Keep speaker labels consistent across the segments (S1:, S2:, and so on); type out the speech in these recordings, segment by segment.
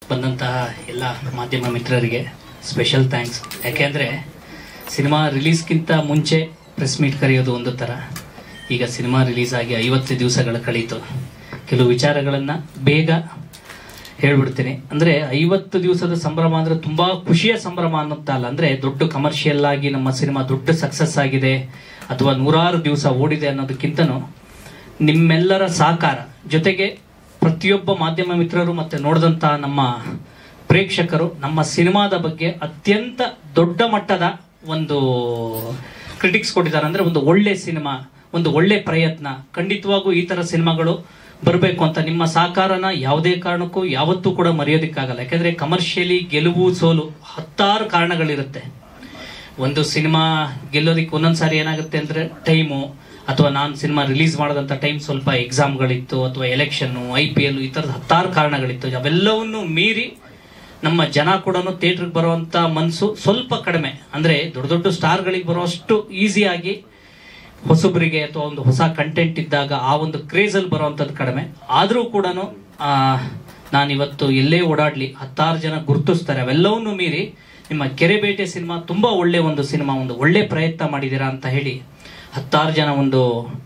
S1: ಬಂದಂತಹ ಎಲ್ಲ ಮಾಧ್ಯಮ ಮಿತ್ರರಿಗೆ ಸ್ಪೆಷಲ್ ಥ್ಯಾಂಕ್ಸ್. ಯಾಕೆಂದರೆ ಸಿನಿಮಾ ರಿಲೀಸ್ಗಿಂತ ಮುಂಚೆ ಪ್ರೆಸ್ ಮೀಟ್ ಕರೆಯೋದು ಒಂದು ಥರ, ಈಗ ಸಿನಿಮಾ ರಿಲೀಸ್ ಆಗಿ 50 ದಿವಸಗಳ ಕಳೀತು. ಕೆಲವು ವಿಚಾರಗಳನ್ನು ಬೇಗ ಹೇಳ್ಬಿಡ್ತೀನಿ. ಅಂದರೆ 50 ದಿವಸದ ಸಂಭ್ರಮ ಅಂದರೆ ತುಂಬ ಖುಷಿಯ ಸಂಭ್ರಮ ಅನ್ನೋದಲ್ಲ. ಅಂದರೆ ದೊಡ್ಡ ಕಮರ್ಷಿಯಲ್ ಆಗಿ ನಮ್ಮ ಸಿನಿಮಾ ದೊಡ್ಡ ಸಕ್ಸಸ್ ಆಗಿದೆ ಅಥವಾ 100 ದಿವಸ ಓಡಿದೆ ಅನ್ನೋದಕ್ಕಿಂತನೂ ನಿಮ್ಮೆಲ್ಲರ ಸಹಕಾರ ಜೊತೆಗೆ ಪ್ರತಿಯೊಬ್ಬ ಮಾಧ್ಯಮ ಮಿತ್ರರು ಮತ್ತು ನೋಡಿದಂತಹ ನಮ್ಮ ಪ್ರೇಕ್ಷಕರು ನಮ್ಮ ಸಿನಿಮಾದ ಬಗ್ಗೆ ಅತ್ಯಂತ ದೊಡ್ಡ ಮಟ್ಟದ ಒಂದು ಕ್ರಿಟಿಕ್ಸ್ ಕೊಟ್ಟಿದ್ದಾರೆ. ಅಂದರೆ ಒಂದು ಒಳ್ಳೆ ಸಿನಿಮಾ, ಒಂದು ಒಳ್ಳೆ ಪ್ರಯತ್ನ, ಖಂಡಿತವಾಗೂ ಈ ಥರ ಸಿನಿಮಾಗಳು ಬರಬೇಕು ಅಂತ ನಿಮ್ಮ ಸಹಕಾರನ ಯಾವುದೇ ಕಾರಣಕ್ಕೂ ಯಾವತ್ತೂ ಕೂಡ ಮರೆಯೋದಕ್ಕಾಗಲ್ಲ. ಯಾಕೆಂದರೆ ಕಮರ್ಷಿಯಲಿ ಗೆಲುವು ಸೋಲು 10 ಕಾರಣಗಳಿರುತ್ತೆ. ಒಂದು ಸಿನಿಮಾ ಗೆಲ್ಲೋದಕ್ಕೆ ಒಂದೊಂದು ಸಾರಿ ಏನಾಗುತ್ತೆ ಅಂದರೆ ಟೈಮು, ಅಥವಾ ನಾನು ಸಿನಿಮಾ ರಿಲೀಸ್ ಮಾಡೋದಂಥ ಟೈಮ್ ಸ್ವಲ್ಪ ಎಕ್ಸಾಮ್ಗಳಿತ್ತು, ಅಥವಾ ಎಲೆಕ್ಷನ್ನು, IPL, ಈ ಥರದ 10 ಕಾರಣಗಳಿತ್ತು. ಅವೆಲ್ಲವನ್ನು ಮೀರಿ ನಮ್ಮ ಜನ ಕೂಡ ಥಿಯೇಟ್ರಿಗೆ ಬರುವಂಥ ಮನಸ್ಸು ಸ್ವಲ್ಪ ಕಡಿಮೆ. ಅಂದರೆ ದೊಡ್ಡ ದೊಡ್ಡ ಸ್ಟಾರ್ಗಳಿಗೆ ಬರೋಷ್ಟು ಈಸಿಯಾಗಿ ಹೊಸಬರಿಗೆ ಅಥವಾ ಒಂದು ಹೊಸ ಕಂಟೆಂಟ್ ಇದ್ದಾಗ ಆ ಒಂದು ಕ್ರೇಜಲ್ಲಿ ಬರುವಂಥದ್ದು ಕಡಿಮೆ. ಆದರೂ ಕೂಡ ನಾನಿವತ್ತು ಎಲ್ಲೇ ಓಡಾಡಲಿ 10 ಜನ ಗುರುತಿಸ್ತಾರೆ. ಅವೆಲ್ಲವನ್ನೂ ಮೀರಿ ನಿಮ್ಮ ಕೆರೆಬೇಟೆ ಸಿನಿಮಾ ತುಂಬ ಒಳ್ಳೆ ಒಂದು ಸಿನಿಮಾ, ಒಂದು ಒಳ್ಳೆ ಪ್ರಯತ್ನ ಮಾಡಿದ್ದೀರಾ ಅಂತ ಹೇಳಿ 10 ಜನ ಒಂದು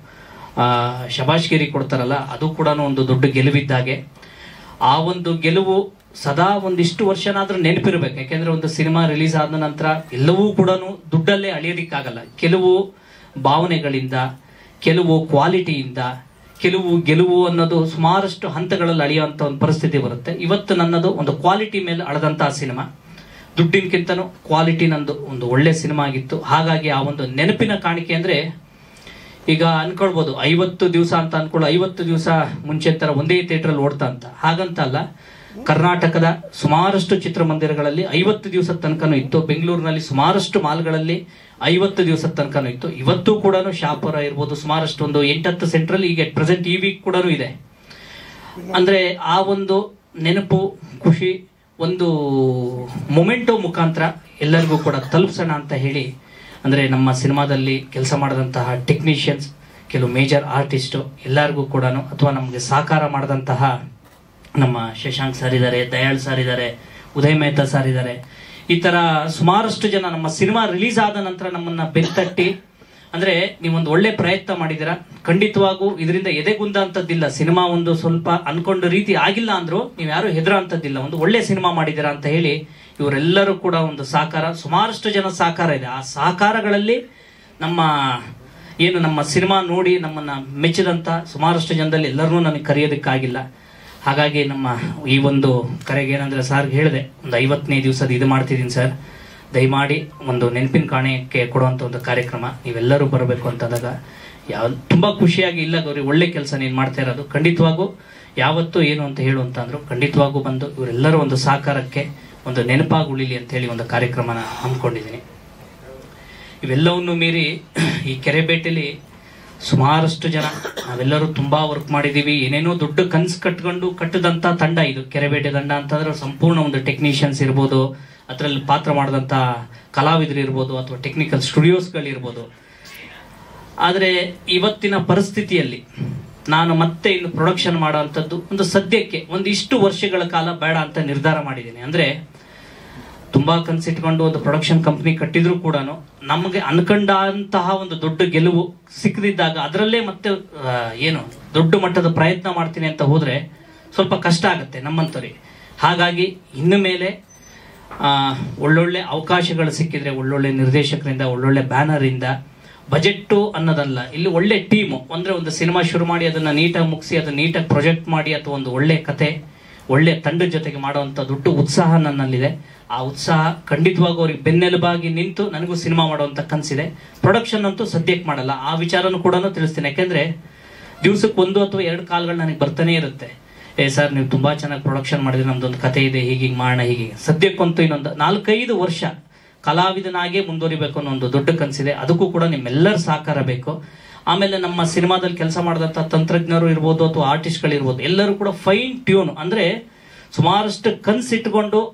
S1: ಶಬಾಷ್ಗಿರಿ ಕೊಡ್ತಾರಲ್ಲ, ಅದು ಕೂಡ ಒಂದು ದೊಡ್ಡ ಗೆಲುವಿದ್ದಾಗೆ. ಆ ಒಂದು ಗೆಲುವು ಸದಾ ಒಂದಿಷ್ಟು ವರ್ಷನಾದ್ರೂ ನೆನಪಿರ್ಬೇಕು. ಯಾಕೆಂದ್ರೆ ಒಂದು ಸಿನಿಮಾ ರಿಲೀಸ್ ಆದ ನಂತರ ಎಲ್ಲವೂ ಕೂಡ ದುಡ್ಡಲ್ಲೇ ಅಳಿಯೋದಿಕ್ಕಾಗಲ್ಲ. ಕೆಲವು ಭಾವನೆಗಳಿಂದ, ಕೆಲವು ಕ್ವಾಲಿಟಿಯಿಂದ, ಕೆಲವು ಗೆಲುವು ಅನ್ನೋದು ಸುಮಾರಷ್ಟು ಹಂತಗಳಲ್ಲಿ ಅಳಿಯುವಂಥ ಒಂದು ಪರಿಸ್ಥಿತಿ ಬರುತ್ತೆ. ಇವತ್ತು ನನ್ನದು ಒಂದು ಕ್ವಾಲಿಟಿ ಮೇಲೆ ಅಳೆದಂತಹ ಸಿನಿಮಾ, ದುಡ್ಡಿನಕ್ಕಿಂತನೂ ಕ್ವಾಲಿಟಿ ನಂದು ಒಂದು ಒಳ್ಳೆ ಸಿನಿಮಾ ಆಗಿತ್ತು. ಹಾಗಾಗಿ ಆ ಒಂದು ನೆನಪಿನ ಕಾಣಿಕೆ ಅಂದರೆ, ಈಗ ಅನ್ಕೊಳ್ಬೋದು 50 ದಿವಸ ಅಂತ ಅನ್ಕೊಳ್ಳೋ, 50 ದಿವಸ ಮುಂಚೆ ತರ ಒಂದೇ ಥಿಯೇಟ್ರಲ್ಲಿ ಓಡ್ತಾ ಅಂತ, ಹಾಗಂತ ಅಲ್ಲ. ಕರ್ನಾಟಕದ ಸುಮಾರಷ್ಟು ಚಿತ್ರಮಂದಿರಗಳಲ್ಲಿ 50 ದಿವಸದ ತನಕನೂ ಇತ್ತು. ಬೆಂಗಳೂರಿನಲ್ಲಿ ಸುಮಾರಷ್ಟು ಮಾಲ್ಗಳಲ್ಲಿ 50 ದಿವಸದ ತನಕನೂ ಇತ್ತು. ಇವತ್ತು ಕೂಡ ಶಾಪುರ ಇರ್ಬೋದು, ಸುಮಾರಷ್ಟು ಒಂದು 8-10 ಸೆಂಟ್ರಲ್ಲಿ ಈಗ ಪ್ರೆಸೆಂಟ್ ಈ ವೀಕ್ ಕೂಡ ಇದೆ. ಅಂದ್ರೆ ಆ ಒಂದು ನೆನಪು, ಖುಷಿ, ಒಂದು ಮೊಮೆಂಟೋ ಮುಖಾಂತರ ಎಲ್ಲರಿಗೂ ಕೂಡ ತಲುಪಿಸೋಣ ಅಂತ ಹೇಳಿ, ಅಂದರೆ ನಮ್ಮ ಸಿನಿಮಾದಲ್ಲಿ ಕೆಲಸ ಮಾಡಿದಂತಹ ಟೆಕ್ನಿಷಿಯನ್ಸ್, ಕೆಲವು ಮೇಜರ್ ಆರ್ಟಿಸ್ಟು ಎಲ್ಲರಿಗೂ ಕೂಡ, ಅಥವಾ ನಮಗೆ ಸಹಕಾರ ಮಾಡಿದಂತಹ ನಮ್ಮ ಶಶಾಂಕ್ ಸರ್ ಇದ್ದಾರೆ, ದಯಾಳ್ ಸರ್ ಇದ್ದಾರೆ, ಉದಯ್ ಮೆಹ್ತಾ ಸರ್ ಇದ್ದಾರೆ, ಈ ಥರ ಸುಮಾರಷ್ಟು ಜನ ನಮ್ಮ ಸಿನಿಮಾ ರಿಲೀಸ್ ಆದ ನಂತರ ನಮ್ಮನ್ನು ಬೆತ್ತಟ್ಟಿ, ಅಂದರೆ ನೀವೊಂದು ಒಳ್ಳೆ ಪ್ರಯತ್ನ ಮಾಡಿದ್ದೀರಾ, ಖಂಡಿತವಾಗೂ ಇದರಿಂದ ಎದೆಗುಂದ ಅಂತದ್ದಿಲ್ಲ. ಸಿನಿಮಾ ಒಂದು ಸ್ವಲ್ಪ ಅನ್ಕೊಂಡ ರೀತಿ ಆಗಿಲ್ಲ ಅಂದ್ರು ನೀವು ಯಾರು ಹೆದರ ಅಂತದ್ದಿಲ್ಲ, ಒಂದು ಒಳ್ಳೆ ಸಿನಿಮಾ ಮಾಡಿದ್ದೀರಾ ಅಂತ ಹೇಳಿ ಇವರೆಲ್ಲರೂ ಕೂಡ ಒಂದು ಸಹಕಾರ, ಸುಮಾರಷ್ಟು ಜನ ಸಹಕಾರ ಇದೆ. ಆ ಸಹಕಾರಗಳಲ್ಲಿ ನಮ್ಮ ಸಿನಿಮಾ ನೋಡಿ ನಮ್ಮನ್ನ ಮೆಚ್ಚಿದಂತ ಸುಮಾರಷ್ಟು ಜನದಲ್ಲಿ ಎಲ್ಲರನ್ನೂ ನನಗೆ ಕರೆಯೋದಕ್ಕಾಗಿಲ್ಲ. ಹಾಗಾಗಿ ನಮ್ಮ ಈ ಒಂದು ಕರೆಗೆ ಏನಂದ್ರೆ ಸಾರ್ಗೆ ಹೇಳಿದೆ, ಒಂದು 50ನೇ ದಿವಸದ ಇದು ಮಾಡ್ತಿದ್ದೀನಿ ಸರ್, ದಯಮಾಡಿ ಒಂದು ನೆನಪಿನ ಕಾಣಿಕೆ ಕೊಡುವಂಥ ಒಂದು ಕಾರ್ಯಕ್ರಮ ನೀವೆಲ್ಲರೂ ಬರಬೇಕು ಅಂತಂದಾಗ ತುಂಬ ಖುಷಿಯಾಗಿ, ಇಲ್ಲ ಗೌರಿ ಒಳ್ಳೆ ಕೆಲಸ ನೀನು ಮಾಡ್ತಾ ಇರೋದು, ಖಂಡಿತವಾಗೂ ಯಾವತ್ತೂ ಏನು ಅಂತ ಹೇಳು ಅಂತ ಅಂದರು. ಖಂಡಿತವಾಗೂ ಬಂದು ಇವರೆಲ್ಲರೂ ಒಂದು ಸಹಕಾರಕ್ಕೆ ಒಂದು ನೆನಪಾಗಿ ಉಳಿಲಿ ಅಂತ ಹೇಳಿ ಒಂದು ಕಾರ್ಯಕ್ರಮನ ಹಮ್ಮಿಕೊಂಡಿದ್ದೀನಿ. ಇವೆಲ್ಲವನ್ನು ಮೀರಿ ಈ ಕೆರೆಬೇಟೆಲಿ ಸುಮಾರಷ್ಟು ಜನ ನಾವೆಲ್ಲರೂ ತುಂಬಾ ವರ್ಕ್ ಮಾಡಿದೀವಿ. ಏನೇನೋ ದೊಡ್ಡ ಕನ್ಸು ಕಟ್ಟದಂತ ತಂಡ ಇದು ಕೆರೆಬೇಟೆ ತಂಡ ಅಂತಂದ್ರೆ, ಸಂಪೂರ್ಣ ಒಂದು ಟೆಕ್ನಿಷಿಯನ್ಸ್ ಇರ್ಬೋದು, ಅದರಲ್ಲಿ ಪಾತ್ರ ಮಾಡಿದಂಥ ಕಲಾವಿದರು ಇರ್ಬೋದು, ಅಥವಾ ಟೆಕ್ನಿಕಲ್ ಸ್ಟುಡಿಯೋಸ್ಗಳಿರ್ಬೋದು. ಆದರೆ ಇವತ್ತಿನ ಪರಿಸ್ಥಿತಿಯಲ್ಲಿ ನಾನು ಮತ್ತೆ ಇನ್ನು ಪ್ರೊಡಕ್ಷನ್ ಮಾಡೋವಂಥದ್ದು ಒಂದು ಸದ್ಯಕ್ಕೆ ಒಂದಿಷ್ಟು ವರ್ಷಗಳ ಕಾಲ ಬೇಡ ಅಂತ ನಿರ್ಧಾರ ಮಾಡಿದ್ದೀನಿ. ಅಂದರೆ ತುಂಬಾ ಕನ್ಸಿಟ್ಕೊಂಡು ಒಂದು ಪ್ರೊಡಕ್ಷನ್ ಕಂಪ್ನಿ ಕಟ್ಟಿದ್ರು ಕೂಡ ನಮಗೆ ಅನ್ಕೊಂಡಂತಹ ಒಂದು ದೊಡ್ಡ ಗೆಲುವು ಸಿಕ್ಕದಿದ್ದಾಗ ಅದರಲ್ಲೇ ಮತ್ತೆ ದೊಡ್ಡ ಮಟ್ಟದ ಪ್ರಯತ್ನ ಮಾಡ್ತೀನಿ ಅಂತ ಹೋದ್ರೆ ಸ್ವಲ್ಪ ಕಷ್ಟ ಆಗುತ್ತೆ ನಮ್ಮಂತವ್ರಿಗೆ. ಹಾಗಾಗಿ ಇನ್ನು ಮೇಲೆ ಒಳ್ಳೊಳ್ಳೆ ಅವಕಾಶಗಳು ಸಿಕ್ಕಿದ್ರೆ, ಒಳ್ಳೊಳ್ಳೆ ನಿರ್ದೇಶಕರಿಂದ, ಒಳ್ಳೊಳ್ಳೆ ಬ್ಯಾನರ್ ಇಂದ, ಬಜೆಟ್ಟು ಅನ್ನೋದಲ್ಲ, ಇಲ್ಲಿ ಒಳ್ಳೆ ಟೀಮು ಅಂದ್ರೆ ಒಂದು ಸಿನಿಮಾ ಶುರು ಮಾಡಿ ಅದನ್ನ ನೀಟಾಗಿ ಮುಗಿಸಿ ಅದನ್ನ ನೀಟಾಗಿ ಪ್ರೊಜೆಕ್ಟ್ ಮಾಡಿ, ಅಥವಾ ಒಂದು ಒಳ್ಳೆ ಕತೆ ಒಳ್ಳೆ ತಂಡದ ಜೊತೆಗೆ ಮಾಡುವಂತ ದೊಡ್ಡ ಉತ್ಸಾಹ ನನ್ನಲ್ಲಿದೆ. ಆ ಉತ್ಸಾಹ ಖಂಡಿತವಾಗೂ ಅವ್ರಿಗೆ ಬೆನ್ನೆಲುಬಾಗಿ ನಿಂತು ನನಗೂ ಸಿನಿಮಾ ಮಾಡುವಂತ ಕನಸಿದೆ. ಪ್ರೊಡಕ್ಷನ್ ಅಂತೂ ಸದ್ಯಕ್ಕೆ ಮಾಡಲ್ಲ, ಆ ವಿಚಾರನೂ ಕೂಡ ತಿಳಿಸ್ತೀನಿ. ಯಾಕೆಂದ್ರೆ ದಿವಸಕ್ಕೆ 1 ಅಥವಾ 2 ಕಾಲ್ಗಳು ನನಗೆ ಬರ್ತಾನೆ ಇರುತ್ತೆ. ಸರ್ ನೀವು ತುಂಬಾ ಚೆನ್ನಾಗಿ ಪ್ರೊಡಕ್ಷನ್ ಮಾಡಿದ್ರೆ, ನಮ್ದೊಂದು ಕತೆ ಇದೆ, ಹೀಗೆ ಮಾಡೋಣ, ಹೀಗೆ. ಸದ್ಯಕ್ಕಂತೂ ಇನ್ನೊಂದು 4-5 ವರ್ಷ ಕಲಾವಿದನಾಗೆ ಮುಂದುವರಿಬೇಕು ಅನ್ನೋ ಒಂದು ದೊಡ್ಡ ಕನಸಿದೆ. ಅದಕ್ಕೂ ಕೂಡ ನಿಮ್ಮೆಲ್ಲರ ಸಹಕಾರ ಬೇಕು. ಆಮೇಲೆ ನಮ್ಮ ಸಿನಿಮಾದಲ್ಲಿ ಕೆಲಸ ಮಾಡಿದಂಥ ತಂತ್ರಜ್ಞರು ಇರ್ಬೋದು, ಅಥವಾ ಆರ್ಟಿಸ್ಟ್ಗಳಿರ್ಬೋದು, ಎಲ್ಲರೂ ಕೂಡ ಫೈನ್ ಟ್ಯೂನ್, ಅಂದ್ರೆ ಸುಮಾರಷ್ಟು ಕನ್ಸಿಟ್ಕೊಂಡು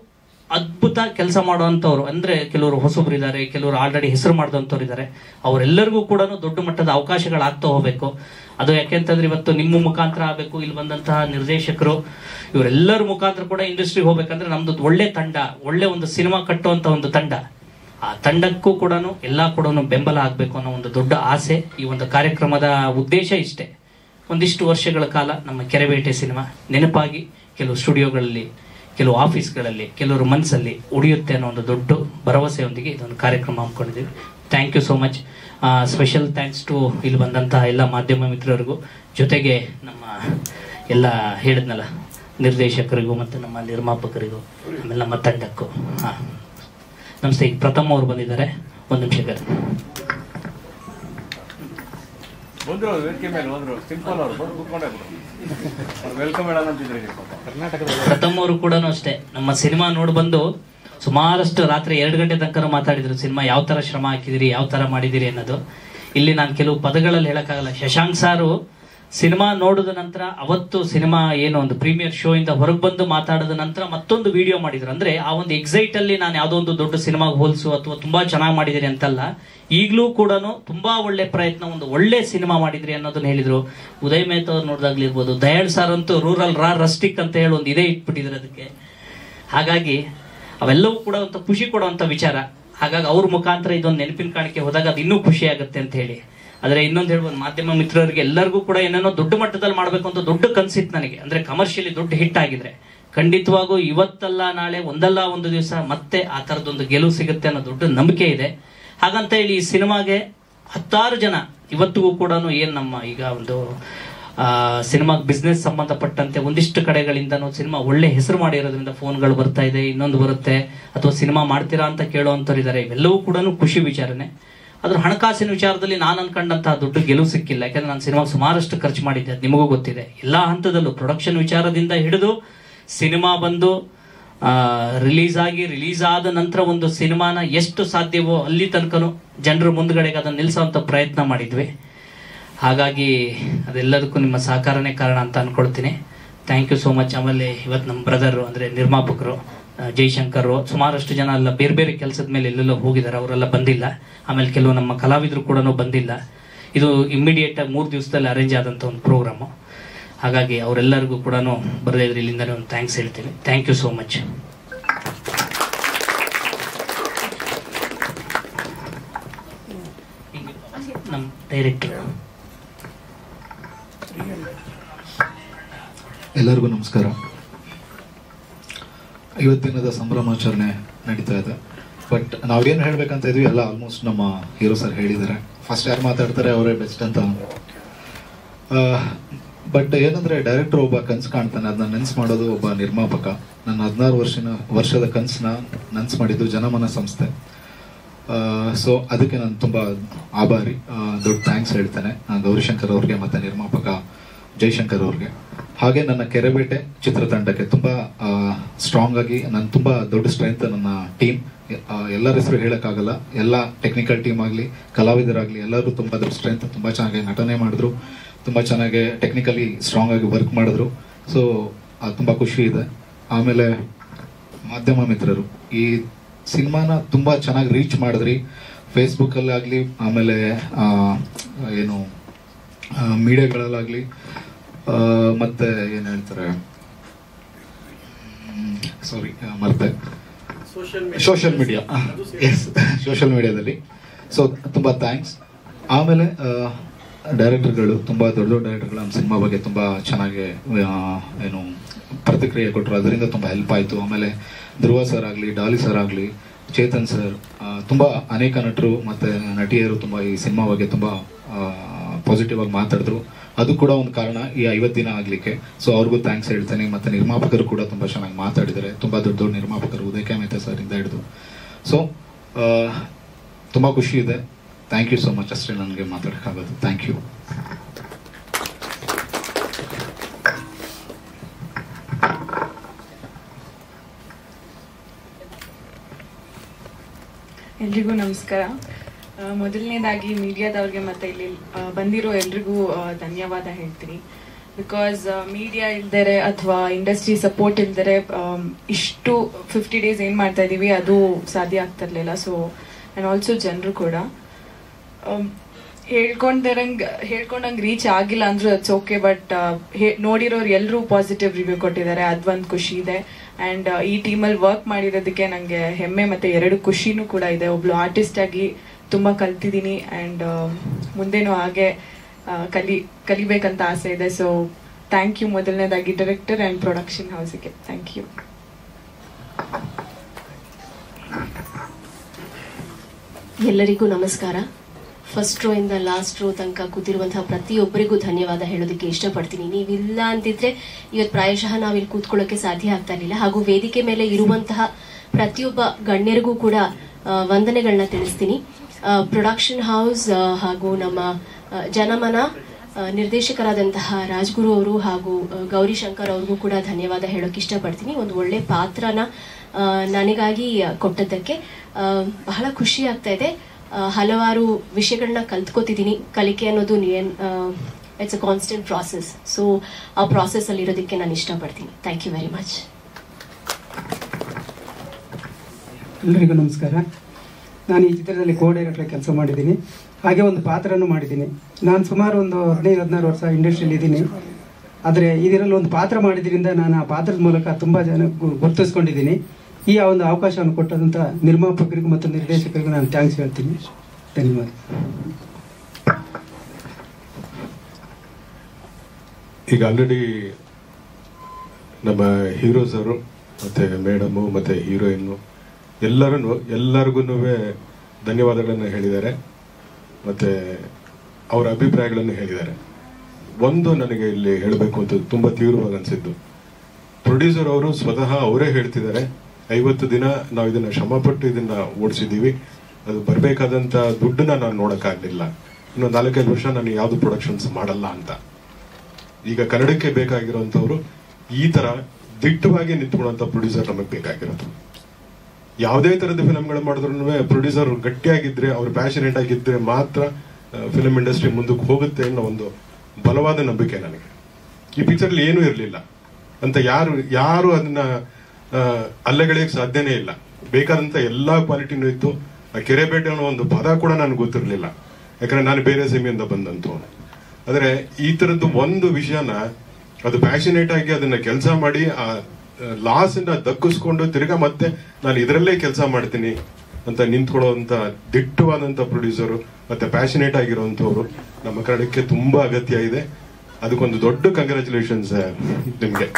S1: ಅದ್ಭುತ ಕೆಲಸ ಮಾಡುವಂಥವ್ರು ಅಂದ್ರೆ ಕೆಲವರು ಹೊಸಬ್ರು ಇದ್ದಾರೆ, ಕೆಲವರು ಆಲ್ರೆಡಿ ಹೆಸರು ಮಾಡಿದಂಥವ್ರು ಇದ್ದಾರೆ. ಅವರೆಲ್ಲರಿಗೂ ಕೂಡ ದೊಡ್ಡ ಮಟ್ಟದ ಅವಕಾಶಗಳಾಗ್ತಾ ಹೋಗ್ಬೇಕು. ಅದು ಯಾಕೆಂತಂದ್ರೆ ಇವತ್ತು ನಿಮ್ಮ ಮುಖಾಂತರ ಆಗಬೇಕು, ಇಲ್ಲಿ ಬಂದಂತಹ ನಿರ್ದೇಶಕರು ಇವರೆಲ್ಲರ ಮುಖಾಂತರ ಕೂಡ ಇಂಡಸ್ಟ್ರಿಗೆ ಹೋಗ್ಬೇಕಂದ್ರೆ ನಮ್ದು ಒಳ್ಳೆ ತಂಡ, ಒಳ್ಳೆ ಒಂದು ಸಿನಿಮಾ ಕಟ್ಟುವಂತ ಒಂದು ತಂಡ, ಆ ತಂಡಕ್ಕೂ ಕೂಡ ಎಲ್ಲಾ ಕೂಡ ಬೆಂಬಲ ಆಗ್ಬೇಕು ಅನ್ನೋ ಒಂದು ದೊಡ್ಡ ಆಸೆ. ಈ ಒಂದು ಕಾರ್ಯಕ್ರಮದ ಉದ್ದೇಶ ಇಷ್ಟೇ. ಒಂದಿಷ್ಟು ವರ್ಷಗಳ ಕಾಲ ನಮ್ಮ ಕೆರೆಬೇಟೆ ಸಿನಿಮಾ ನೆನಪಾಗಿ ಕೆಲವು ಸ್ಟುಡಿಯೋಗಳಲ್ಲಿ, ಕೆಲವು ಆಫೀಸ್ಗಳಲ್ಲಿ, ಕೆಲವರು ಮನಸ್ಸಲ್ಲಿ ಉಳಿಯುತ್ತೆ ಅನ್ನೋ ಒಂದು ದೊಡ್ಡ ಭರವಸೆಯೊಂದಿಗೆ ಇದೊಂದು ಕಾರ್ಯಕ್ರಮ ಹಮ್ಮಿಕೊಂಡಿದ್ದೀವಿ. Thank you so much. Special thanks to ಇಲ್ಲಿ ಬಂದಂತಹ ಎಲ್ಲ ಮಾಧ್ಯಮ ಮಿತ್ರರಿಗೂ, ಜೊತೆಗೆ ನಮ್ಮ ಎಲ್ಲ ಹೇಳಿದ್ನಲ್ಲ ನಿರ್ದೇಶಕರಿಗೂ ಮತ್ತು ನಮ್ಮ ನಿರ್ಮಾಪಕರಿಗೂ, ಆಮೇಲೆ ನಮ್ಮ ತಂಡಕ್ಕೂ. ನಮಸ್ತೆ. ಈಗ ಪ್ರಥಮ ಅವರು ಬಂದಿದ್ದಾರೆ, ಒಂದು ನಿಮಿಷ. ಪ್ರಥಮ ಅವರು ಕೂಡ ಅಷ್ಟೇ ನಮ್ಮ ಸಿನಿಮಾ ನೋಡಿ ಬಂದು ಸುಮಾರಷ್ಟು ರಾತ್ರಿ 2 ಗಂಟೆ ತನಕ ಮಾತಾಡಿದ್ರು. ಸಿನಿಮಾ ಯಾವ ತರ ಶ್ರಮ ಹಾಕಿದಿರಿ, ಯಾವ ತರ ಮಾಡಿದಿರಿ ಅನ್ನೋದು. ಇಲ್ಲಿ ನಾನು ಕೆಲವು ಪದಗಳಲ್ಲಿ ಹೇಳಕ್ಕಾಗಲ್ಲ. ಶಶಾಂಕ್ ಸಾರು ಸಿನಿಮಾ ನೋಡಿದ ನಂತರ, ಅವತ್ತು ಸಿನಿಮಾ ಏನು ಒಂದು ಪ್ರೀಮಿಯರ್ ಶೋ ಇಂದ ಹೊರಗೆ ಬಂದು ಮಾತಾಡಿದ ನಂತರ ಮತ್ತೊಂದು ವಿಡಿಯೋ ಮಾಡಿದ್ರು. ಅಂದ್ರೆ ಆ ಒಂದು ಎಕ್ಸೈಟ್ ಅಲ್ಲಿ ನಾನು ಯಾವುದೋ ಒಂದು ದೊಡ್ಡ ಸಿನಿಮಾಗೆ ಹೋಲಿಸು ಅಥವಾ ತುಂಬಾ ಚೆನ್ನಾಗಿ ಮಾಡಿದಿರಿ ಅಂತಲ್ಲ, ಈಗಲೂ ಕೂಡ ತುಂಬಾ ಒಳ್ಳೆ ಪ್ರಯತ್ನ, ಒಂದು ಒಳ್ಳೆ ಸಿನಿಮಾ ಮಾಡಿದ್ರಿ ಅನ್ನೋದನ್ನ ಹೇಳಿದ್ರು. ಉದಯ್ ಮೆಹ್ತಾ ಅವ್ರು ನೋಡಿದಾಗ್ಲಿರ್ಬೋದು, ದಯಾಳ್ ಸಾರ್ ಅಂತೂ ರೂರಲ್ ರಸ್ಟಿಕ್ ಅಂತ ಹೇಳಿ ಒಂದು ಇದೇ ಇಟ್ಬಿಟ್ಟಿದ್ರು ಅದಕ್ಕೆ. ಹಾಗಾಗಿ ಅವೆಲ್ಲವೂ ಕೂಡ ಒಂದು ಖುಷಿ ಕೊಡುವಂತ ವಿಚಾರ. ಹಾಗಾಗಿ ಅವ್ರ ಮುಖಾಂತರ ಇದೊಂದು ನೆನಪಿನ ಕಾಣಿಕೆ ಹೋದಾಗ ಅದು ಇನ್ನೂ ಖುಷಿ ಆಗುತ್ತೆ ಅಂತ ಹೇಳಿ. ಆದ್ರೆ ಇನ್ನೊಂದು ಹೇಳ್ಬೋದು, ಮಾಧ್ಯಮ ಮಿತ್ರರಿಗೆ ಎಲ್ಲರಿಗೂ ಕೂಡ ಏನೇನೋ ದೊಡ್ಡ ಮಟ್ಟದಲ್ಲಿ ಮಾಡ್ಬೇಕು ಅಂತ ದೊಡ್ಡ ಕನ್ಸಿತ್ತು ನನಗೆ. ಅಂದ್ರೆ ಕಮರ್ಷಿಯಲಿ ದೊಡ್ಡ ಹಿಟ್ ಆಗಿದ್ರೆ ಖಂಡಿತವಾಗೂ ಇವತ್ತಲ್ಲ ನಾಳೆ ಒಂದಲ್ಲ ಒಂದು ದಿವಸ ಮತ್ತೆ ಆ ತರದೊಂದು ಗೆಲುವು ಸಿಗುತ್ತೆ ಅನ್ನೋ ದೊಡ್ಡ ನಂಬಿಕೆ ಇದೆ. ಹಾಗಂತ ಹೇಳಿ ಈ ಸಿನಿಮಾಗೆ 10 ಜನ ಇವತ್ತಿಗೂ ಕೂಡ ಏನ್ ನಮ್ಮ ಈಗ ಒಂದು ಸಿನಿಮಾ ಬಿಸ್ನೆಸ್ ಸಂಬಂಧಪಟ್ಟಂತೆ ಒಂದಿಷ್ಟು ಕಡೆಗಳಿಂದನೂ ಸಿನಿಮಾ ಒಳ್ಳೆ ಹೆಸರು ಮಾಡಿರೋದ್ರಿಂದ ಫೋನ್ಗಳು ಬರ್ತಾ ಇದೆ, ಇನ್ನೊಂದು ಬರುತ್ತೆ, ಅಥವಾ ಸಿನಿಮಾ ಮಾಡ್ತೀರಾ ಅಂತ ಕೇಳುವಂತವ್ರು ಇದ್ದಾರೆ. ಇವೆಲ್ಲವೂ ಕೂಡ ಖುಷಿ ವಿಚಾರನೆ. ಅದ್ರ ಹಣಕಾಸಿನ ವಿಚಾರದಲ್ಲಿ ನಾನು ಅನ್ಕೊಂಡಂತಹ ದೊಡ್ಡ ಗೆಲುವು ಸಿಕ್ಕಿಲ್ಲ. ಯಾಕಂದ್ರೆ ನಾನು ಸಿನಿಮಾ ಸುಮಾರಷ್ಟು ಖರ್ಚು ಮಾಡಿದ್ದೆ, ಅದು ನಿಮಗೂ ಗೊತ್ತಿದೆ. ಎಲ್ಲಾ ಹಂತದಲ್ಲೂ ಪ್ರೊಡಕ್ಷನ್ ವಿಚಾರದಿಂದ ಹಿಡಿದು ಸಿನಿಮಾ ಬಂದು ರಿಲೀಸ್ ಆದ ನಂತರ ಒಂದು ಸಿನಿಮಾನ ಎಷ್ಟು ಸಾಧ್ಯವೋ ಅಲ್ಲಿ ತನಕನೂ ಜನರ ಮುಂದ್ಗಡೆಗೆ ಅದನ್ನು ನಿಲ್ಲಿಸುವಂತ ಪ್ರಯತ್ನ ಮಾಡಿದ್ವಿ. ಹಾಗಾಗಿ ಅದೆಲ್ಲದಕ್ಕೂ ನಿಮ್ಮ ಸಹಕಾರನೇ ಕಾರಣ ಅಂತ ಅನ್ಕೊಳ್ತೀನಿ. Thank you so much. ಆಮೇಲೆ ಇವತ್ತು ನಮ್ಮ ಬ್ರದರ್ ಅಂದ್ರೆ ನಿರ್ಮಾಪಕರು ಜೈಶಂಕರ್, ಸುಮಾರಷ್ಟು ಜನ ಎಲ್ಲ ಬೇರೆ ಬೇರೆ ಕೆಲಸದ ಮೇಲೆ ಎಲ್ಲೆಲ್ಲೋ ಹೋಗಿದ್ದಾರೆ, ಅವರೆಲ್ಲ ಬಂದಿಲ್ಲ. ಆಮೇಲೆ ಕೆಲವು ನಮ್ಮ ಕಲಾವಿದರು ಕೂಡ ಬಂದಿಲ್ಲ. ಇದು ಇಮ್ಮಿಡಿಯೇಟ್ ಆಗಿ 3 ದಿವಸದಲ್ಲಿ ಅರೇಂಜ್ ಆದಂತ ಒಂದು ಪ್ರೋಗ್ರಾಮು. ಹಾಗಾಗಿ ಅವರೆಲ್ಲರಿಗೂ ಕೂಡ ಬರದೇ ಇದ್ರೆ ಇಲ್ಲಿಂದಾನೇ ಒಂದು ಥ್ಯಾಂಕ್ಸ್ ಹೇಳ್ತೀನಿ. Thank you so much. ನಮ್ಮ ಡೈರೆಕ್ಟರ್
S2: ಎಲ್ಲರಿಗೂ ನಮಸ್ಕಾರ. ಇವತ್ತಿನದ ಸಂಭ್ರಮಾಚರಣೆ ನಡೀತಾ ಇದೆ. ಬಟ್ ನಾವೇನು ಹೇಳ್ಬೇಕಂತ ಇದ್ವಿ ಎಲ್ಲ ಆಲ್ಮೋಸ್ಟ್ ನಮ್ಮ ಹೀರೋ ಸರ್ ಹೇಳಿದ್ದಾರೆ. ಫಸ್ಟ್ ಯಾರು ಮಾತಾಡ್ತಾರೆ ಅವರೇ ಬೆಸ್ಟ್ ಅಂತ. ಬಟ್ ಏನಂದ್ರೆ ಡೈರೆಕ್ಟರ್ ಒಬ್ಬ ಕನ್ಸು ಕಾಣ್ತಾನೆ, ಅದನ್ನ ನೆನ್ಸು ಮಾಡೋದು ಒಬ್ಬ ನಿರ್ಮಾಪಕ. ನನ್ನ 16 ವರ್ಷದ ಕನಸನ್ನ ನೆನ್ಸು ಮಾಡಿದ್ದು ಜನಮನ ಸಂಸ್ಥೆ. ಸೊ ಅದಕ್ಕೆ ನಾನು ತುಂಬ ಆಭಾರಿ, ದೊಡ್ಡ ಥ್ಯಾಂಕ್ಸ್ ಹೇಳ್ತೇನೆ ಗೌರಿಶಂಕರ್ ಅವ್ರಿಗೆ ಮತ್ತು ನಿರ್ಮಾಪಕ ಜೈಶಂಕರ್ ಅವ್ರಿಗೆ. ಹಾಗೆ ನನ್ನ ಕೆರೆಬೇಟೆ ಚಿತ್ರತಂಡಕ್ಕೆ ತುಂಬ ಸ್ಟ್ರಾಂಗ್ ಆಗಿ, ನನ್ನ ತುಂಬ ದೊಡ್ಡ ಸ್ಟ್ರೆಂತ್ ನನ್ನ ಟೀಮ್. ಎಲ್ಲರ ಹೆಸರು ಹೇಳೋಕ್ಕಾಗಲ್ಲ. ಎಲ್ಲ ಟೆಕ್ನಿಕಲ್ ಟೀಮ್ ಆಗಲಿ, ಕಲಾವಿದರಾಗಲಿ, ಎಲ್ಲರೂ ತುಂಬ ದೊಡ್ಡ ಸ್ಟ್ರೆಂತ್. ತುಂಬ ಚೆನ್ನಾಗಿ ನಟನೆ ಮಾಡಿದ್ರು, ತುಂಬ ಚೆನ್ನಾಗಿ ಟೆಕ್ನಿಕಲಿ ಸ್ಟ್ರಾಂಗ್ ಆಗಿ ವರ್ಕ್ ಮಾಡಿದ್ರು. ಸೊ ತುಂಬ ಖುಷಿ ಇದೆ. ಆಮೇಲೆ ಮಾಧ್ಯಮ ಮಿತ್ರರು ಈ ಸಿನಿಮಾನ ತುಂಬ ಚೆನ್ನಾಗಿ ರೀಚ್ ಮಾಡಿದ್ರಿ. ಫೇಸ್ಬುಕ್ಕಲ್ಲಾಗಲಿ, ಆಮೇಲೆ ಏನು ಮೀಡಿಯಾಗಳಲ್ಲಾಗಲಿ, ಮತ್ತೆ ಏನು ಹೇಳ್ತಾರೆ, ಸಾರಿ ಮರ್ತೆ, ಸೋಷಿಯಲ್ ಮೀಡಿಯಾ, ಎಸ್ ಸೋಷಿಯಲ್ ಮೀಡಿಯಾದಲ್ಲಿ. ಸೊ ತುಂಬ ಥ್ಯಾಂಕ್ಸ್. ಆಮೇಲೆ ಡೈರೆಕ್ಟರ್ಗಳು, ತುಂಬ ದೊಡ್ಡ ದೊಡ್ಡ ಡೈರೆಕ್ಟರ್ಗಳು ನಮ್ಮ ಸಿನಿಮಾ ಬಗ್ಗೆ ತುಂಬ ಚೆನ್ನಾಗಿ ಏನು ಪ್ರತಿಕ್ರಿಯೆ ಕೊಟ್ಟರು, ಅದರಿಂದ ತುಂಬ ಹೆಲ್ಪ್ ಆಯಿತು. ಆಮೇಲೆ ಧ್ರುವ ಸರ್ ಆಗಲಿ, ಡಾಲಿ ಸರ್ ಆಗಲಿ, ಚೇತನ್ ಸರ್, ತುಂಬ ಅನೇಕ ನಟರು ಮತ್ತು ನಟಿಯರು ತುಂಬ ಈ ಸಿನಿಮಾ ಬಗ್ಗೆ ತುಂಬ ಪಾಸಿಟಿವ್ ಆಗಿ ಮಾತಾಡಿದ್ರು. ಅದು ಕೂಡ ಒಂದು ಕಾರಣ ಈ 50 ದಿನ ಆಗಲಿಕ್ಕೆ. ಸೊ ಅವ್ರಿಗೂ ಥ್ಯಾಂಕ್ಸ್ ಹೇಳ್ತೇನೆ. ಮತ್ತು ನಿರ್ಮಾಪಕರು ಕೂಡ ತುಂಬ ಚೆನ್ನಾಗಿ ಮಾತಾಡಿದ್ದಾರೆ, ತುಂಬ ದೊಡ್ಡ ದೊಡ್ಡ ನಿರ್ಮಾಪಕರು, ಉದಯ್ ಮೆಹ್ತಾ ಸರ್ ಇಂದ ಹಿಡಿದು. ಸೊ ತುಂಬ ಖುಷಿ ಇದೆ. Thank you so much. ಅಷ್ಟೇ ನನಗೆ ಮಾತಾಡೋಕ್ಕಾಗೋದು. Thank you.
S3: ಎಲ್ರಿಗೂ ನಮಸ್ಕಾರ. ಮೊದಲನೇದಾಗಿ ಮೀಡಿಯಾದವ್ರಿಗೆ ಮತ್ತು ಇಲ್ಲಿ ಬಂದಿರೋ ಎಲ್ರಿಗೂ ಧನ್ಯವಾದ ಹೇಳ್ತೀನಿ. ಬಿಕಾಸ್ ಮೀಡಿಯಾ ಇಲ್ದರೆ ಅಥವಾ ಇಂಡಸ್ಟ್ರಿ ಸಪೋರ್ಟ್ ಇಲ್ದರೆ ಇಷ್ಟು 50 ಡೇಸ್ ಏನು ಮಾಡ್ತಾ ಇದ್ದೀವಿ ಅದು ಸಾಧ್ಯ ಆಗ್ತಿರ್ಲಿಲ್ಲ. ಸೊ ಆ್ಯಂಡ್ ಆಲ್ಸೋ ಜನರು ಕೂಡ ಹೇಳ್ಕೊಂಡಂಗೆ ರೀಚ್ ಆಗಿಲ್ಲ ಅಂದ್ರೂ ಇಟ್ಸ್ ಓಕೆ. ಬಟ್ ನೋಡಿರೋರು ಎಲ್ಲರೂ ಪಾಸಿಟಿವ್ ರಿವ್ಯೂ ಕೊಟ್ಟಿದ್ದಾರೆ, ಅದೊಂದು ಖುಷಿ ಇದೆ. ಆ್ಯಂಡ್ ಈ ಟೀಮಲ್ಲಿ ವರ್ಕ್ ಮಾಡಿರೋದಕ್ಕೆ ನನಗೆ ಹೆಮ್ಮೆ ಮತ್ತು 2 ಖುಷಿನೂ ಕೂಡ ಇದೆ. ಒಬ್ಳು ಆರ್ಟಿಸ್ಟ್ ಆಗಿ ತುಂಬ ಕಲ್ತಿದ್ದೀನಿ ಆ್ಯಂಡ್ ಮುಂದೇನೂ ಹಾಗೆ ಕಲಿಬೇಕಂತ ಆಸೆ ಇದೆ. ಸೊ ಥ್ಯಾಂಕ್ ಯು ಮೊದಲನೇದಾಗಿ ಡೈರೆಕ್ಟರ್ ಆ್ಯಂಡ್ ಪ್ರೊಡಕ್ಷನ್ ಹೌಸಿಗೆ ಥ್ಯಾಂಕ್ ಯು.
S4: ಎಲ್ಲರಿಗೂ ನಮಸ್ಕಾರ. ಫಸ್ಟ್ ರೋ ಇಂದ ಲಾಸ್ಟ್ ರೋ ತನಕ ಕೂತಿರುವಂತಹ ಪ್ರತಿಯೊಬ್ಬರಿಗೂ ಧನ್ಯವಾದ ಹೇಳೋದಕ್ಕೆ ಇಷ್ಟಪಡ್ತೀನಿ. ನೀವಿಲ್ಲ ಅಂತಿದ್ರೆ ಇವತ್ತು ಪ್ರಾಯಶಃ ನಾವಿಲ್ಲಿ ಕೂತ್ಕೊಳ್ಳೋಕೆ ಸಾಧ್ಯ ಆಗ್ತಾ ಇರಲಿಲ್ಲ. ಹಾಗೂ ವೇದಿಕೆ ಮೇಲೆ ಇರುವಂತಹ ಪ್ರತಿಯೊಬ್ಬ ಗಣ್ಯರಿಗೂ ಕೂಡ ವಂದನೆಗಳನ್ನ ತಿಳಿಸ್ತೀನಿ. ಪ್ರೊಡಕ್ಷನ್ ಹೌಸ್ ಹಾಗೂ ನಮ್ಮ ಜನಮನ ನಿರ್ದೇಶಕರಾದಂತಹ ರಾಜ್ಗುರು ಅವರು ಹಾಗೂ ಗೌರಿ ಶಂಕರ್ ಅವ್ರಿಗೂ ಕೂಡ ಧನ್ಯವಾದ ಹೇಳೋಕೆ ಇಷ್ಟಪಡ್ತೀನಿ. ಒಂದು ಒಳ್ಳೆ ಪಾತ್ರನ ನನಗಾಗಿ ಕೊಟ್ಟದ್ದಕ್ಕೆ ಬಹಳ ಖುಷಿ ಆಗ್ತಾ ಇದೆ. ಹಲವಾರು ವಿಷಯಗಳನ್ನ ಕಲ್ತ್ಕೋತಿದ್ದೀನಿ. ಕಲಿಕೆ ಅನ್ನೋದು it's a constant process. So ಆ ಪ್ರಾಸೆಸ್ ಅಲ್ಲಿ ಇರೋದಕ್ಕೆ ನಾನು ಇಷ್ಟಪಡ್ತೀನಿ. ಥ್ಯಾಂಕ್ ಯು ವೆರಿ ಮಚ್.
S5: ಎಲ್ಲರಿಗೂ ನಮಸ್ಕಾರ. ನಾನು ಈ ಚಿತ್ರದಲ್ಲಿ ಕೋ ಡೈರೆಕ್ಟರ್ ಕೆಲಸ ಮಾಡಿದ್ದೀನಿ, ಹಾಗೆ ಒಂದು ಪಾತ್ರನೂ ಮಾಡಿದ್ದೀನಿ. ನಾನು ಸುಮಾರು ಒಂದು 15-16 ವರ್ಷ ಇಂಡಸ್ಟ್ರಿಯಲ್ಲಿ ಇದ್ದೀನಿ. ಆದರೆ ಇದರಲ್ಲಿ ಒಂದು ಪಾತ್ರ ಮಾಡಿದ್ರಿಂದ ನಾನು ಆ ಪಾತ್ರದ ಮೂಲಕ ತುಂಬ ಜನ ಗುರುತಿಸ್ಕೊಂಡಿದ್ದೀನಿ. ಈ ಒಂದು ಅವಕಾಶವನ್ನು ಕೊಟ್ಟಂಥ ನಿರ್ಮಾಪಕರಿಗೂ ಮತ್ತು ನಿರ್ದೇಶಕರಿಗೂ ನಾನು ಥ್ಯಾಂಕ್ಸ್ ಹೇಳ್ತೀನಿ. ಧನ್ಯವಾದ.
S6: ಈಗ ಆಲ್ರೆಡಿ ನಮ್ಮ ಹೀರೋಸ್ ಅವರು ಮತ್ತು ಮೇಡಮು ಮತ್ತು ಹೀರೋಯಿನ್ನು ಎಲ್ಲರಿಗೂ ಧನ್ಯವಾದಗಳನ್ನು ಹೇಳಿದ್ದಾರೆ ಮತ್ತು ಅವರ ಅಭಿಪ್ರಾಯಗಳನ್ನು ಹೇಳಿದ್ದಾರೆ. ಒಂದು ನನಗೆ ಇಲ್ಲಿ ಹೇಳಬೇಕು ಅಂತ ತುಂಬ ತೀವ್ರವಾಗಿ ಅನಿಸಿದ್ದು, ಪ್ರೊಡ್ಯೂಸರ್ ಅವರು ಸ್ವತಃ ಅವರೇ ಹೇಳ್ತಿದ್ದಾರೆ, 50 ದಿನ ನಾವು ಇದನ್ನ ಶ್ರಮಪಟ್ಟು ಇದನ್ನ ಓಡಿಸಿದ್ದೀವಿ, ಅದು ಬರಬೇಕಾದಂಥ ದುಡ್ಡನ್ನ ನಾನು ನೋಡೋಕ್ಕಾಗಲಿಲ್ಲ, ಇನ್ನು 4-5 ವರ್ಷ ನಾನು ಯಾವುದು ಪ್ರೊಡಕ್ಷನ್ಸ್ ಮಾಡಲ್ಲ ಅಂತ. ಈಗ ಕನ್ನಡಕ್ಕೆ ಬೇಕಾಗಿರೋಂಥವ್ರು ಈ ತರ ದಿಟ್ಟವಾಗಿ ನಿಂತ್ಕೊಳ್ಳುವಂಥ ಪ್ರೊಡ್ಯೂಸರ್ ನಮಗೆ ಬೇಕಾಗಿರೋದು. ಯಾವುದೇ ತರದ ಫಿಲಮ್ಗಳು ಮಾಡಿದ್ರು ಪ್ರೊಡ್ಯೂಸರ್ ಗಟ್ಟಿಯಾಗಿದ್ರೆ, ಅವ್ರು ಪ್ಯಾಷನೇಟ್ ಆಗಿದ್ರೆ ಮಾತ್ರ ಫಿಲಮ್ ಇಂಡಸ್ಟ್ರಿ ಮುಂದಕ್ಕೆ ಹೋಗುತ್ತೆ ಅನ್ನೋ ಒಂದು ಬಲವಾದ ನಂಬಿಕೆ ನನಗೆ. ಈ ಪಿಕ್ಚರ್ಲಿ ಏನೂ ಇರಲಿಲ್ಲ ಅಂತ ಯಾರು ಅದನ್ನ ಅಲ್ಲೆಗಳಿಗೆ ಸಾಧ್ಯನೇ ಇಲ್ಲ. ಬೇಕಾದಂತ ಎಲ್ಲಾ ಕ್ವಾಲಿಟಿನೂ ಇತ್ತು. ಕೆರೆಬೇಟೆ ಅನ್ನೋ ಒಂದು ಪದ ಕೂಡ ನನಗೆ ಗೊತ್ತಿರಲಿಲ್ಲ, ಯಾಕಂದ್ರೆ ನಾನು ಬೇರೆ ಸೀಮೆಯಿಂದ ಬಂದಂತವನು. ಆದ್ರೆ ಈ ತರದ್ದು ಒಂದು ವಿಷಯನ ಅದು ಪ್ಯಾಷನೇಟ್ ಆಗಿ ಅದನ್ನ ಕೆಲಸ ಮಾಡಿ ಆ ಲಾಸ್ ಇಂದ ದಕ್ಕಿಸ್ಕೊಂಡು ತಿರ್ಗಾ ಮತ್ತೆ ನಾನು ಇದರಲ್ಲೇ ಕೆಲಸ ಮಾಡ್ತೀನಿ ಅಂತ ನಿಂತ್ಕೊಳ್ಳುವಂತ ದಿಟ್ಟವಾದಂತ ಪ್ರೊಡ್ಯೂಸರು ಮತ್ತೆ ಪ್ಯಾಷನೇಟ್ ಆಗಿರುವಂತವ್ರು ನಮ್ಮ ಕನ್ನಡಕ್ಕೆ ತುಂಬಾ ಅಗತ್ಯ ಇದೆ. ಅದಕ್ಕೊಂದು ದೊಡ್ಡ ಕಂಗ್ರ್ಯಾಚುಲೇಷನ್ಸ್ ನಿಮ್ಗೆ.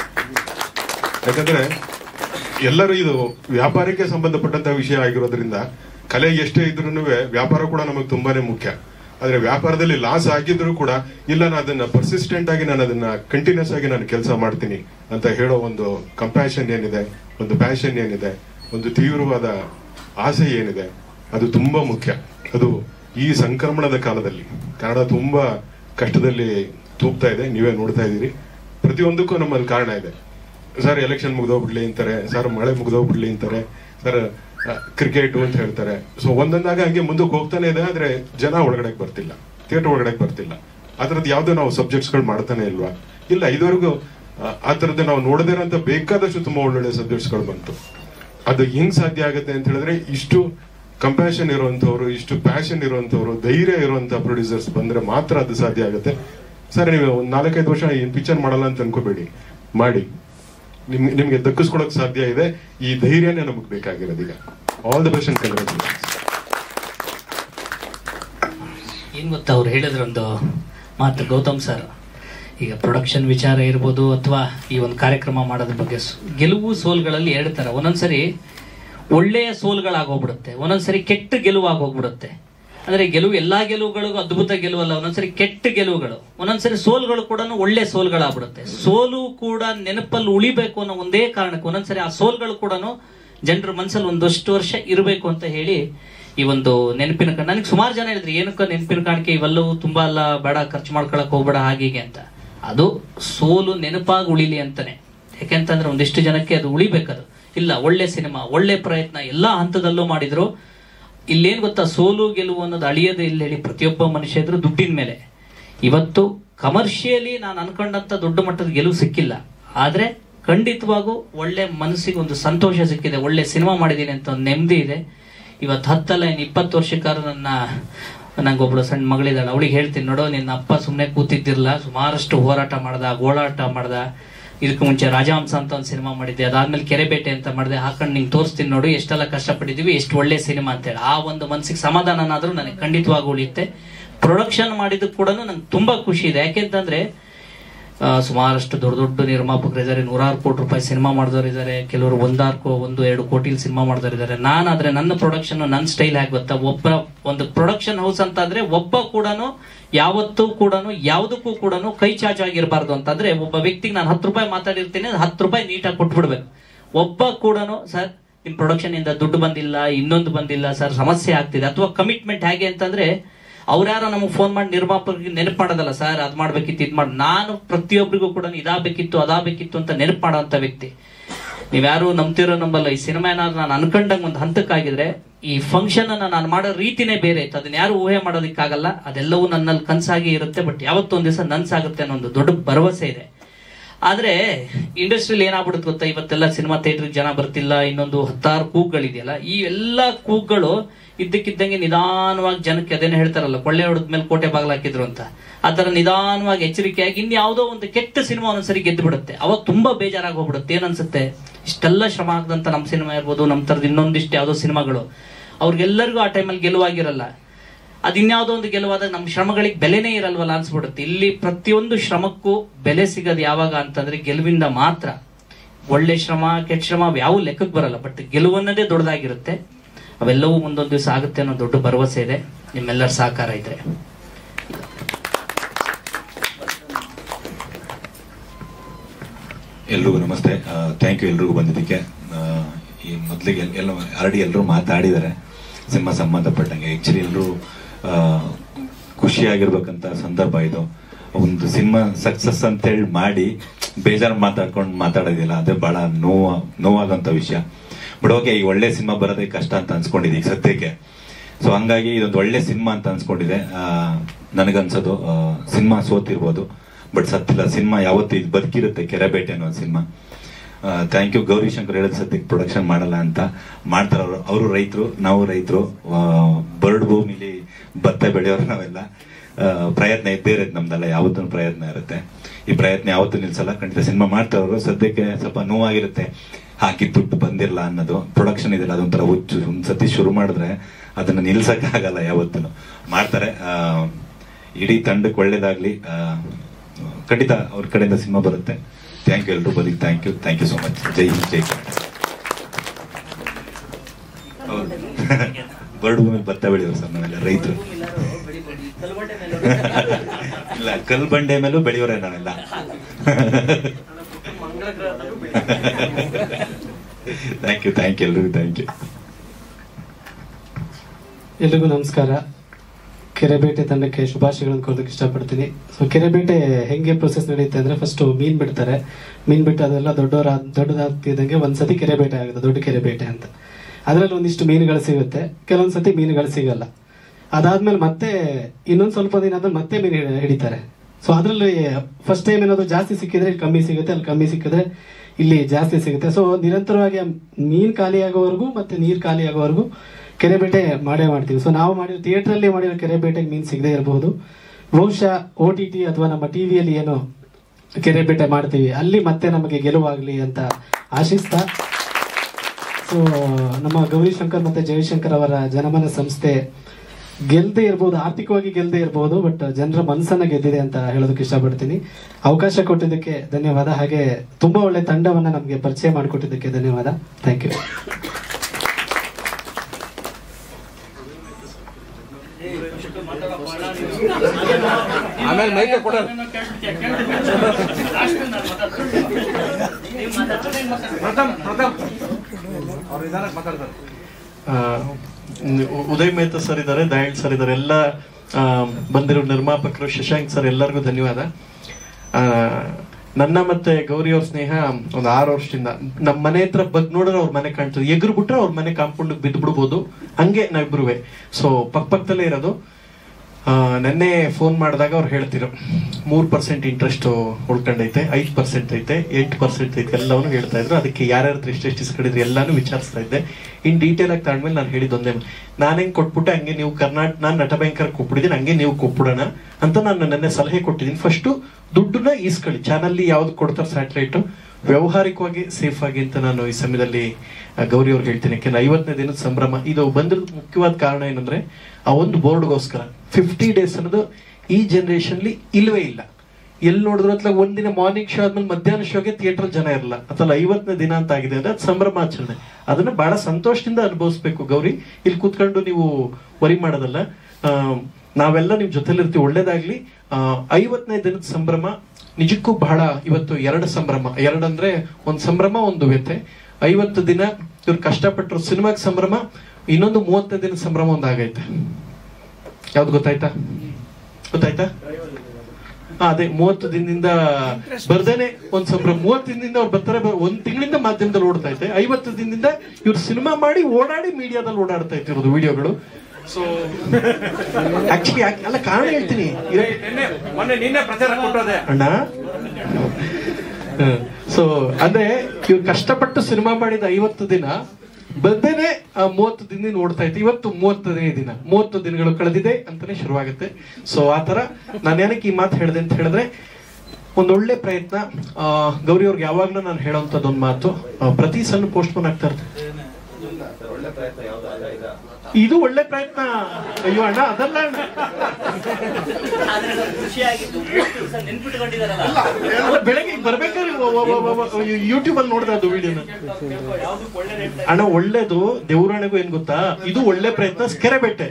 S6: ಯಾಕಂದ್ರೆ ಎಲ್ಲರೂ ಇದು ವ್ಯಾಪಾರಕ್ಕೆ ಸಂಬಂಧಪಟ್ಟಂತ ವಿಷಯ ಆಗಿರೋದ್ರಿಂದ ಕಲೆ ಎಷ್ಟೇ ಇದ್ರೂ ವ್ಯಾಪಾರ ಕೂಡ ನಮಗೆ ತುಂಬಾನೇ ಮುಖ್ಯ. ಆದ್ರೆ ವ್ಯಾಪಾರದಲ್ಲಿ ಲಾಸ್ ಆಗಿದ್ರು ಕೂಡ ಇಲ್ಲ, ನಾನು ಅದನ್ನ ಪರ್ಸಿಸ್ಟೆಂಟ್ ಆಗಿ ನಾನು ಅದನ್ನ ಕಂಟಿನ್ಯೂಸ್ ಆಗಿ ನಾನು ಕೆಲಸ ಮಾಡ್ತೀನಿ ಅಂತ ಹೇಳೋ ಒಂದು ಕಂಪ್ಯಾಷನ್ ಏನಿದೆ, ಒಂದು ಪ್ಯಾಷನ್ ಏನಿದೆ, ಒಂದು ತೀವ್ರವಾದ ಆಸೆ ಏನಿದೆ, ಅದು ತುಂಬಾ ಮುಖ್ಯ. ಅದು ಈ ಸಂಕ್ರಮಣದ ಕಾಲದಲ್ಲಿ ಕನ್ನಡ ತುಂಬಾ ಕಷ್ಟದಲ್ಲಿ ತೂಗ್ತಾ ಇದೆ, ನೀವೇ ನೋಡ್ತಾ ಇದ್ದೀರಿ. ಪ್ರತಿಯೊಂದಕ್ಕೂ ನಮ್ಮಲ್ಲಿ ಕಾರಣ ಇದೆ. ಸರ್ ಎಲೆಕ್ಷನ್ ಮುಗ್ದೋಗ್ಬಿಡ್ಲಿ ಅಂತಾರೆ, ಸರ್ ಮಳೆ ಮುಗ್ದೋಗ್ಬಿಡ್ಲಿ ಅಂತಾರೆ, ಸರ್ ಕ್ರಿಕೆಟ್ ಅಂತ ಹೇಳ್ತಾರೆ. ಸೊ ಒಂದೊಂದಾಗ ಹಂಗೆ ಮುಂದಕ್ಕೆ ಹೋಗ್ತಾನೆ ಇದೆ. ಆದ್ರೆ ಜನ ಒಳಗಡೆ ಬರ್ತಿಲ್ಲ, ಥಿಯೇಟರ್ ಒಳಗಡೆ ಬರ್ತಿಲ್ಲ. ಅದ್ರದ್ದು ಯಾವ್ದೋ ನಾವು ಸಬ್ಜೆಕ್ಟ್ಸ್ಗಳು ಮಾಡ್ತಾನೆ ಇಲ್ವಾ? ಇಲ್ಲ, ಇದುವರೆಗೂ ಆ ತರದ್ದು ನಾವು ನೋಡದೇ ಇರೋಂತ ಬೇಕಾದಷ್ಟು ತುಂಬಾ ಒಳ್ಳೊಳ್ಳೆ ಸಬ್ಜೆಕ್ಟ್ಸ್ಗಳು ಬಂತು. ಅದು ಹೆಂಗ್ ಸಾಧ್ಯ ಆಗುತ್ತೆ ಅಂತ ಹೇಳಿದ್ರೆ, ಇಷ್ಟು ಕಂಪ್ಯಾಷನ್ ಇರುವಂತವ್ರು, ಇಷ್ಟು ಪ್ಯಾಷನ್ ಇರುವಂತವ್ರು, ಧೈರ್ಯ ಇರುವಂತ ಪ್ರೊಡ್ಯೂಸರ್ಸ್ ಬಂದ್ರೆ ಮಾತ್ರ ಅದು ಸಾಧ್ಯ ಆಗುತ್ತೆ. ಸರ್ ನೀವು ಒಂದ್ 4-5 ವರ್ಷ ಏನ್ ಪಿಕ್ಚರ್ ಮಾಡಲ್ಲ ಅಂತ ಅನ್ಕೋಬೇಡಿ, ಮಾಡಿ. ನಿಮ್ಗೆ ದಕ್ಕಿಸ್ಕೊಳಕ್ ಸಾಧ್ಯ ಇದೆ. ಈ ಧೈರ್ಯನೇ ನಮಗ್ ಬೇಕಾಗಿರೋದು. ಈಗ all the best and congratulations.
S1: ಏನ್ ಗೊತ್ತಾ, ಅವ್ರು ಹೇಳಿದ್ರೊಂದು ಮಾತು ಗೌತಮ್ ಸರ್, ಈಗ ಪ್ರೊಡಕ್ಷನ್ ವಿಚಾರ ಇರ್ಬೋದು ಅಥವಾ ಈ ಒಂದು ಕಾರ್ಯಕ್ರಮ ಮಾಡೋದ್ರ ಬಗ್ಗೆ, ಗೆಲುವು ಸೋಲ್ಗಳಲ್ಲಿ 2 ತರ. ಒಂದೊಂದ್ಸರಿ ಒಳ್ಳೆಯ ಸೋಲ್ಗಳಾಗೋಗ್ಬಿಡುತ್ತೆ, ಒಂದೊಂದ್ಸರಿ ಕೆಟ್ಟ ಗೆಲುವು ಆಗೋಗ್ಬಿಡುತ್ತೆ. ಅಂದ್ರೆ ಗೆಲುವು, ಎಲ್ಲಾ ಗೆಲುವುಗಳಿಗೂ ಅದ್ಭುತ ಗೆಲುವಲ್ಲ, ಒಂದೊಂದ್ಸರಿ ಕೆಟ್ಟ ಗೆಲುವುಗಳು, ಒಂದೊಂದ್ಸರಿ ಸೋಲ್ಗಳು ಕೂಡ ಒಳ್ಳೆ ಸೋಲ್ಗಳಾಗ್ಬಿಡುತ್ತೆ. ಸೋಲು ಕೂಡ ನೆನಪಲ್ಲಿ ಉಳಿಬೇಕು ಅನ್ನೋ ಒಂದೇ ಕಾರಣಕ್ಕೆ ಒಂದೊಂದ್ಸರಿ ಆ ಸೋಲ್ಗಳು ಕೂಡ ಜನರ ಮನಸ್ಸಲ್ಲಿ ಒಂದಷ್ಟು ವರ್ಷ ಇರಬೇಕು ಅಂತ ಹೇಳಿ ಈ ಒಂದು ನೆನಪಿನ ನನಗೆ ಸುಮಾರು ಜನ ಹೇಳಿದ್ರು, ಏನಕ್ಕ ನೆನಪಿನ ಕಾಣಿಕೆ ಇವೆಲ್ಲವೂ ತುಂಬಾ ಅಲ್ಲ, ಬೇಡ ಖರ್ಚು ಮಾಡ್ಕೊಳಕ್ ಹೋಗ್ಬೇಡ ಹಾಗೀಗೆ ಅಂತ. ಅದು ಸೋಲು ನೆನಪಾಗಿ ಉಳಿಲಿ ಅಂತಾನೆ. ಯಾಕೆಂತಂದ್ರೆ ಒಂದಿಷ್ಟು ಜನಕ್ಕೆ ಅದು ಉಳಿಬೇಕದು. ಇಲ್ಲ, ಒಳ್ಳೆ ಸಿನಿಮಾ, ಒಳ್ಳೆ ಪ್ರಯತ್ನ ಎಲ್ಲಾ ಹಂತದಲ್ಲೂ ಮಾಡಿದ್ರು. ಇಲ್ಲೇನ್ ಗೊತ್ತಾ, ಸೋಲು ಗೆಲುವು ಅನ್ನೋದು ಅಳಿಯೋದು ಇಲ್ಲ ಹೇಳಿ ಪ್ರತಿಯೊಬ್ಬ ಮನುಷ್ಯ ಇದ್ರು ದುಡ್ಡಿನ ಮೇಲೆ. ಇವತ್ತು ಕಮರ್ಷಿಯಲಿ ನಾನು ಅನ್ಕೊಂಡಂತ ದೊಡ್ಡ ಮಟ್ಟದ ಗೆಲುವು ಸಿಕ್ಕಿಲ್ಲ, ಆದ್ರೆ ಖಂಡಿತವಾಗೂ ಒಳ್ಳೆ ಮನಸ್ಸಿಗೆ ಒಂದು ಸಂತೋಷ ಸಿಕ್ಕಿದೆ. ಒಳ್ಳೆ ಸಿನಿಮಾ ಮಾಡಿದ್ದೀನಿ ಅಂತ ಒಂದು ನೆಮ್ಮದಿ ಇದೆ. ಇವತ್ತು 10 ಅಲ್ಲ 20 ವರ್ಷಕ್ಕಾರ ನಂಗೊಬ್ಳು ಸಣ್ಣ ಮಗಳಿದ್ದಾಳೆ, ಅವಳಿಗೆ ಹೇಳ್ತೀನಿ, ನೋಡೋ ನಿನ್ನ ಅಪ್ಪ ಸುಮ್ಮನೆ ಕೂತಿದ್ದಿರಲ್ಲ, ಸುಮಾರಷ್ಟು ಹೋರಾಟ ಮಾಡ್ದ, ಗೋಳಾಟ ಮಾಡ್ದ. ಇದಕ್ಕೆ ಮುಂಚೆ ರಾಜಹಂಸ ಅಂತ ಒಂದು ಸಿನಿಮಾ ಮಾಡಿದ್ದೆ, ಅದಾದ್ಮೇಲೆ ಕೆರೆಬೇಟೆ ಅಂತ ಮಾಡಿದೆ, ಹಾಕೊಂಡು ನಿಂಗೆ ತೋರಿಸ್ತೀನಿ ನೋಡು ಎಷ್ಟೆಲ್ಲ ಕಷ್ಟಪಟ್ಟಿದೀವಿ, ಎಷ್ಟು ಒಳ್ಳೆ ಸಿನಿಮಾ ಅಂತೇಳಿ. ಆ ಒಂದು ಮನಸ್ಸಿಗೆ ಸಮಾಧಾನನಾದ್ರೂ ನನಗೆ ಖಂಡಿತವಾಗಿ ಉಳಿಯುತ್ತೆ. ಪ್ರೊಡಕ್ಷನ್ ಮಾಡಿದ್ದಕ್ಕೆ ಕೂಡ ನಂಗೆ ತುಂಬಾ ಖುಷಿ ಇದೆ. ಯಾಕೆಂತಂದ್ರೆ ಸುಮಾರಷ್ಟು ದೊಡ್ಡ ದೊಡ್ಡ ನಿರ್ಮಾಪಕರು ಇದ್ದಾರೆ, 100 ಕೋಟಿ ರೂಪಾಯಿ ಸಿನಿಮಾ ಮಾಡಿದವರು ಇದ್ದಾರೆ, ಕೆಲವರು 1-2 ಕೋಟಿ ಸಿನಿಮಾ ಮಾಡಿದವರು ಇದ್ದಾರೆ. ನಾನಾದ್ರೆ ನನ್ನ ಪ್ರೊಡಕ್ಷನ್ ನನ್ನ ಸ್ಟೈಲ್ ಹೇಗೆ ಗೊತ್ತಾ, ಒಂದು ಪ್ರೊಡಕ್ಷನ್ ಹೌಸ್ ಅಂತ ಅಂದ್ರೆ ಒಬ್ಬ ಕೂಡ ಯಾವತ್ತೂ ಕೂಡ ಯಾವುದಕ್ಕೂ ಕೂಡ ಕೈ ಚಾಚ್ ಆಗಿರಬಾರ್ದು. ಅಂತಂದ್ರೆ ಒಬ್ಬ ವ್ಯಕ್ತಿಗೆ ನಾನು 10 ರೂಪಾಯಿ ಮಾತಾಡಿರ್ತೀನಿ, 10 ರೂಪಾಯಿ ನೀಟಾಗಿ ಕೊಟ್ಬಿಡ್ಬೇಕು. ಒಬ್ಬ ಕೂಡ ಸರ್ ನಿಮ್ ಪ್ರೊಡಕ್ಷನ್ ಇಂದ ದುಡ್ಡು ಬಂದಿಲ್ಲ, ಇನ್ನೊಂದು ಬಂದಿಲ್ಲ ಸರ್, ಸಮಸ್ಯೆ ಆಗ್ತಿದೆ, ಅಥವಾ ಕಮಿಟ್ಮೆಂಟ್ ಹೇಗೆ ಅಂತಂದ್ರೆ ಅವ್ರ್ಯಾರ ನಮಗೆ ಫೋನ್ ಮಾಡಿ ನಿರ್ಮಾಪಕರಿಗೆ ನೆನಪು ಮಾಡೋದಲ್ಲ, ಸರ್ ಅದ್ ಮಾಡ್ಬೇಕಿತ್ತು ಇದ್ ಮಾಡಿ. ನಾನು ಪ್ರತಿಯೊಬ್ಬರಿಗೂ ಕೂಡ ಇದಾಗಬೇಕಿತ್ತು ಅದಾಗಬೇಕಿತ್ತು ಅಂತ ನೆನಪು ಮಾಡೋಂಥ ವ್ಯಕ್ತಿ. ನೀವ್ಯಾರು ನಂಬ್ತಿರೋ ನಂಬಲ್ಲ, ಈ ಸಿನಿಮಾ ಏನಾದ್ರು ನಾನು ಅನ್ಕೊಂಡಂಗೆ ಒಂದು ಹಂತಕ್ಕಾಗಿದ್ರೆ ಈ ಫಂಕ್ಷನ್ ಅನ್ನ ನಾನು ಮಾಡೋ ರೀತಿನೇ ಬೇರೆ ಇತ್ತು. ಅದನ್ನ ಯಾರು ಊಹೆ ಮಾಡೋದಕ್ಕಾಗಲ್ಲ, ಅದೆಲ್ಲವೂ ನನ್ನಲ್ಲಿ ಕನ್ಸಾಗಿ ಇರುತ್ತೆ. ಬಟ್ ಯಾವತ್ತೊಂದ್ ದಿವಸ ನನ್ಸಾಗುತ್ತೆ ಅನ್ನೋ ಒಂದು ದೊಡ್ಡ ಭರವಸೆ ಇದೆ. ಆದ್ರೆ ಇಂಡಸ್ಟ್ರಿಯಲ್ಲಿ ಏನಾಗ್ಬಿಡುತ್ತೆ ಗೊತ್ತಾ, ಇವತ್ತೆಲ್ಲ ಸಿನಿಮಾ ಥಿಯೇಟರ್ ಜನ ಬರ್ತಿಲ್ಲ, ಇನ್ನೊಂದು 10 ಕೂಗ್ಗಳಿದೆಯಲ್ಲ, ಈ ಎಲ್ಲಾ ಕೂಗ್ಗಳು ಇದ್ದಕ್ಕಿದ್ದಂಗೆ ನಿಧಾನವಾಗಿ ಜನಕ್ಕೆ ಅದೇನು ಹೇಳ್ತಾರಲ್ಲ, ಕೊಳ್ಳೆ ಹೊಡೆದ್ಮೇಲೆ ಕೋಟೆ ಬಾಗಿಲು ಹಾಕಿದ್ರು ಅಂತ, ಆತರ ನಿಧಾನವಾಗಿ ಎಚ್ಚರಿಕೆಯಾಗಿ ಇನ್ಯಾವುದೋ ಒಂದು ಕೆಟ್ಟ ಸಿನಿಮಾ ಒಂದೊಂದ್ಸರಿ ಗೆದ್ದು ಬಿಡುತ್ತೆ. ಅವಾಗ ತುಂಬಾ ಬೇಜಾರಾಗಿ ಹೋಗ್ಬಿಡುತ್ತೆ. ಏನನ್ಸುತ್ತೆ, ಇಷ್ಟೆಲ್ಲ ಶ್ರಮ ಆಗದಂತ ನಮ್ಮ ಸಿನಿಮಾ ಇರ್ಬೋದು, ನಮ್ಮ ತರದ ಇನ್ನೊಂದಿಷ್ಟು ಯಾವ್ದೋ ಸಿನಿಮಾಗಳು, ಅವ್ರಿಗೆಲ್ಲರಿಗೂ ಆ ಟೈಮಲ್ಲಿ ಗೆಲುವಾಗಿರಲ್ಲ. ಅದಿನ್ಯಾವುದೋ ಒಂದು ಗೆಲುವಾದಾಗ ನಮ್ಮ ಶ್ರಮಗಳಿಗೆ ಬೆಲೆನೇ ಇರಲ್ವಲ್ಲ ಅನ್ಸ್ಬಿಡುತ್ತೆ. ಇಲ್ಲಿ ಪ್ರತಿಯೊಂದು ಶ್ರಮಕ್ಕೂ ಬೆಲೆ ಸಿಗೋದು ಯಾವಾಗ ಅಂತಂದ್ರೆ ಗೆಲುವಿಂದ ಮಾತ್ರ. ಒಳ್ಳೆ ಶ್ರಮ ಕೆಟ್ಟ ಶ್ರಮ ಯಾವ ಲೆಕ್ಕಕ್ಕೆ ಬರಲ್ಲ, ಬಟ್ ಗೆಲುವನ್ನದೇ ದೊಡ್ಡದಾಗಿರುತ್ತೆ. ಅವೆಲ್ಲವೂ ಮುಂದೊಂದು ದಿವಸ ಆಗುತ್ತೆ ಅನ್ನೋ ದೊಡ್ಡ ಭರವಸೆ ಇದೆ, ನಿಮ್ಮೆಲ್ಲರ ಸಹಕಾರ ಇದ್ರೆ.
S7: ಎಲ್ರಿಗೂ ನಮಸ್ತೆ, ಥ್ಯಾಂಕ್ ಯು ಎಲ್ರಿಗೂ ಬಂದಿದ್ದಕ್ಕೆ. ಈ ಮೊದಲಿಗೆ ಆಲ್ರೆಡಿ ಎಲ್ಲರೂ ಮಾತಾಡಿದ್ದಾರೆ ಸಿನಿಮಾ ಸಂಬಂಧಪಟ್ಟಂಗೆ. ಆಕ್ಚುಲಿ ಎಲ್ಲರೂ ಖುಷಿಯಾಗಿರ್ಬೇಕಂತ ಸಂದರ್ಭ ಇದು. ಒಂದು ಸಿನಿಮಾ ಸಕ್ಸಸ್ ಅಂತೇಳಿ ಮಾಡಿ ಬೇಜಾರು ಮಾತಾಡೋದಿಲ್ಲ, ಅದೇ ಬಹಳ ನೋವಾಗಂತ ವಿಷಯ. ಬಟ್ ಓಕೆ, ಈ ಒಳ್ಳೆ ಸಿನಿಮಾ ಬರೋದೇ ಕಷ್ಟ ಅಂತ ಅನ್ಸ್ಕೊಂಡಿದೆ ಈಗ ಸದ್ಯಕ್ಕೆ. ಸೊ ಹಂಗಾಗಿ ಇದೊಂದು ಒಳ್ಳೆ ಸಿನಿಮಾ ಅಂತ ಅನ್ಸ್ಕೊಂಡಿದೆ. ನನಗನ್ಸೋದು ಸಿನಿಮಾ ಸೋತಿರ್ಬೋದು, ಬಟ್ ಸತ್ತಿಲ್ಲ. ಸಿನಿಮಾ ಯಾವತ್ತು ಇದು ಬದುಕಿರುತ್ತೆ. ಕೆರೆಬೇಟೆ ಅನ್ನೋ ಸಿನಿಮಾ. Thank you. ಗೌರಿಶಂಕರ್ ಹೇಳಿದ ಸದ್ಯಕ್ಕೆ ಪ್ರೊಡಕ್ಷನ್ ಮಾಡಲ್ಲ ಅಂತ, ಮಾಡ್ತಾರ ಅವರು ರೈತರು, ನಾವು ರೈತರು, ಬರಡು ಭೂಮಿಲಿ ಭತ್ತ ಬೆಳೆಯೋರು ನಾವೆಲ್ಲ. ಪ್ರಯತ್ನ ಇದ್ದೇ ಇರುತ್ತೆ ನಮ್ದೆಲ್ಲ, ಯಾವತ್ತೂ ಪ್ರಯತ್ನ ಇರುತ್ತೆ. ಈ ಪ್ರಯತ್ನ ಯಾವತ್ತೂ ನಿಲ್ಸಲ್ಲ. ಖಂಡಿತ ಸಿನಿಮಾ ಮಾಡ್ತಾರವರು. ಸದ್ಯಕ್ಕೆ ಸ್ವಲ್ಪ ನೋವಾಗಿರುತ್ತೆ, ಹಾಕಿದ ದುಡ್ಡು ಬಂದಿರಲ್ಲ ಅನ್ನೋದು. ಪ್ರೊಡಕ್ಷನ್ ಇದೆಲ್ಲ ಅದೊಂಥರ ಹುಚ್ಚು. ಒಂದ್ಸತಿ ಶುರು ಮಾಡಿದ್ರೆ ಅದನ್ನ ನಿಲ್ಸಕ್ಕಾಗಲ್ಲ, ಯಾವತ್ತೂ ಮಾಡ್ತಾರೆ. ಇಡೀ ತಂಡಕ್ಕೆ ಒಳ್ಳೇದಾಗ್ಲಿ. ಖಂಡಿತ ಅವ್ರ ಕಡೆಯಿಂದ ಸಿನಿಮಾ ಬರುತ್ತೆ. ಥ್ಯಾಂಕ್ ಯು ಎಲ್ರು ಬದಿಗೆ. Thank you so much. ಜೈ ಹಿಂದ್, ಜೈ ಕರ್ನಾಟಕ. ಬರಡು ಭೂಮಿ ಭತ್ತ ಬೆಳೆಯೋರು ಸರ್ ನಾವೆಲ್ಲ ರೈತರು. ಇಲ್ಲ, ಕಲ್ ಬಂಡೆ ಮೇಲೂ ಬೆಳೆಯೋರೆ ನಾವೆಲ್ಲ. ಥ್ಯಾಂಕ್ ಯು ಎಲ್ರಿಗೂ. Thank you.
S8: ಎಲ್ರಿಗೂ ನಮಸ್ಕಾರ. ಕೆರೆಬೇಟೆ ತಂಡಕ್ಕೆ ಶುಭಾಶಯಗಳನ್ನು ಕೋರೋದಕ್ಕೆ ಇಷ್ಟಪಡ್ತೀನಿ. ಸೊ ಕೆರೆಬೇಟೆ ಹೆಂಗೆ ಪ್ರೊಸೆಸ್ ನಡೆಯುತ್ತೆ ಅಂದ್ರೆ, ಫಸ್ಟ್ ಮೀನ್ ಬಿಡ್ತಾರೆ. ಮೀನ್ ಬಿಟ್ಟು ಅದೆಲ್ಲ ದೊಡ್ಡದಾಗ್ತಿದ್ದಂಗೆ ಒಂದ್ಸತಿ ಕೆರೆಬೇಟೆ ಆಗುತ್ತೆ, ದೊಡ್ಡ ಕೆರೆಬೇಟೆ ಅಂತ. ಅದರಲ್ಲಿ ಒಂದಿಷ್ಟು ಮೀನುಗಳು ಸಿಗುತ್ತೆ, ಕೆಲವೊಂದ್ಸತಿ ಮೀನುಗಳು ಸಿಗಲ್ಲ. ಅದಾದ್ಮೇಲೆ ಮತ್ತೆ ಇನ್ನೊಂದ್ ಸ್ವಲ್ಪ ದಿನ ಆದ್ಮೇಲೆ ಮತ್ತೆ ಮೀನು ಹಿಡಿತಾರೆ. ಸೊ ಅದ್ರಲ್ಲಿ ಫಸ್ಟ್ ಟೈಮ್ ಏನಾದ್ರು ಜಾಸ್ತಿ ಸಿಕ್ಕಿದ್ರೆ ಇಲ್ಲಿ ಕಮ್ಮಿ ಸಿಗುತ್ತೆ, ಅಲ್ಲಿ ಕಮ್ಮಿ ಸಿಕ್ಕಿದ್ರೆ ಇಲ್ಲಿ ಜಾಸ್ತಿ ಸಿಗುತ್ತೆ. ಸೊ ನಿರಂತರವಾಗಿ ಮೀನ್ ಖಾಲಿ ಆಗೋವರೆಗೂ ಮತ್ತೆ ನೀರ್ ಖಾಲಿ ಆಗೋವರೆಗೂ ಕೆರೆಬೇಟೆ ಮಾಡೇ ಮಾಡ್ತೀವಿ. ಸೊ ನಾವು ಮಾಡಿರೋ ಥಿಯೇಟರ್ ಅಲ್ಲಿ ಮಾಡಿರೋ ಕೆರೆಬೇಟೆಗೆ ಮೀನ್ ಸಿಗದೆ ಇರಬಹುದು. ಬಹುಶಃ OTT ಅಥವಾ ನಮ್ಮ ಟಿವಿಯಲ್ಲಿ ಏನೋ ಕೆರೆಬೇಟೆ ಮಾಡ್ತೀವಿ, ಅಲ್ಲಿ ಮತ್ತೆ ನಮಗೆ ಗೆಲುವಾಗ್ಲಿ ಅಂತ ಆಶಿಸ್ತಾ, ಸೊ ನಮ್ಮ ಗೌರಿಶಂಕರ್ ಮತ್ತೆ ಜಯಶಂಕರ್ ಅವರ ಜನಮನ ಸಂಸ್ಥೆ ಗೆಲ್ದೇ ಇರ್ಬೋದು, ಆರ್ಥಿಕವಾಗಿ ಗೆಲ್ದೇ ಇರಬಹುದು, ಬಟ್ ಜನರ ಮನಸ್ಸನ್ನ ಗೆದ್ದಿದೆ ಅಂತ ಹೇಳೋದಕ್ಕೆ ಇಷ್ಟಪಡ್ತೀನಿ. ಅವಕಾಶ ಕೊಟ್ಟಿದ್ದಕ್ಕೆ ಧನ್ಯವಾದ. ಹಾಗೆ ತುಂಬಾ ಒಳ್ಳೆ ತಂಡವನ್ನ ನಮಗೆ ಪರಿಚಯ ಮಾಡಿಕೊಟ್ಟಿದ್ದಕ್ಕೆ ಧನ್ಯವಾದ. Thank you.
S9: ಆಮೇಲೆ ಮೈಕ್ ಕೊಡೋಣ.
S10: ಉದಯ್ ಮೆಹ್ತಾ ಸರ್ ಇದ್ದಾರೆ, ದಯಾಳ್ ಸರ್ ಇದ್ದಾರೆ, ಎಲ್ಲ ಬಂದಿರೋ ನಿರ್ಮಾಪಕರು, ಶಶಾಂಕ್ ಸರ್, ಎಲ್ಲರಿಗೂ ಧನ್ಯವಾದ. ನನ್ನ ಮತ್ತೆ ಗೌರಿ ಅವ್ರ ಸ್ನೇಹ ಒಂದು 6 ವರ್ಷದಿಂದ. ನಮ್ಮ ಮನೆ ಹತ್ರ ಬಗ್ ನೋಡಿದ್ರೆ ಅವ್ರ ಮನೆ ಕಾಣ್ತದೆ, ಎಗ್ರು ಬಿಟ್ರೆ ಅವ್ರ ಮನೆ ಕಾಂಪೌಂಡ್ ಬಿದ್ದು ಬಿಡ್ಬೋದು, ಹಂಗೆ ನಾವಿಬ್ರುವೆ. ಸೊ ಪಕ್ಕದಲ್ಲೇ ಇರೋದು. ನೆನ್ನೆ ಫೋನ್ ಮಾಡಿದಾಗ ಅವ್ರು ಹೇಳ್ತಿರೋ 3% ಇಂಟ್ರೆಸ್ಟ್ ಉಳ್ಕೊಂಡೈತೆ, 5% ಐತೆ, 8% ಐತೆ ಎಲ್ಲವನ್ನೂ ಹೇಳ್ತಾ ಇದ್ರು. ಅದಕ್ಕೆ ಯಾರ್ಯಾರ ಎಷ್ಟೆಷ್ಟು ಇಸ್ಕೊಂಡಿದ್ರು ಎಲ್ಲಾನು ವಿಚಾರಿಸ್ತಾ ಇದ್ದೆ. ಇನ್ ಡೀಟೇಲ್ ಆಗಿ ತಾಳ್ಮೇಲೆ ನಾನು ಹೇಳಿದ್ದೊಂದೇ, ನಾನು ಹೆಂಗ್ ಕೊಟ್ಬಿಟ್ಟೆ ಹಂಗೆ ನೀವು ನಾನು ನಟ ಬ್ಯಾಂಕರ್ ಕೊಟ್ಬಿಟ್ಟಿದ್ದೀನಿ, ಹಂಗೆ ನೀವು ಕೊಟ್ಬಿಡೋಣ ಅಂತ ನಾನು ನೆನ್ನೆ ಸಲಹೆ ಕೊಟ್ಟಿದ್ದೀನಿ. ಫಸ್ಟ್ ದುಡ್ಡನ್ನ ಈಸ್ಕೊಳ್ಳಿ, ಚಾನಲ್ಲಿ ಯಾವ್ದು ಕೊಡ್ತಾರೆ ಸ್ಯಾಟಲೈಟ್ ವ್ಯವಹಾರಿಕವಾಗಿ ಸೇಫ್ ಆಗಿ ಅಂತ ನಾನು ಈ ಸಮಯದಲ್ಲಿ ಗೌರಿ ಅವ್ರಿಗೆ ಹೇಳ್ತೀನಿ. ಯಾಕೆಂದ್ರೆ 50ನೇ ದಿನದ ಸಂಭ್ರಮ ಇದು ಬಂದಿರೋದು ಮುಖ್ಯವಾದ ಕಾರಣ ಏನಂದ್ರೆ ಆ ಒಂದು ಬೋರ್ಡ್ಗೋಸ್ಕರ. 50 days ಅನ್ನೋದು ಈ ಜನರೇಷನ್ಲಿ ಇಲ್ವೇ ಇಲ್ಲ. ಎಲ್ಲಿ ನೋಡಿದ್ರು ಅಥವಾ ಒಂದಿನ ಮಾರ್ನಿಂಗ್ ಶೋ ಆದ್ಮೇಲೆ ಮಧ್ಯಾಹ್ನ ಶೋಗೆ ಥಿಯೇಟರ್ ಜನ ಇರಲ್ಲ. ಅಥವಾ 50ನೇ ದಿನ ಅಂತ ಆಗಿದೆ ಅಂದ್ರೆ ಅದು ಸಂಭ್ರಮಾಚರಣೆ. ಅದನ್ನ ಬಹಳ ಸಂತೋಷದಿಂದ ಅನುಭವಿಸ್ಬೇಕು ಗೌರಿ. ಇಲ್ಲಿ ಕೂತ್ಕೊಂಡು ನೀವು ವರಿ ಮಾಡೋದಲ್ಲ, ನಾವೆಲ್ಲ ನಿಮ್ ಜೊತೆಲಿರ್ತೀವಿ. ಒಳ್ಳೇದಾಗ್ಲಿ. 50ನೇ ದಿನದ ಸಂಭ್ರಮ ನಿಜಕ್ಕೂ ಬಹಳ ಇವತ್ತು 2 ಸಂಭ್ರಮ. 2 ಅಂದ್ರೆ ಒಂದ್ ಸಂಭ್ರಮ, ಒಂದು ವ್ಯಥೆ. 50 ದಿನ ಇವ್ರು ಕಷ್ಟಪಟ್ಟರು ಸಿನಿಮಾಗೆ ಸಂಭ್ರಮ, ಇನ್ನೊಂದು 30ನೇ ದಿನ ಸಂಭ್ರಮ ಒಂದಾಗೈತೆ. ಯಾವ್ದು ಗೊತ್ತಾಯ್ತಾ? ಅದೇ 30 ದಿನದಿಂದ ಬರ್ದೇನೆ ಒಂದ್ ಸಂಭ್ರಮ. 30 ದಿನದಿಂದ ಅವ್ರು ಬರ್ತಾರೆ, 1 ತಿಂಗಳಿಂದ ಮಾಧ್ಯಮದಲ್ಲಿ ಓಡ್ತಾ ಐತೆ. 50 ದಿನದಿಂದ ಇವ್ರು ಸಿನಿಮಾ ಮಾಡಿ ಓಡಾಡಿ ಮೀಡಿಯಾದಲ್ಲಿ ಓಡಾಡ್ತಾ ಇರ್ತಿರೋದು ವಿಡಿಯೋಗಳು. ಸೊ ಆಕ್ಚುಲಿ ಅಲ್ಲ, ಕಾರಣ ಹೇಳ್ತೀನಿ ಅಣ್ಣ. ಸೊ ಅಂದ್ರೆ ಇವ್ರು ಕಷ್ಟಪಟ್ಟು ಸಿನಿಮಾ ಮಾಡಿದ 50 ದಿನ ಬಂದೇನೆ 30 ದಿನದಿಂದ ಓಡ್ತಾ ಇತ್ತು. ಇವತ್ತು 30ನೇ ದಿನ, 30 ದಿನಗಳು ಕಳೆದಿದೆ ಅಂತಾನೆ ಶುರುವಾಗುತ್ತೆ. ಸೊ ಆತರ ನಾನು ಏನಕ್ಕೆ ಈ ಮಾತು ಹೇಳಿದೆ ಅಂತ ಹೇಳಿದ್ರೆ, ಒಂದೊಳ್ಳೆ ಪ್ರಯತ್ನ. ಗೌರಿ ಅವ್ರಿಗೆ ಯಾವಾಗ್ಲೂ ನಾನು ಹೇಳೋಂಥದ್ದು ಒಂದು ಮಾತು, ಪ್ರತಿ ಸಣ್ಣ ಪೋಸ್ಟ್ ಪೋನ್ ಆಗ್ತಾ ಇರ್ತದೆ. ಇದು ಒಳ್ಳೆ ಪ್ರಯತ್ನ. ಅಯ್ಯೋ ಅಣ್ಣ, ಅದಲ್ಲ ಅಣ್ಣ. ಬೆಳಗ್ಗೆ ಬರ್ಬೇಕಾದ್ರೆ ಯೂಟ್ಯೂಬ್ ಅಲ್ಲಿ ನೋಡಿದ್ರೆ ಅದು ವಿಡಿಯೋನ. ಅಣ್ಣ ಒಳ್ಳೇದು, ದೇವರಾಣೆಗೂ ಏನ್ ಗೊತ್ತಾ, ಇದು ಒಳ್ಳೆ ಪ್ರಯತ್ನ. ಕೆರೆಬೇಟೆ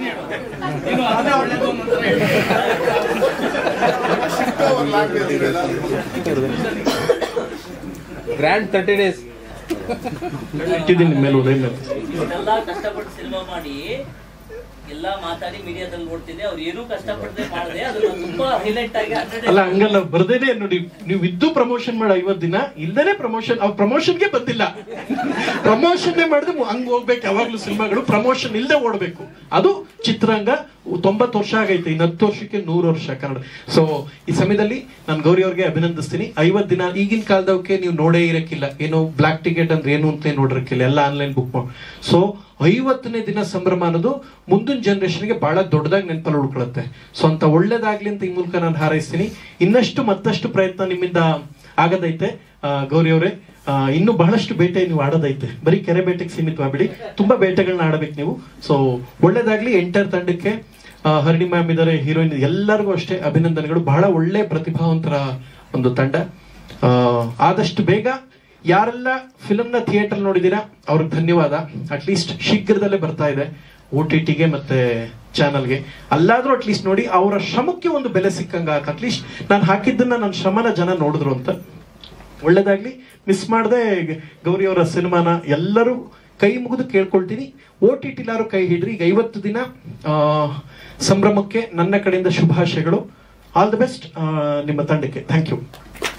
S9: ಗ್ರ್ಯಾಂಡ್ 30 days
S10: ಇಟ್ಟಿದ್ದೀನಿ ಮೇಲೆ ಉದಯ ಮೇಲೆ.
S11: ಎಲ್ಲ ಕಷ್ಟಪಟ್ಟು ಸಿನಿಮಾ ಮಾಡಿ ಎಲ್ಲ ಮಾತಾಡಿ ಮೀಡಿಯಾದಲ್ಲಿ ನೋಡ್ತಿದ್ದೆ. ಅವ್ರು ಏನೂ ಕಷ್ಟಪಡದೆ ಮಾಡಿದೆ, ಅದು ತುಂಬಾ ಹೈಲೈಟ್ ಆಗಿ.
S10: ಅಲ್ಲ ಹಂಗಲ್ಲ, ಬರ್ದೇನೆ ನೋಡಿ, ನೀವು ಇದ್ದು ಪ್ರಮೋಷನ್ ಮಾಡಿ 50 ದಿನ, ಇಲ್ದೇನೆ ಪ್ರಮೋಷನ್. ಅವ್ರ ಪ್ರಮೋಷನ್ಗೆ ಬಂದಿಲ್ಲ, ಪ್ರಮೋಷನ್ ಮಾಡಿದ್ರೆ ಹಂಗ್ ಹೋಗ್ಬೇಕು ಯಾವಾಗ್ಲೂ ಸಿನಿಮಾಗಳು. ಪ್ರಮೋಷನ್ ಇಲ್ದೆ ಓಡ್ಬೇಕು. ಅದು ಚಿತ್ರರಂಗ 90 ವರ್ಷ ಆಗೈತೆ, ಇನ್ನು 10 ವರ್ಷಕ್ಕೆ 100 ವರ್ಷ ಕನ್ನಡ. ಸೊ ಈ ಸಮಯದಲ್ಲಿ ನಾನು ಗೌರಿ ಅವ್ರಿಗೆ ಅಭಿನಂದಿಸ್ತೀನಿ. 50 ದಿನ ಈಗಿನ ಕಾಲದವಕ್ಕೆ ನೀವು ನೋಡೇ ಇರಕ್ಕಿಲ್ಲ. ಏನು ಬ್ಲಾಕ್ ಟಿಕೆಟ್ ಅಂದ್ರೆ ಏನು ಅಂತ ನೋಡಿರಕ್ಕಿಲ್ಲ, ಎಲ್ಲ ಆನ್ಲೈನ್ ಬುಕ್ ಮಾಡಿ. ಸೊ 50ನೇ ದಿನ ಸಂಭ್ರಮ ಅನ್ನೋದು ಮುಂದಿನ ಜನರೇಷನ್ಗೆ ಬಹಳ ದೊಡ್ಡದಾಗಿ ನೆನಪಲ್ಲಿ ಉಳ್ಕೊಳ್ಳುತ್ತೆ. ಸೊ ಅಂತ ಒಳ್ಳೇದಾಗ್ಲಿ ಅಂತ ಈ ಮೂಲಕ ನಾನು ಹಾರೈಸ್ತೀನಿ. ಇನ್ನಷ್ಟು ಮತ್ತಷ್ಟು ಪ್ರಯತ್ನ ನಿಮ್ಮಿಂದ ಆಗದೈತೆ ಗೌರಿ ಅವರೇ. ಇನ್ನು ಬಹಳಷ್ಟು ಬೇಟೆ ನೀವು ಆಡೋದೈತೆ. ಬರೀ ಕೆರೆ ಬೇಟೆಗೆ ಸೀಮಿತವಾಗ್ಬಿಡಿ, ತುಂಬಾ ಬೇಟೆಗಳನ್ನ ಆಡಬೇಕು ನೀವು. ಸೊ ಒಳ್ಳೇದಾಗ್ಲಿ. ಎಂಟರ್ ತಂಡಕ್ಕೆ ಹರಿಣಿ ಮ್ಯಾಮ್ ಇದಾರೆ, ಹೀರೋಯಿನ್, ಎಲ್ಲರಿಗೂ ಅಷ್ಟೇ ಅಭಿನಂದನೆಗಳು. ಬಹಳ ಒಳ್ಳೆ ಪ್ರತಿಭಾವಂತರ ಒಂದು ತಂಡ. ಆದಷ್ಟು ಬೇಗ ಯಾರೆಲ್ಲ ಫಿಲ್ಮ್ ನ ಥಿಯೇಟರ್ ನೋಡಿದೀರಾ ಅವ್ರಿಗೆ ಧನ್ಯವಾದ. ಅಟ್ಲೀಸ್ಟ್ ಶೀಘ್ರದಲ್ಲೇ ಬರ್ತಾ ಇದೆ OTTಗೆ ಮತ್ತೆ ಚಾನಲ್ಗೆ. ಅಲ್ಲಾದ್ರೂ ಅಟ್ಲೀಸ್ಟ್ ನೋಡಿ, ಅವರ ಶ್ರಮಕ್ಕೆ ಒಂದು ಬೆಲೆ ಸಿಕ್ಕಂಗ. ಅಟ್ಲೀಸ್ಟ್ ನಾನು ಹಾಕಿದ್ದನ್ನ ನನ್ನ ಶ್ರಮನ ಜನ ನೋಡಿದ್ರು ಅಂತ. ಒಳ್ಳೇದಾಗ್ಲಿ. ಮಿಸ್ ಮಾಡದೆ ಗೌರಿ ಅವರ ಸಿನಿಮಾನ ಎಲ್ಲರೂ ಕೈ ಮುಗಿದು ಕೇಳ್ಕೊಳ್ತೀನಿ. OTTಲಾರು ಕೈ ಹಿಡ್ರಿ. ಈಗ 50 ದಿನ ಸಂಭ್ರಮಕ್ಕೆ ನನ್ನ ಕಡೆಯಿಂದ ಶುಭಾಶಯಗಳು. ಆಲ್ ದಿ ಬೆಸ್ಟ್ ನಿಮ್ಮ ತಂಡಕ್ಕೆ. Thank you.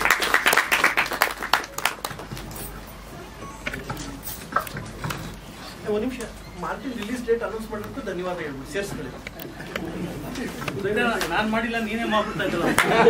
S10: ಒಂದು ನಿಮಿಷ, ಮಾರ್ಟಿನ್ ರಿಲೀಸ್ ಡೇಟ್ ಅನೌನ್ಸ್ ಮಾಡೋದಕ್ಕೂ ಧನ್ಯವಾದ ಹೇಳ್ಬಿಟ್ಟು ಸೇರಿಸ್ಕೊಳ್ಳಿ.
S11: ನಾನು ಮಾಡಿಲ್ಲ, ನೀನೇ ಮಾಡ್ಬಿಡ್ತಾ ಇದ್ದಲ್ಲ.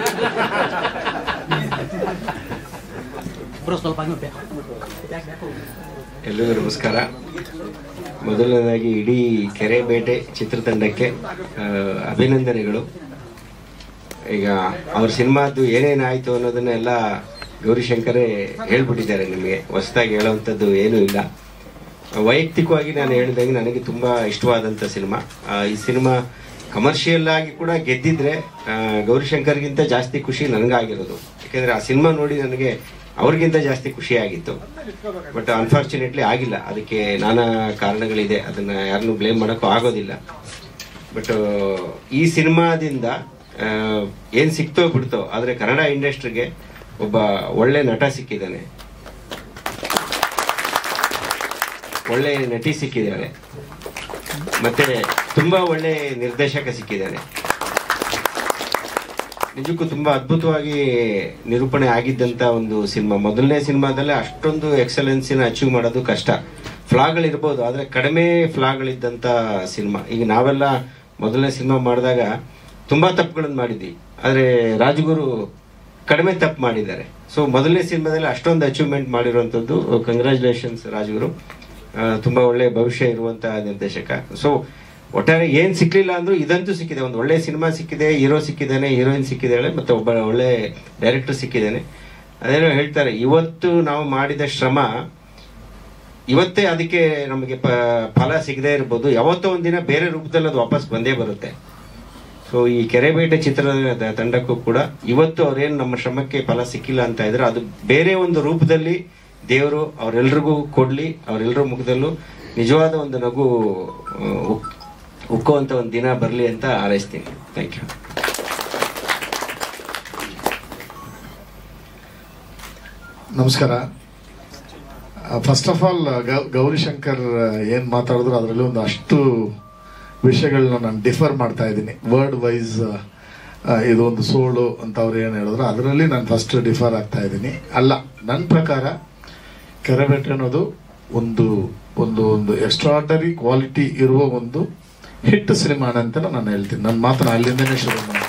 S12: ಎಲ್ಲರಿಗೂ ನಮಸ್ಕಾರ. ಮೊದಲನೇದಾಗಿ ಇಡೀ ಕೆರೆ ಬೇಟೆ ಚಿತ್ರತಂಡಕ್ಕೆ ಅಭಿನಂದನೆಗಳು. ಈಗ ಅವ್ರ ಸಿನಿಮಾದ್ದು ಏನೇನಾಯ್ತು ಅನ್ನೋದನ್ನೆಲ್ಲ ಗೌರಿಶಂಕರೇ ಹೇಳ್ಬಿಟ್ಟಿದ್ದಾರೆ. ನಿಮಗೆ ಹೊಸದಾಗಿ ಹೇಳೋವಂಥದ್ದು ಏನೂ ಇಲ್ಲ. ವೈಯಕ್ತಿಕವಾಗಿ ನಾನು ಹೇಳಿದಾಗ ನನಗೆ ತುಂಬಾ ಇಷ್ಟವಾದಂಥ ಸಿನಿಮಾ. ಈ ಸಿನಿಮಾ ಕಮರ್ಷಿಯಲ್ ಆಗಿ ಕೂಡ ಗೆದ್ದಿದ್ರೆ ಗೌರಿಶಂಕರ್ಗಿಂತ ಜಾಸ್ತಿ ಖುಷಿ ನನಗಾಗಿರೋದು. ಯಾಕೆಂದ್ರೆ ಆ ಸಿನಿಮಾ ನೋಡಿ ನನಗೆ ಅವ್ರಿಗಿಂತ ಜಾಸ್ತಿ ಖುಷಿ ಆಗಿತ್ತು. ಬಟ್ ಅನ್ಫಾರ್ಚುನೇಟ್ಲಿ ಆಗಿಲ್ಲ. ಅದಕ್ಕೆ ನಾನಾ ಕಾರಣಗಳಿದೆ, ಅದನ್ನ ಯಾರನ್ನೂ ಬ್ಲೇಮ್ ಮಾಡೋಕ್ಕೂ ಆಗೋದಿಲ್ಲ. ಬಟ್ ಈ ಸಿನಿಮಾದಿಂದ ಏನ್ ಸಿಕ್ತೋ ಬಿಡ್ತೋ, ಆದ್ರೆ ಕನ್ನಡ ಇಂಡಸ್ಟ್ರಿಗೆ ಒಬ್ಬ ಒಳ್ಳೆ ನಟ ಸಿಕ್ಕಿದ್ದಾನೆ, ಒಳ್ಳೆ ನಟಿ ಸಿಕ್ಕಿದ್ದಾರೆ, ಮತ್ತೆ ತುಂಬಾ ಒಳ್ಳೆ ನಿರ್ದೇಶಕ ಸಿಕ್ಕಿದ್ದಾನೆ. ನಿಜಕ್ಕೂ ತುಂಬಾ ಅದ್ಭುತವಾಗಿ ನಿರೂಪಣೆ ಆಗಿದ್ದಂತ ಒಂದು ಸಿನಿಮಾ. ಮೊದಲನೇ ಸಿನಿಮಾದಲ್ಲೇ ಅಷ್ಟೊಂದು ಎಕ್ಸಲೆನ್ಸಿನ ಅಚೀವ್ ಮಾಡೋದು ಕಷ್ಟ. ಫ್ಲಾಗಳಿರ್ಬೋದು, ಆದ್ರೆ ಕಡಿಮೆ ಫ್ಲಾಗಳಿದ್ದಂತ ಸಿನಿಮಾ. ಈಗ ನಾವೆಲ್ಲ ಮೊದಲನೇ ಸಿನಿಮಾ ಮಾಡಿದಾಗ ತುಂಬ ತಪ್ಪುಗಳನ್ನು ಮಾಡಿದ್ವಿ, ಆದರೆ ರಾಜಗುರು ಕಡಿಮೆ ತಪ್ಪು ಮಾಡಿದ್ದಾರೆ. ಸೊ ಮೊದಲನೇ ಸಿನಿಮಾದಲ್ಲಿ ಅಷ್ಟೊಂದು ಅಚೀವ್ಮೆಂಟ್ ಮಾಡಿರುವಂಥದ್ದು, ಕಂಗ್ರ್ಯಾಚುಲೇಷನ್ಸ್ ರಾಜಗುರು. ತುಂಬ ಒಳ್ಳೆಯ ಭವಿಷ್ಯ ಇರುವಂತಹ ನಿರ್ದೇಶಕ. ಸೊ ಒಟ್ಟಾರೆ ಏನು ಸಿಕ್ಕಲಿಲ್ಲ ಅಂದ್ರೂ ಇದಂತೂ ಸಿಕ್ಕಿದೆ, ಒಂದು ಒಳ್ಳೆ ಸಿನಿಮಾ ಸಿಕ್ಕಿದೆ, ಹೀರೋ ಸಿಕ್ಕಿದ್ದಾನೆ, ಹೀರೋಯಿನ್ ಸಿಕ್ಕಿದ್ದಾಳೆ, ಮತ್ತು ಒಬ್ಬ ಒಳ್ಳೆ ಡೈರೆಕ್ಟರ್ ಸಿಕ್ಕಿದ್ದಾನೆ. ಅದೇನೋ ಹೇಳ್ತಾರೆ, ಇವತ್ತು ನಾವು ಮಾಡಿದ ಶ್ರಮ ಇವತ್ತೇ ಅದಕ್ಕೆ ನಮಗೆ ಫಲ ಸಿಗದೇ ಇರ್ಬೋದು, ಯಾವತ್ತೋ ಒಂದಿನ ಬೇರೆ ರೂಪದಲ್ಲಿ ಅದು ವಾಪಸ್ ಬಂದೇ ಬರುತ್ತೆ. ಸೊ ಈ ಕೆರೆಬೇಟೆ ಚಿತ್ರದ ತಂಡಕ್ಕೂ ಕೂಡ ಇವತ್ತು ಅವ್ರೇನು ನಮ್ಮ ಶ್ರಮಕ್ಕೆ ಫಲ ಸಿಕ್ಕಿಲ್ಲ ಅಂತ ಇದ್ರೆ ಅದು ಬೇರೆ ಒಂದು ರೂಪದಲ್ಲಿ ದೇವರು ಅವರೆಲ್ರಿಗೂ ಕೊಡ್ಲಿ, ಅವರೆಲ್ಲರ ಮುಖದಲ್ಲೂ ನಿಜವಾದ ಒಂದು ನಗು ಉಕ್ಕುವಂತ ಒಂದು ದಿನ ಬರಲಿ ಅಂತ ಹಾರೈಸ್ತೀನಿ. Thank you.
S13: ನಮಸ್ಕಾರ. ಫಸ್ಟ್ ಆಫ್ ಆಲ್ ಗೌರಿಶಂಕರ್ ಏನ್ ಮಾತಾಡಿದ್ರು ಅದರಲ್ಲಿ ಒಂದು ಅಷ್ಟು ವಿಷಯಗಳನ್ನ ನಾನು ಡಿಫರ್ ಮಾಡ್ತಾ ಇದ್ದೀನಿ. ವರ್ಡ್ ವೈಸ್ ಇದು ಒಂದು ಸೋಳು ಅಂತ ಅವ್ರು ಏನು ಹೇಳಿದ್ರು ಅದರಲ್ಲಿ ನಾನು ಫಸ್ಟ್ ಡಿಫರ್ ಆಗ್ತಾ ಇದ್ದೀನಿ. ಅಲ್ಲ, ನನ್ನ ಪ್ರಕಾರ ಕೆರೆಬೇಟೆ ಅನ್ನೋದು ಒಂದು ಒಂದು ಒಂದು ಎಕ್ಸ್ಟ್ರಾರ್ಡನರಿ ಕ್ವಾಲಿಟಿ ಇರುವ ಒಂದು ಹಿಟ್ ಸಿನಿಮಾ ಅಂತ ನಾನು ಹೇಳ್ತೀನಿ. ನನ್ನ ಮಾತನ್ನ ಅಲ್ಲಿಂದನೇ ಶುರು ಮಾಡ್ತೀನಿ.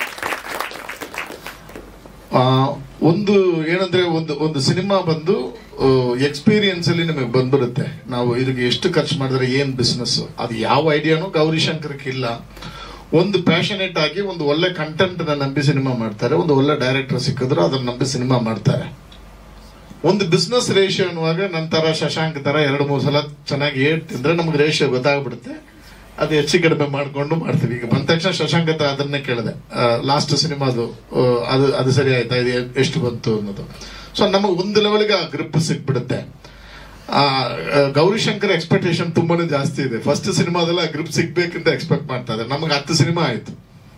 S13: ಒಂದು ಏನಂದ್ರೆ ಒಂದು ಸಿನಿಮಾ ಬಂದು ಎಕ್ಸ್ಪೀರಿಯನ್ಸ್ ಅಲ್ಲಿ ನಿಮಗೆ ಬಂದ್ಬಿಡುತ್ತೆ. ನಾವು ಇದಕ್ಕೆ ಎಷ್ಟು ಖರ್ಚು ಮಾಡಿದ್ರೆ ಏನ್ ಬಿಸ್ನೆಸ್, ಅದು ಯಾವ ಐಡಿಯಾನು ಗೌರಿಶಂಕರ್ಗೆ ಇಲ್ಲ. ಒಂದು ಪ್ಯಾಷನೇಟ್ ಆಗಿ ಒಂದು ಒಳ್ಳೆ ಕಂಟೆಂಟ್ ನಂಬಿ ಸಿನಿಮಾ ಮಾಡ್ತಾರೆ, ಒಂದು ಒಳ್ಳೆ ಡೈರೆಕ್ಟರ್ ಸಿಕ್ಕಿದ್ರು ಅದನ್ನ ನಂಬಿ ಸಿನಿಮಾ ಮಾಡ್ತಾರೆ. ಒಂದು ಬಿಸ್ನೆಸ್ ರೇಷಿಯೋ ಅನ್ನುವಾಗ ನಂತರ ಶಶಾಂಕ್ ತರ 2-3 ಸಲ ಚೆನ್ನಾಗಿ ಹೇಳ್ತಿದ್ರೆ ನಮ್ಗೆ ರೇಷಿಯೋ ಗೊತ್ತಾಗ್ಬಿಡುತ್ತೆ. ಅದು ಹೆಚ್ಚು ಕಡಿಮೆ ಮಾಡ್ಕೊಂಡು ಮಾಡ್ತೀವಿ. ಈಗ ಬಂದ ತಕ್ಷಣ ಶಶಾಂಕ್ ಹತ್ರ ಅದನ್ನೇ ಕೇಳಿದೆ, ಲಾಸ್ಟ್ ಸಿನಿಮಾದು ಅದು ಸರಿ ಆಯ್ತಾ, ಇದು ಎಷ್ಟು ಬಂತು ಅನ್ನೋದು. ಸೊ ನಮಗೆ ಒಂದು ಲೆವೆಲ್ಗೆ ಆ ಗ್ರಿಪ್ ಸಿಕ್ಬಿಡುತ್ತೆ. ಗೌರಿಶಂಕರ್ ಎಕ್ಸ್ಪೆಕ್ಟೇಷನ್ ತುಂಬಾನೇ ಜಾಸ್ತಿ ಇದೆ. ಫಸ್ಟ್ ಸಿನಿಮಾದಲ್ಲಿ ಆ ಗ್ರಿಪ್ ಸಿಗ್ಬೇಕಂತ ಎಕ್ಸ್ಪೆಕ್ಟ್ ಮಾಡ್ತಾ ಇದ್ದಾರೆ. ನಮಗೆ 10 ಸಿನಿಮಾ ಆಯ್ತು,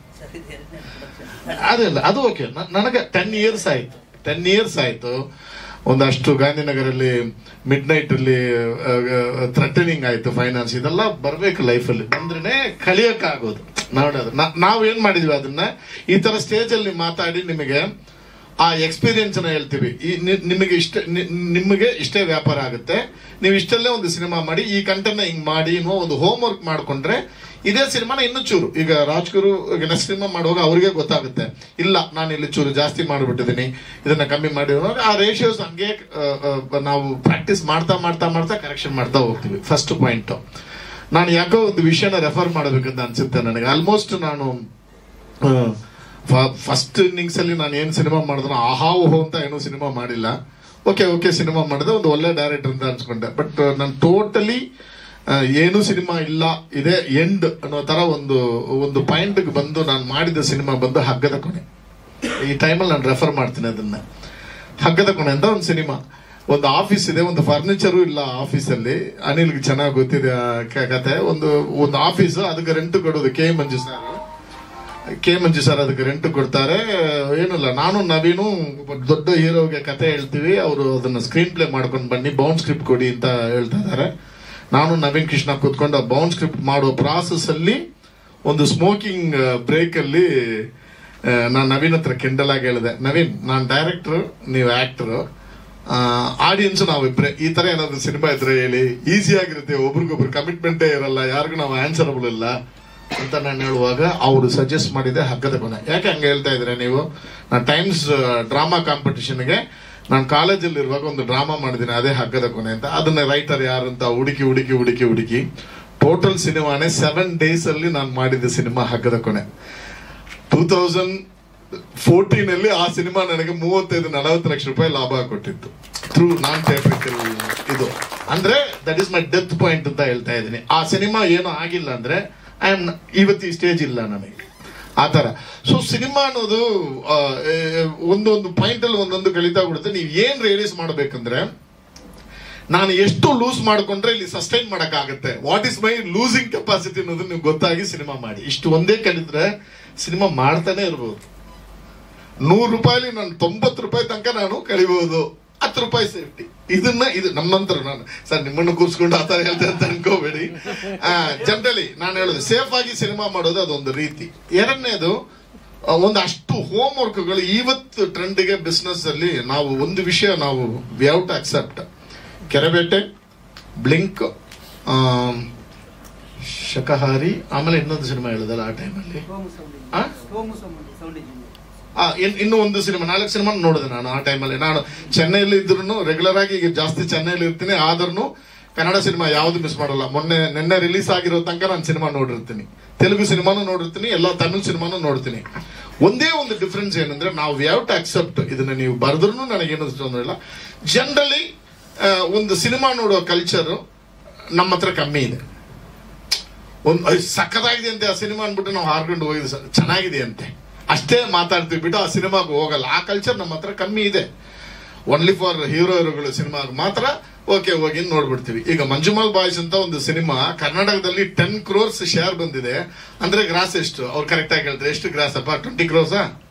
S13: ಅದಿಲ್ಲ ಅದು ಓಕೆ. ನನಗೆ 10 ಇಯರ್ಸ್ ಆಯ್ತು. ಒಂದಷ್ಟು ಗಾಂಧಿನಗರಲ್ಲಿ ಮಿಡ್ ನೈಟ್ ಅಲ್ಲಿ ಥ್ರೆಟನಿಂಗ್ ಆಯ್ತು, ಫೈನಾನ್ಸ್ ಇದೆಲ್ಲ ಬರ್ಬೇಕು ಲೈಫಲ್ಲಿ, ಬಂದ್ರೆ ಕಲಿಯಕ್ಕಾಗೋದು. ನಾವೇನ್ ಮಾಡಿದ್ವಿ ಅದನ್ನ ಈ ತರ ಸ್ಟೇಜ್ ಅಲ್ಲಿ ಮಾತಾಡಿ ನಿಮಗೆ ಆ ಎಕ್ಸ್ಪೀರಿಯನ್ಸ್ ನ ಹೇಳ್ತೀವಿ. ನಿಮಗೆ ಇಷ್ಟೇ ವ್ಯಾಪಾರ ಆಗುತ್ತೆ, ನೀವು ಇಷ್ಟಲ್ಲೇ ಒಂದು ಸಿನಿಮಾ ಮಾಡಿ, ಈ ಕಂಟೆಂಟ್ ಹಿಂಗ್ ಮಾಡಿ ಅನ್ನೋ ಒಂದು ಹೋಮ್ ವರ್ಕ್ ಮಾಡ್ಕೊಂಡ್ರೆ ಇದೇ ಸಿನಿಮಾನ ಇನ್ನೂ ಚೂರು, ಈಗ ರಾಜ್ಗುರು ನೆಕ್ಸ್ಟ್ ಸಿನಿಮಾ ಮಾಡುವಾಗ ಅವ್ರಿಗೆ ಗೊತ್ತಾಗುತ್ತೆ, ಇಲ್ಲ ನಾನು ಇಲ್ಲಿ ಚೂರು ಜಾಸ್ತಿ ಮಾಡಿಬಿಟ್ಟಿದ್ದೀನಿ, ಇದನ್ನ ಕಮ್ಮಿ ಮಾಡಿರುವಾಗ ಆ ರೇಷಿಯೋಸ್ ಹಂಗೆ ನಾವು ಪ್ರಾಕ್ಟೀಸ್ ಮಾಡ್ತಾ ಕರೆಕ್ಷನ್ ಮಾಡ್ತಾ ಹೋಗ್ತೀವಿ. First point. ನಾನು ಯಾಕೋ ಒಂದು ವಿಷಯನ ರೆಫರ್ ಮಾಡಬೇಕಂತ ಅನ್ಸುತ್ತೆ ನನಗೆ. ಆಲ್ಮೋಸ್ಟ್ ನಾನು ಫಸ್ಟ್ ಇನ್ನಿಂಗ್ಸ್ ಅಲ್ಲಿ ನಾನು ಏನ್ ಸಿನಿಮಾ ಮಾಡಿದ್ರು ಆಹಾ ಓಹೋ ಅಂತ ಏನೂ ಸಿನಿಮಾ ಮಾಡಿಲ್ಲ. ಓಕೆ ಸಿನಿಮಾ ಮಾಡಿದೆ, ಒಂದು ಒಳ್ಳೆ ಡೈರೆಕ್ಟರ್ ಅಂತ ಅನ್ಸ್ಕೊಂಡೆ. ಬಟ್ ನಾನು ಟೋಟಲಿ ಏನು ಸಿನಿಮಾ ಇಲ್ಲ, ಇದೇ ಎಂಡ್ ಅನ್ನೋ ತರ ಒಂದು ಪಾಯಿಂಟ್ ಬಂದು ನಾನು ಮಾಡಿದ ಸಿನಿಮಾ ಬಂದು ಹಗ್ಗದ ಕೊನೆ. ಈ ಟೈಮಲ್ಲಿ ನಾನು ರೆಫರ್ ಮಾಡ್ತೀನಿ ಅದನ್ನ. ಹಗ್ಗದ ಕೊನೆ ಅಂತ ಒಂದು ಸಿನಿಮಾ. ಒಂದು ಆಫೀಸ್ ಇದೆ, ಒಂದು ಫರ್ನಿಚರು ಇಲ್ಲ ಆಫೀಸಲ್ಲಿ. ಅನಿಲ್ಗೆ ಚೆನ್ನಾಗಿ ಗೊತ್ತಿದೆ ಕತೆ. ಒಂದು ಆಫೀಸ್, ಅದಕ್ಕೆ ರೆಂಟ್ ಕೊಡೋದು ಕೆ ಮಂಜು ಸರ್ ಅದಕ್ಕೆ ರೆಂಟ್ ಕೊಡ್ತಾರೆ. ಏನಿಲ್ಲ, ನಾನು ನವೀನು ದೊಡ್ಡ ಹೀರೋಗೆ ಕತೆ ಹೇಳ್ತೀವಿ, ಅವರು ಅದನ್ನ ಸ್ಕ್ರೀನ್ ಪ್ಲೇ ಮಾಡ್ಕೊಂಡು ಬನ್ನಿ, ಬೌಂಡ್ ಸ್ಕ್ರಿಪ್ಟ್ ಕೊಡಿ ಅಂತ ಹೇಳ್ತಾ ಇದ್ದಾರೆ. ನಾನು ನವೀನ್ ಕೃಷ್ಣ ಕೂತ್ಕೊಂಡು ಆ ಬೌಂಡ್ ಸ್ಕ್ರಿಪ್ಟ್ ಮಾಡುವ ಪ್ರಾಸೆಸ್ ಅಲ್ಲಿ ಒಂದು ಸ್ಮೋಕಿಂಗ್ ಬ್ರೇಕ್ ಅಲ್ಲಿ ನಾನು ನವೀನ್ ಹತ್ರ ಕೆಂಡಲ್ ಆಗಿ ಹೇಳಿದೆ, ನವೀನ್ ನಾನು ಡೈರೆಕ್ಟರ್, ನೀವು ಆಕ್ಟರ್, ಆಡಿಯನ್ಸ್ ನಾವಿಬ್ರೆ, ಈ ತರ ಏನಾದ್ರು ಸಿನಿಮಾ ಇದ್ರೆ ಹೇಳಿ, ಈಸಿ ಆಗಿರುತ್ತೆ, ಒಬ್ರಿಗೊಬ್ರು ಕಮಿಟ್ಮೆಂಟೇ ಇರಲ್ಲ, ಯಾರಿಗೂ ನಾವು ಆನ್ಸರಬಲ್ ಇಲ್ಲ ಅಂತ ನಾನು ಹೇಳುವಾಗ ಅವರು ಸಜೆಸ್ಟ್ ಮಾಡಿದೆ ಹಗ್ಗದ ಕೊನೆ. ಯಾಕೆ ಹಂಗೆ ಹೇಳ್ತಾ ಇದ್ರೆ ನೀವು? ನಾನು ಟೈಮ್ಸ್ ಡ್ರಾಮಾ ಕಾಂಪಿಟಿಷನ್ಗೆ ನಾನು ಕಾಲೇಜಲ್ಲಿ ಇರುವಾಗ ಒಂದು ಡ್ರಾಮಾ ಮಾಡಿದ್ದೀನಿ, ಅದೇ ಹಗ್ಗದ ಕೊನೆ ಅಂತ. ಅದನ್ನ ರೈಟರ್ ಯಾರು ಅಂತ ಹುಡುಕಿ ಟೋಟಲ್ ಸಿನಿಮಾನೇ 7 days ಅಲ್ಲಿ ನಾನು ಮಾಡಿದ ಸಿನಿಮಾ ಹಗ್ಗದ ಕೊನೆ. 2014 ಅಲ್ಲಿ ಆ ಸಿನಿಮಾ ನನಗೆ 35-40 ಲಕ್ಷ ರೂಪಾಯಿ ಲಾಭ ಕೊಟ್ಟಿತ್ತು ಥ್ರೂ ನಾನ್ ಥಿಯೇಟ್ರಿಕಲ್ ಇದು. ಅಂದ್ರೆ that is my death point ಅಂತ ಹೇಳ್ತಾ ಇದ್ದೀನಿ. ಆ ಸಿನಿಮಾ ಏನೂ ಆಗಿಲ್ಲ ಅಂದ್ರೆ ಇವತ್ತು ಈ ಸ್ಟೇಜ್ ಇಲ್ಲ ನನಗೆ, ಆ ತರ. ಸೊ ಸಿನಿಮಾ ಅನ್ನೋದು ಒಂದೊಂದು ಪಾಯಿಂಟ್ ಅಲ್ಲಿ ಒಂದೊಂದು ಕಲಿತಾ ಬಿಡುತ್ತೆ. ನೀವು ಏನ್ ರಿಯಲೈಸ್ ಮಾಡ್ಬೇಕಂದ್ರೆ, ನಾನು ಎಷ್ಟು ಲೂಸ್ ಮಾಡ್ಕೊಂಡ್ರೆ ಇಲ್ಲಿ ಸಸ್ಟೈನ್ ಮಾಡಕ್ ಆಗುತ್ತೆ, what is my losing capacity ಅನ್ನೋದು ನೀವು ಗೊತ್ತಾಗಿ ಸಿನಿಮಾ ಮಾಡಿ. ಇಷ್ಟು ಒಂದೇ ಕಲಿದ್ರೆ ಸಿನಿಮಾ ಮಾಡ್ತಾನೆ ಇರ್ಬೋದು. 100 ರೂಪಾಯಿ ನಾನು 90 ರೂಪಾಯಿ ತನಕ ನಾನು ಕಳಿಬಹುದು. 10 ರೂಪಾಯಿ ಸೇಫ್ಟಿ. ಇದು ನಮ್ಮಂತರ, ನಾನು ಸರ್ ನಿಮ್ಮನ್ನು ಕೂರ್ಸ್ಕೊಂಡು ಆತರ ಹೇಳ್ತೇನೆ ಅಂತ ಅನ್ಕೋಬೇಡಿ. ಜನರಲಿ ನಾನು ಹೇಳೋದು ಸೇಫ್ ಆಗಿ ಸಿನಿಮಾ ಮಾಡೋದು ಅದೊಂದು ರೀತಿ. ಎರಡನೇದು, ಒಂದಷ್ಟು ಹೋಮ್ ವರ್ಕ್ಗಳು ಇವತ್ತು ಟ್ರೆಂಡ್ಗೆ ಬಿಸ್ನೆಸ್ ಅಲ್ಲಿ ನಾವು ಒಂದು ವಿಷಯ ನಾವು we have to accept. Kerebete, Blink, Shakahari, ಆಮೇಲೆ ಇನ್ನೊಂದು ಸಿನಿಮಾ ಹೇಳಿದಲ್ಲ ಆ ಟೈಮಲ್ಲಿ, ಇನ್ನೂ ಒಂದು ಸಿನಿಮಾ, 4 ಸಿನಿಮಾ ನೋಡಿದೆ ನಾನು ಆ ಟೈಮಲ್ಲಿ. ನಾನು ಚೆನ್ನೈಲಿ ಇದ್ರು ರೆಗ್ಯುಲರ್ ಆಗಿ, ಈಗ ಜಾಸ್ತಿ ಚೆನ್ನೈಲಿ ಇರ್ತೀನಿ, ಆದ್ರೂ ಕನ್ನಡ ಸಿನಿಮಾ ಯಾವ್ದು ಮಿಸ್ ಮಾಡಲ್ಲ. ನಿನ್ನೆ ರಿಲೀಸ್ ಆಗಿರೋ ತನಕ ನಾನು ಸಿನಿಮಾ ನೋಡಿರ್ತೀನಿ, ತೆಲುಗು ಸಿನಿಮಾನು ನೋಡಿರ್ತೀನಿ, ಎಲ್ಲ ತಮಿಳ್ ಸಿನಿಮಾನು ನೋಡ್ತೀನಿ. ಒಂದೇ ಒಂದು ಡಿಫ್ರೆನ್ಸ್ ಏನಂದ್ರೆ, ನಾವು ಹ್ಯಾವ್ ಟು ಅಕ್ಸೆಪ್ಟ್, ಇದನ್ನ ನೀವು ಬರೆದ್ರು ನನಗೇನು ತೊಂದರೆ ಇಲ್ಲ. ಜನರಲಿ ಒಂದು ಸಿನಿಮಾ ನೋಡೋ ಕಲ್ಚರ್ ನಮ್ಮ ಹತ್ರ ಕಮ್ಮಿ ಇದೆ. ಒಂದು ಸಕ್ಕತ್ತಾಗಿದೆ ಅಂತೆ ಆ ಸಿನಿಮಾ ಅಂದ್ಬಿಟ್ಟು ನಾವು ಹಾರ್ಕೊಂಡು ಹೋಗಿದ್ವಿ, ಚೆನ್ನಾಗಿದೆ ಅಂತೆ ಅಷ್ಟೇ ಮಾತಾಡ್ತೀವಿ ಬಿಟ್ಟು ಆ ಸಿನಿಮಾಗೆ ಹೋಗಲ್ಲ. ಆ ಕಲ್ಚರ್ ನಮ್ಮ ಹತ್ರ ಕಮ್ಮಿ ಇದೆ. ಓನ್ಲಿ ಫಾರ್ ಹೀರೋಗಳು ಸಿನಿಮಾಗೆ ಮಾತ್ರ ಓಕೆ ಹೋಗಿ ನೋಡ್ಬಿಡ್ತೀವಿ. ಈಗ ಮಂಜುಮಲ್ ಬಾಯ್ಸ್ ಅಂತ ಒಂದು ಸಿನಿಮಾ ಕರ್ನಾಟಕದಲ್ಲಿ 10 crores ಶೇರ್ ಬಂದಿದೆ ಅಂದ್ರೆ ಗ್ರಾಸ್ ಎಷ್ಟು ಅವ್ರು ಕರೆಕ್ಟ್ ಆಗಿ ಹೇಳ್ತಾರೆ, ಎಷ್ಟು ಗ್ರಾಸ್ ಅಪ್ಪ? 20 crores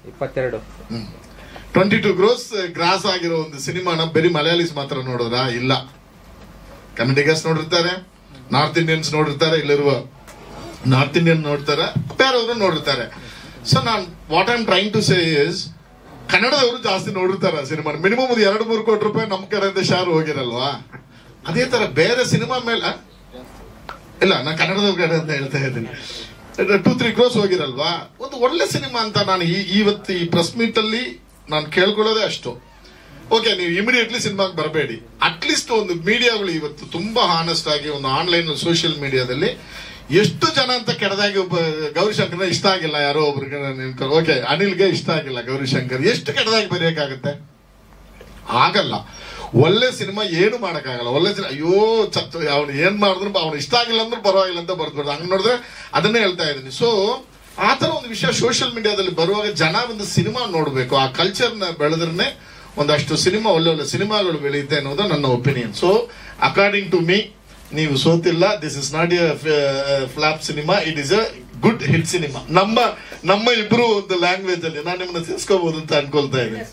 S13: 22 crores ಗ್ರಾಸ್ ಆಗಿರೋ ಒಂದು ಸಿನಿಮಾನ ಬರೀ ಮಲಯಾಳೀಸ್ ಮಾತ್ರ ನೋಡಿದ್ರ? ಇಲ್ಲ, ಕನ್ನಡಿಗಸ್ ನೋಡಿರ್ತಾರೆ, ನಾರ್ತ್ ಇಂಡಿಯನ್ಸ್ ನೋಡಿರ್ತಾರೆ, ಇಲ್ಲಿರುವ ನಾರ್ತ್ ಇಂಡಿಯನ್ ನೋಡ್ತಾರೆ, ಬೇರೆಯವರು ನೋಡಿರ್ತಾರೆ. ಸೊ ನಾನು what I am trying to say is, ಕನ್ನಡದವರು ಜಾಸ್ತಿ ನೋಡಿರ್ತಾರೆ ಆ ಸಿನಿಮಾ. ಮಿನಿಮಮ್ 2-3 ಕೋಟಿ ರೂಪಾಯಿ ನಮ್ಮ ಕಡೆಯಿಂದ ಶಾರು ಹೋಗಿರಲ್ವಾ? ಅದೇ ತರ ಬೇರೆ ಸಿನಿಮಾ ಮೇಲೆ ಇಲ್ಲ, ನಾನು ಕನ್ನಡದವ್ರ ಕಡೆ ಅಂತ ಹೇಳ್ತಾ ಇದ್ದೀನಿ, 2-3 crores ಹೋಗಿರಲ್ವಾ? ಒಂದು ಒಳ್ಳೆ ಸಿನಿಮಾ ಅಂತ ನಾನು ಇವತ್ತು ಈ ಪ್ರೆಸ್ ಮೀಟ್ ಅಲ್ಲಿ ನಾನು ಕೇಳ್ಕೊಳ್ಳೋದೇ ಅಷ್ಟು. ಓಕೆ, ನೀವು ಇಮಿಡಿಯೇಟ್ಲಿ ಸಿನಿಮಾಗೆ ಬರಬೇಡಿ. ಅಟ್ಲೀಸ್ಟ್ ಒಂದು ಮೀಡಿಯಾಗಳು ಇವತ್ತು ತುಂಬಾ ಹಾನೆಸ್ಟ್ ಆಗಿ ಒಂದು ಆನ್ಲೈನ್ ಸೋಷಿಯಲ್ ಮೀಡಿಯಾದಲ್ಲಿ ಎಷ್ಟು ಜನ ಅಂತ ಕೆಡದಾಗಿ ಗೌರಿಶಂಕರ್ ಇಷ್ಟ ಆಗಿಲ್ಲ, ಯಾರೋ ಒಬ್ರಿಗೆ ಓಕೆ ಅನಿಲ್ಗೆ ಇಷ್ಟ ಆಗಿಲ್ಲ ಗೌರಿಶಂಕರ್, ಎಷ್ಟು ಕೆಡದಾಗಿ ಬರೆಯಕ್ಕಾಗತ್ತೆ? ಆಗಲ್ಲ. ಒಳ್ಳೆ ಸಿನಿಮಾ ಏನು ಮಾಡಕ್ಕಾಗಲ್ಲ. ಒಳ್ಳೆ ಸಿನಿಮಾ ಅಯ್ಯೋ ಅವ್ನು ಏನ್ ಮಾಡಿದ್ರು ಅವ್ನು ಇಷ್ಟ ಆಗಿಲ್ಲ ಅಂದ್ರೆ ಪರವಾಗಿಲ್ಲ ಅಂತ ಬರ್ದ್ಬಾರ್ದು. ಹಂಗ್ ನೋಡಿದ್ರೆ ಅದನ್ನೇ ಹೇಳ್ತಾ ಇದ್ದೀನಿ. ಸೊ ಆ ತರ ಒಂದು ವಿಷಯ ಸೋಷಿಯಲ್ ಮೀಡಿಯಾದಲ್ಲಿ ಬರುವಾಗ ಜನ ಒಂದು ಸಿನಿಮಾ ನೋಡ್ಬೇಕು, ಆ ಕಲ್ಚರ್ನ ಬೆಳೆದ್ರೆ ಒಂದಷ್ಟು ಸಿನಿಮಾ ಒಳ್ಳೆ ಒಳ್ಳೆ ಸಿನಿಮಾಗಳು ಬೆಳೆಯುತ್ತೆ ಅನ್ನೋದು ನನ್ನ opinion. So according to me, ನೀವು ಸೋತಿಲ್ಲ. This is not a flop cinema, it is a good hit cinema. ನಮ್ಮ ಇಬ್ರು ಒಂದು ಲ್ಯಾಂಗ್ವೇಜ್ ಅಲ್ಲಿ ನಾನು ನಿಮ್ಮನ್ನ ಸೇರಿಸ್ಕೋಬಹುದು ಅಂತ ಅನ್ಕೊಳ್ತಾ ಇದ್ದೀನಿ.